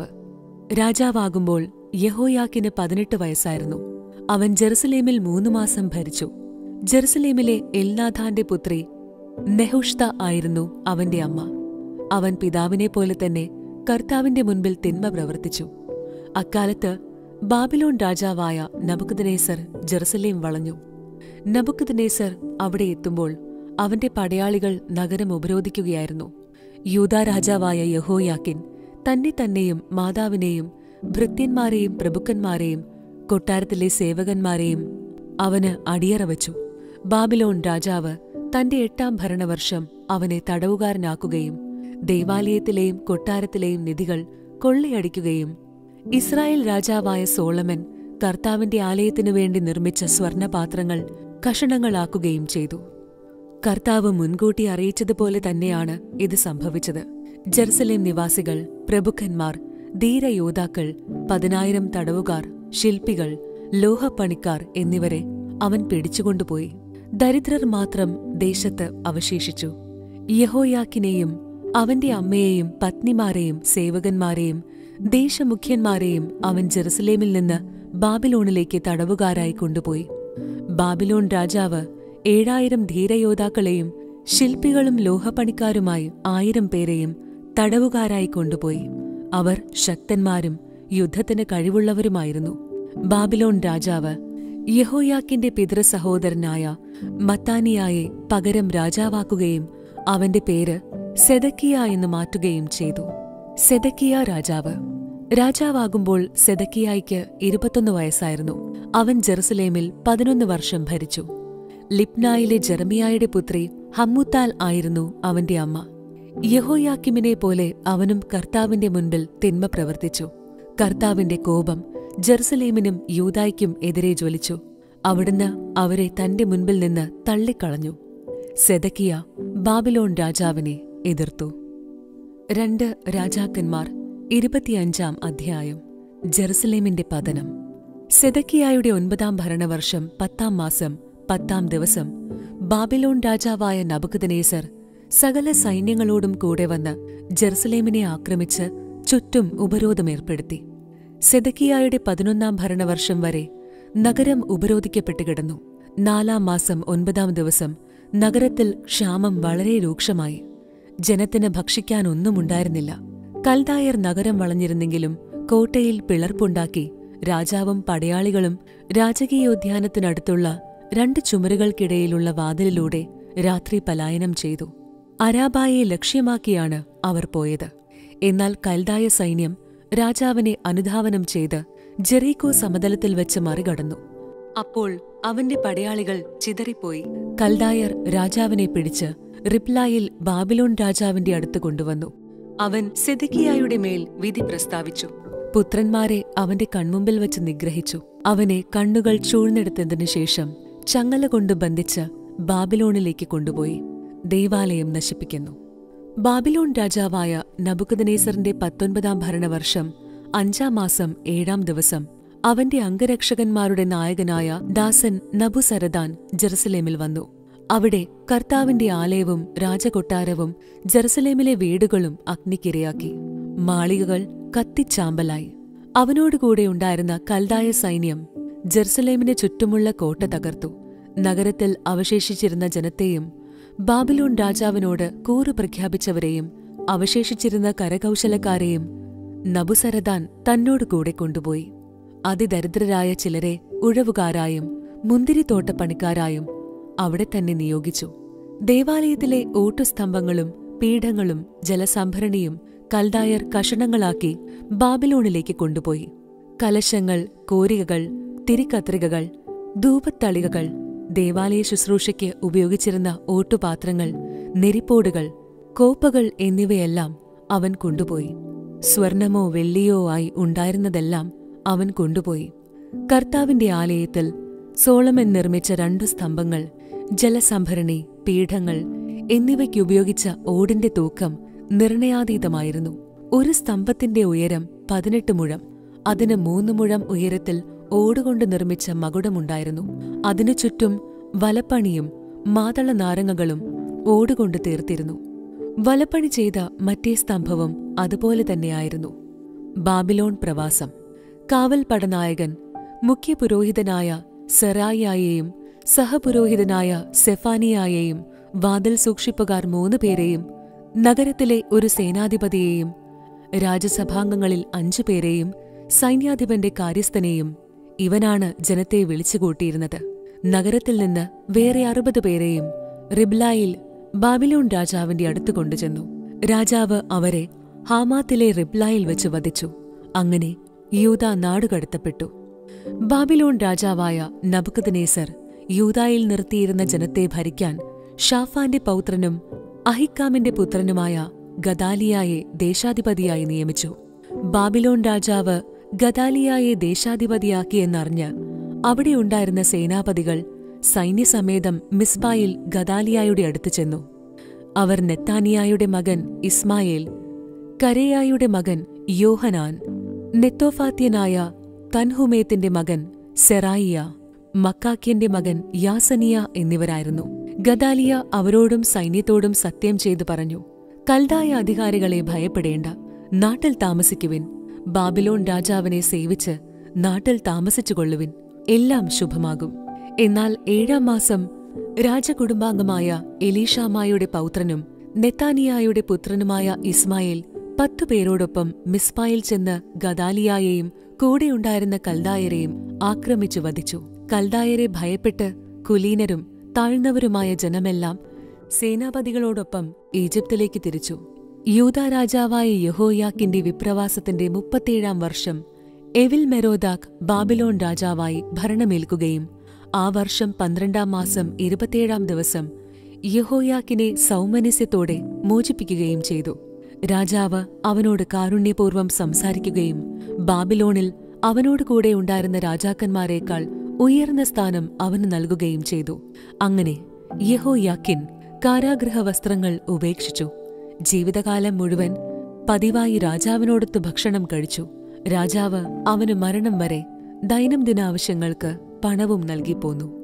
രാജാവാകുമ്പോൾ യെഹോയാക്കീന് 18 വയസ്സായിരുന്നു. അവൻ ജെറുസലേമിൽ 3 മാസം ഭരിച്ചു. ജെറുസലേമിലെ എൽനാഥാന്റെ പുത്രി നെഹുഷ്ത ആയിരുന്നു അവന്റെ അമ്മ. അവൻ പിതാവിനെപ്പോലെ തന്നെ കർത്താവിന്റെ മുൻപിൽ തിന്മ പ്രവർത്തിച്ചു. അക്കാലത്ത് ബാബിലോൺ രാജാവായ നബുക്കദ്നേസർ ജെറുസലേം വളഞ്ഞു. നബുക്കദ്നേസർ അവിടെ എത്തുമ്പോൾ അവന്റെ പടയാളികൾ നഗരം ഉപരോധിക്കുകയായിരുന്നു. യൂദാ രാജാവായ യെഹോയാക്കീൻ തന്നെയും മാതാവിനെയും ഭൃത്യന്മാരെയും പ്രഭുക്കന്മാരെയും കൊട്ടാരത്തിലെ സേവകന്മാരെയും അവന് അടിയറ വച്ചു. ബാബിലോൺ രാജാവ് തന്റെ 8ാം ഭരണവർഷം അവനെ തടവുകാരനാക്കുകയും ദൈവാലയത്തിലെയും കൊട്ടാരത്തിലെയും നിധികൾ കൊള്ളയടിക്കുകയും ഇസ്രായേൽ രാജാവായ സോളമൻ കർത്താവിന്റെ ആലയത്തിനു വേണ്ടി നിർമ്മിച്ച സ്വർണപാത്രങ്ങൾ കഷണങ്ങളാക്കുകയും ചെയ്തു. കർത്താവ് മുൻകൂട്ടി അറിയിച്ചതുപോലെ തന്നെയാണ് ഇത് സംഭവിച്ചത്. ജെറുസലേം നിവാസികൾ, പ്രഭുക്കന്മാർ, ധീരയോദ്ധാക്കൾ, 10,000 തടവുകാർ, ശില്പികൾ, ലോഹപ്പണിക്കാർ എന്നിവരെ അവൻ പിടിച്ചുകൊണ്ടുപോയി. ദരിദ്രർ മാത്രം ദേശത്ത് അവശേഷിച്ചു. യെഹോയാക്കീനെയും അവന്റെ അമ്മയെയും പത്നിമാരെയും സേവകന്മാരെയും ദേശമുഖ്യന്മാരെയും അവൻ ജെറുസലേമിൽ നിന്ന് ബാബിലോണിലേക്ക് തടവുകാരായി കൊണ്ടുപോയി. ബാബിലോൺ രാജാവ് 7,000 ധീരയോദ്ധാക്കളെയും ശില്പികളും ലോഹപ്പണിക്കാരുമായി 1,000 പേരെയും തടവുകാരായി കൊണ്ടുപോയി. അവർ ശക്തന്മാരും യുദ്ധത്തിന് കഴിവുള്ളവരുമായിരുന്നു. ബാബിലോൺ രാജാവ് യെഹോയാക്കീന്റെ പിതൃസഹോദരനായ മത്താനിയായെ പകരം രാജാവാക്കുകയും അവന്റെ പേര് സെദക്കിയ എന്ന് മാറ്റുകയും ചെയ്തു. സെദക്കിയ രാജാവാകുമ്പോൾ സെദക്കിയായ്ക്ക് 21 വയസ്സായിരുന്നു. അവൻ ജെറുസലേമിൽ 11 വർഷം ഭരിച്ചു. ലിബ്നായിലെ ജെറമിയായുടെ പുത്രി ഹമ്മുത്താൽ ആയിരുന്നു അവന്റെ അമ്മ. യെഹോയാക്കീമിനെ പോലെ അവനും കർത്താവിന്റെ മുൻപിൽ തിന്മ പ്രവർത്തിച്ചു. കർത്താവിന്റെ കോപം ജെറുസലേമിനും യൂദായ്ക്കും എതിരെ ജ്വലിച്ചു. അവിടുന്ന് അവരെ തന്റെ മുൻപിൽ നിന്ന് തള്ളിക്കളഞ്ഞു. സെദക്കിയ ബാബിലോൺ രാജാവിനെ എതിർത്തു. 2 രാജാക്കന്മാർ 25 അധ്യായം. ജെറുസലേമിന്റെ പതനം. സെദക്കിയായുടെ 9ാം ഭരണവർഷം 10ാം മാസം 10ാം ദിവസം ബാബിലോൺ രാജാവായ നബുക്കദ്നേസർ സകല സൈന്യങ്ങളോടും കൂടെ വന്ന് ജെറുസലേമിനെ ആക്രമിച്ച് ചുറ്റും ഉപരോധമേർപ്പെടുത്തി. സെദക്കിയായുടെ 11ാം ഭരണവർഷം വരെ നഗരം ഉപരോധിക്കപ്പെട്ടു കിടന്നു. 4ാം മാസം 9ാം ദിവസം നഗരത്തിൽ ക്ഷാമം വളരെ രൂക്ഷമായി. ജനത്തിന് ഭക്ഷിക്കാനൊന്നുമുണ്ടായിരുന്നില്ല. കൽദായർ നഗരം വളഞ്ഞിരുന്നെങ്കിലും കോട്ടയിൽ പിളർപ്പുണ്ടാക്കി രാജാവും പടയാളികളും രാജകീയോദ്യാനത്തിനടുത്തുള്ള 2 ചുമരുകൾക്കിടയിലുള്ള വാതിലിലൂടെ രാത്രി പലായനം ചെയ്തു. അരാബായെ ലക്ഷ്യമാക്കിയാണ് അവർ പോയത്. എന്നാൽ കൽദായ സൈന്യം രാജാവിനെ അനുധാവനം ചെയ്ത് ജെറീക്കോ സമതലത്തിൽ വെച്ച് മറികടന്നു. അപ്പോൾ അവന്റെ പടയാളികൾ ചിതറിപ്പോയി. കൽദായർ രാജാവിനെ പിടിച്ച് റിപ്ലായിൽ ബാബിലോൺ രാജാവിന്റെ അടുത്ത് കൊണ്ടുവന്നു. അവൻ സെദക്കിയായുടെ മേൽ വിധി പ്രസ്താവിച്ചു. പുത്രന്മാരെ അവന്റെ കൺമുമ്പിൽ വച്ച് നിഗ്രഹിച്ചു. അവനെ കണ്ണുകൾ ചൂഴ്ന്നെടുത്തതിനു ശേഷം ചങ്ങല കൊണ്ട് ബന്ധിച്ച് ബാബിലോണിലേക്ക് കൊണ്ടുപോയി. ദൈവാലയം നശിപ്പിക്കുന്നു. ബാബിലോൺ രാജാവായ നബുക്കദ്നേസറിന്റെ 19ാം ഭരണവർഷം 5-ാം മാസം 7-ാം ദിവസം അവന്റെ അംഗരക്ഷകന്മാരുടെ നായകനായ ദാസൻ നബുസരദാൻ ജെറുസലേമിൽ വന്നു. അവിടെ കർത്താവിന്റെ ആലയവും രാജകൊട്ടാരവും ജെറുസലേമിലെ വീടുകളും അഗ്നിക്കിരയാക്കി. മാളികകൾ കത്തിച്ചാമ്പലായി. അവനോടുകൂടെ ഉണ്ടായിരുന്ന കൽദായ സൈന്യം ജെറുസലേമിന് ചുറ്റുമുള്ള കോട്ട തകർത്തു. നഗരത്തിൽ അവശേഷിച്ചിരുന്ന ജനത്തെയും ബാബിലോൺ രാജാവിനോട് കൂറ് പ്രഖ്യാപിച്ചവരെയും അവശേഷിച്ചിരുന്ന കരകൗശലക്കാരെയും നബുസരദാൻ തന്നോടുകൂടെ കൊണ്ടുപോയി. അതിദരിദ്രരായ ചിലരെ ഉഴവുകാരായും മുന്തിരിത്തോട്ടപ്പണിക്കാരായും അവിടെ തന്നെ നിയോഗിച്ചു. ദേവാലയത്തിലെ ഓട്ടുസ്തംഭങ്ങളും പീഠങ്ങളും ജലസംഭരണിയും കൽദായർ കഷണങ്ങളാക്കി ബാബിലോണിലേക്ക് കൊണ്ടുപോയി. കലശങ്ങൾ, കോരികകൾ, തിരിക്കത്രികകൾ, ധൂപത്തളികകൾ, ദേവാലയ ശുശ്രൂഷയ്ക്ക് ഉപയോഗിച്ചിരുന്ന ഓട്ടുപാത്രങ്ങൾ, നെരിപ്പോടുകൾ, കോപ്പകൾ എന്നിവയെല്ലാം അവൻ കൊണ്ടുപോയി. സ്വർണമോ വെള്ളിയോ ആയി ഉണ്ടായിരുന്നതെല്ലാം അവൻ കൊണ്ടുപോയി. കർത്താവിന്റെ ആലയത്തിൽ സോളമൻ നിർമ്മിച്ച 2 സ്തംഭങ്ങൾ, ജലസംഭരണി, പീഠങ്ങൾ എന്നിവയ്ക്കുപയോഗിച്ച ഓടിന്റെ തൂക്കം നിർണയാതീതമായിരുന്നു. ഒരു സ്തംഭത്തിന്റെ ഉയരം 18 മുഴം. അതിന് 3 മുഴം ഉയരത്തിൽ ഓടുകൊണ്ട് നിർമ്മിച്ച മകുടമുണ്ടായിരുന്നു. അതിനു ചുറ്റും വലപ്പണിയും മാതള നാരങ്ങകളും ഓടുകൊണ്ട് തീർത്തിരുന്നു. വലപ്പണി ചെയ്ത മറ്റേ സ്തംഭവും അതുപോലെ തന്നെയായിരുന്നു. ബാബിലോൺ പ്രവാസം. കാവൽ പടനായകൻ മുഖ്യപുരോഹിതനായ സെറായിയായെയും സഹപുരോഹിതനായ സെഫാനിയായെയും വാതിൽ സൂക്ഷിപ്പുകാർ 3 പേരെയും നഗരത്തിലെ ഒരു സേനാധിപതിയെയും രാജസഭാംഗങ്ങളിൽ 5 പേരെയും സൈന്യാധിപന്റെ കാര്യസ്ഥനെയും ഇവനാണ് ജനത്തെ വിളിച്ചുകൂട്ടിയിരുന്നത്. നഗരത്തിൽ നിന്ന് വേറെ 60 പേരെയും റിബ്ലായിൽ ബാബിലോൺ രാജാവിന്റെ അടുത്ത് കൊണ്ടുചെന്നു. രാജാവ് അവരെ ഹാമാത്തിലെ റിബ്ലായിൽ വെച്ച് വധിച്ചു. അങ്ങനെ യൂദാ നാടുകടത്തപ്പെട്ടു. ബാബിലോൺ രാജാവായ നബുക്കദ്നേസർ യൂദായിൽ നിർത്തിയിരുന്ന ജനത്തെ ഭരിക്കാൻ ഷാഫാന്റെ പൗത്രനും അഹിക്കാമിന്റെ പുത്രനുമായ ഗദാലിയായെ ദേശാധിപതിയായി നിയമിച്ചു. ബാബിലോൺ രാജാവ് ഗദാലിയായെ ദേശാധിപതിയാക്കിയെന്നറിഞ്ഞ് അവിടെയുണ്ടായിരുന്ന സേനാപതികൾ സൈന്യസമേതം മിസ്ബായിൽ ഗദാലിയായുടെ അടുത്ത് ചെന്നു. അവർ നെത്താനിയായുടെ മകൻ ഇസ്മായേൽ, കരേയായുടെ മകൻ യോഹനാൻ, നെത്തോഫാത്യനായ തൻഹുമേത്തിന്റെ മകൻ സെറായിയ, മക്കാക്യന്റെ മകൻ യാസനിയ എന്നിവരായിരുന്നു. ഗദാലിയ അവരോടും സൈന്യത്തോടും സത്യം ചെയ്തു പറഞ്ഞു, കൽദായ അധികാരികളെ ഭയപ്പെടേണ്ട, നാട്ടിൽ താമസിക്കുവിൻ. ബാബിലോൺ രാജാവിനെ സേവിച്ച് നാട്ടിൽ താമസിച്ചുകൊള്ളുവിൻ. എല്ലാം ശുഭമാകും. എന്നാൽ 7-ാം മാസം രാജകുടുംബാംഗമായ എലീഷാമായുടെ പൗത്രനും നെത്താനിയായുടെ പുത്രനുമായ ഇസ്മായേൽ 10 പേരോടൊപ്പം മിസ്പായിൽ ചെന്ന് ഗദാലിയായെയും കൂടെയുണ്ടായിരുന്ന കൽദായരെയും ആക്രമിച്ചു വധിച്ചു. കൽദായരെ ഭയപ്പെട്ട് കുലീനരും താഴ്ന്നവരുമായ ജനമെല്ലാം സേനാപതികളോടൊപ്പം ഈജിപ്തിലേക്ക് തിരിച്ചു. യൂദാ രാജാവായ യഹോയാക്കിന്റെ വിപ്രവാസത്തിന്റെ 37-ാം വർഷം എവിൽ മെരോദാക്ക് ബാബിലോൺ രാജാവായി ഭരണമേൽക്കുകയും ആ വർഷം 12-ാം മാസം 27-ാം ദിവസം യഹോയാക്കിനെ സൗമനസ്യത്തോടെ മോചിപ്പിക്കുകയും ചെയ്തു. രാജാവ് അവനോട് കാരുണ്യപൂർവ്വം സംസാരിക്കുകയും ബാബിലോണിൽ അവനോടുകൂടെ ഉണ്ടായിരുന്ന രാജാക്കന്മാരേക്കാൾ ഉയർന്ന സ്ഥാനം അവന് നൽകുകയും ചെയ്തു. അങ്ങനെ യഹോയാക്കിൻ കാരാഗൃഹ വസ്ത്രങ്ങൾ ഉപേക്ഷിച്ചു. ജീവിതകാലം മുഴുവൻ പതിവായി രാജാവിനോടൊത്ത് ഭക്ഷണം കഴിച്ചു. രാജാവ് അവന് മരണം വരെ ദൈനംദിനാവശ്യങ്ങൾക്ക് പണവും നൽകിപ്പോന്നു.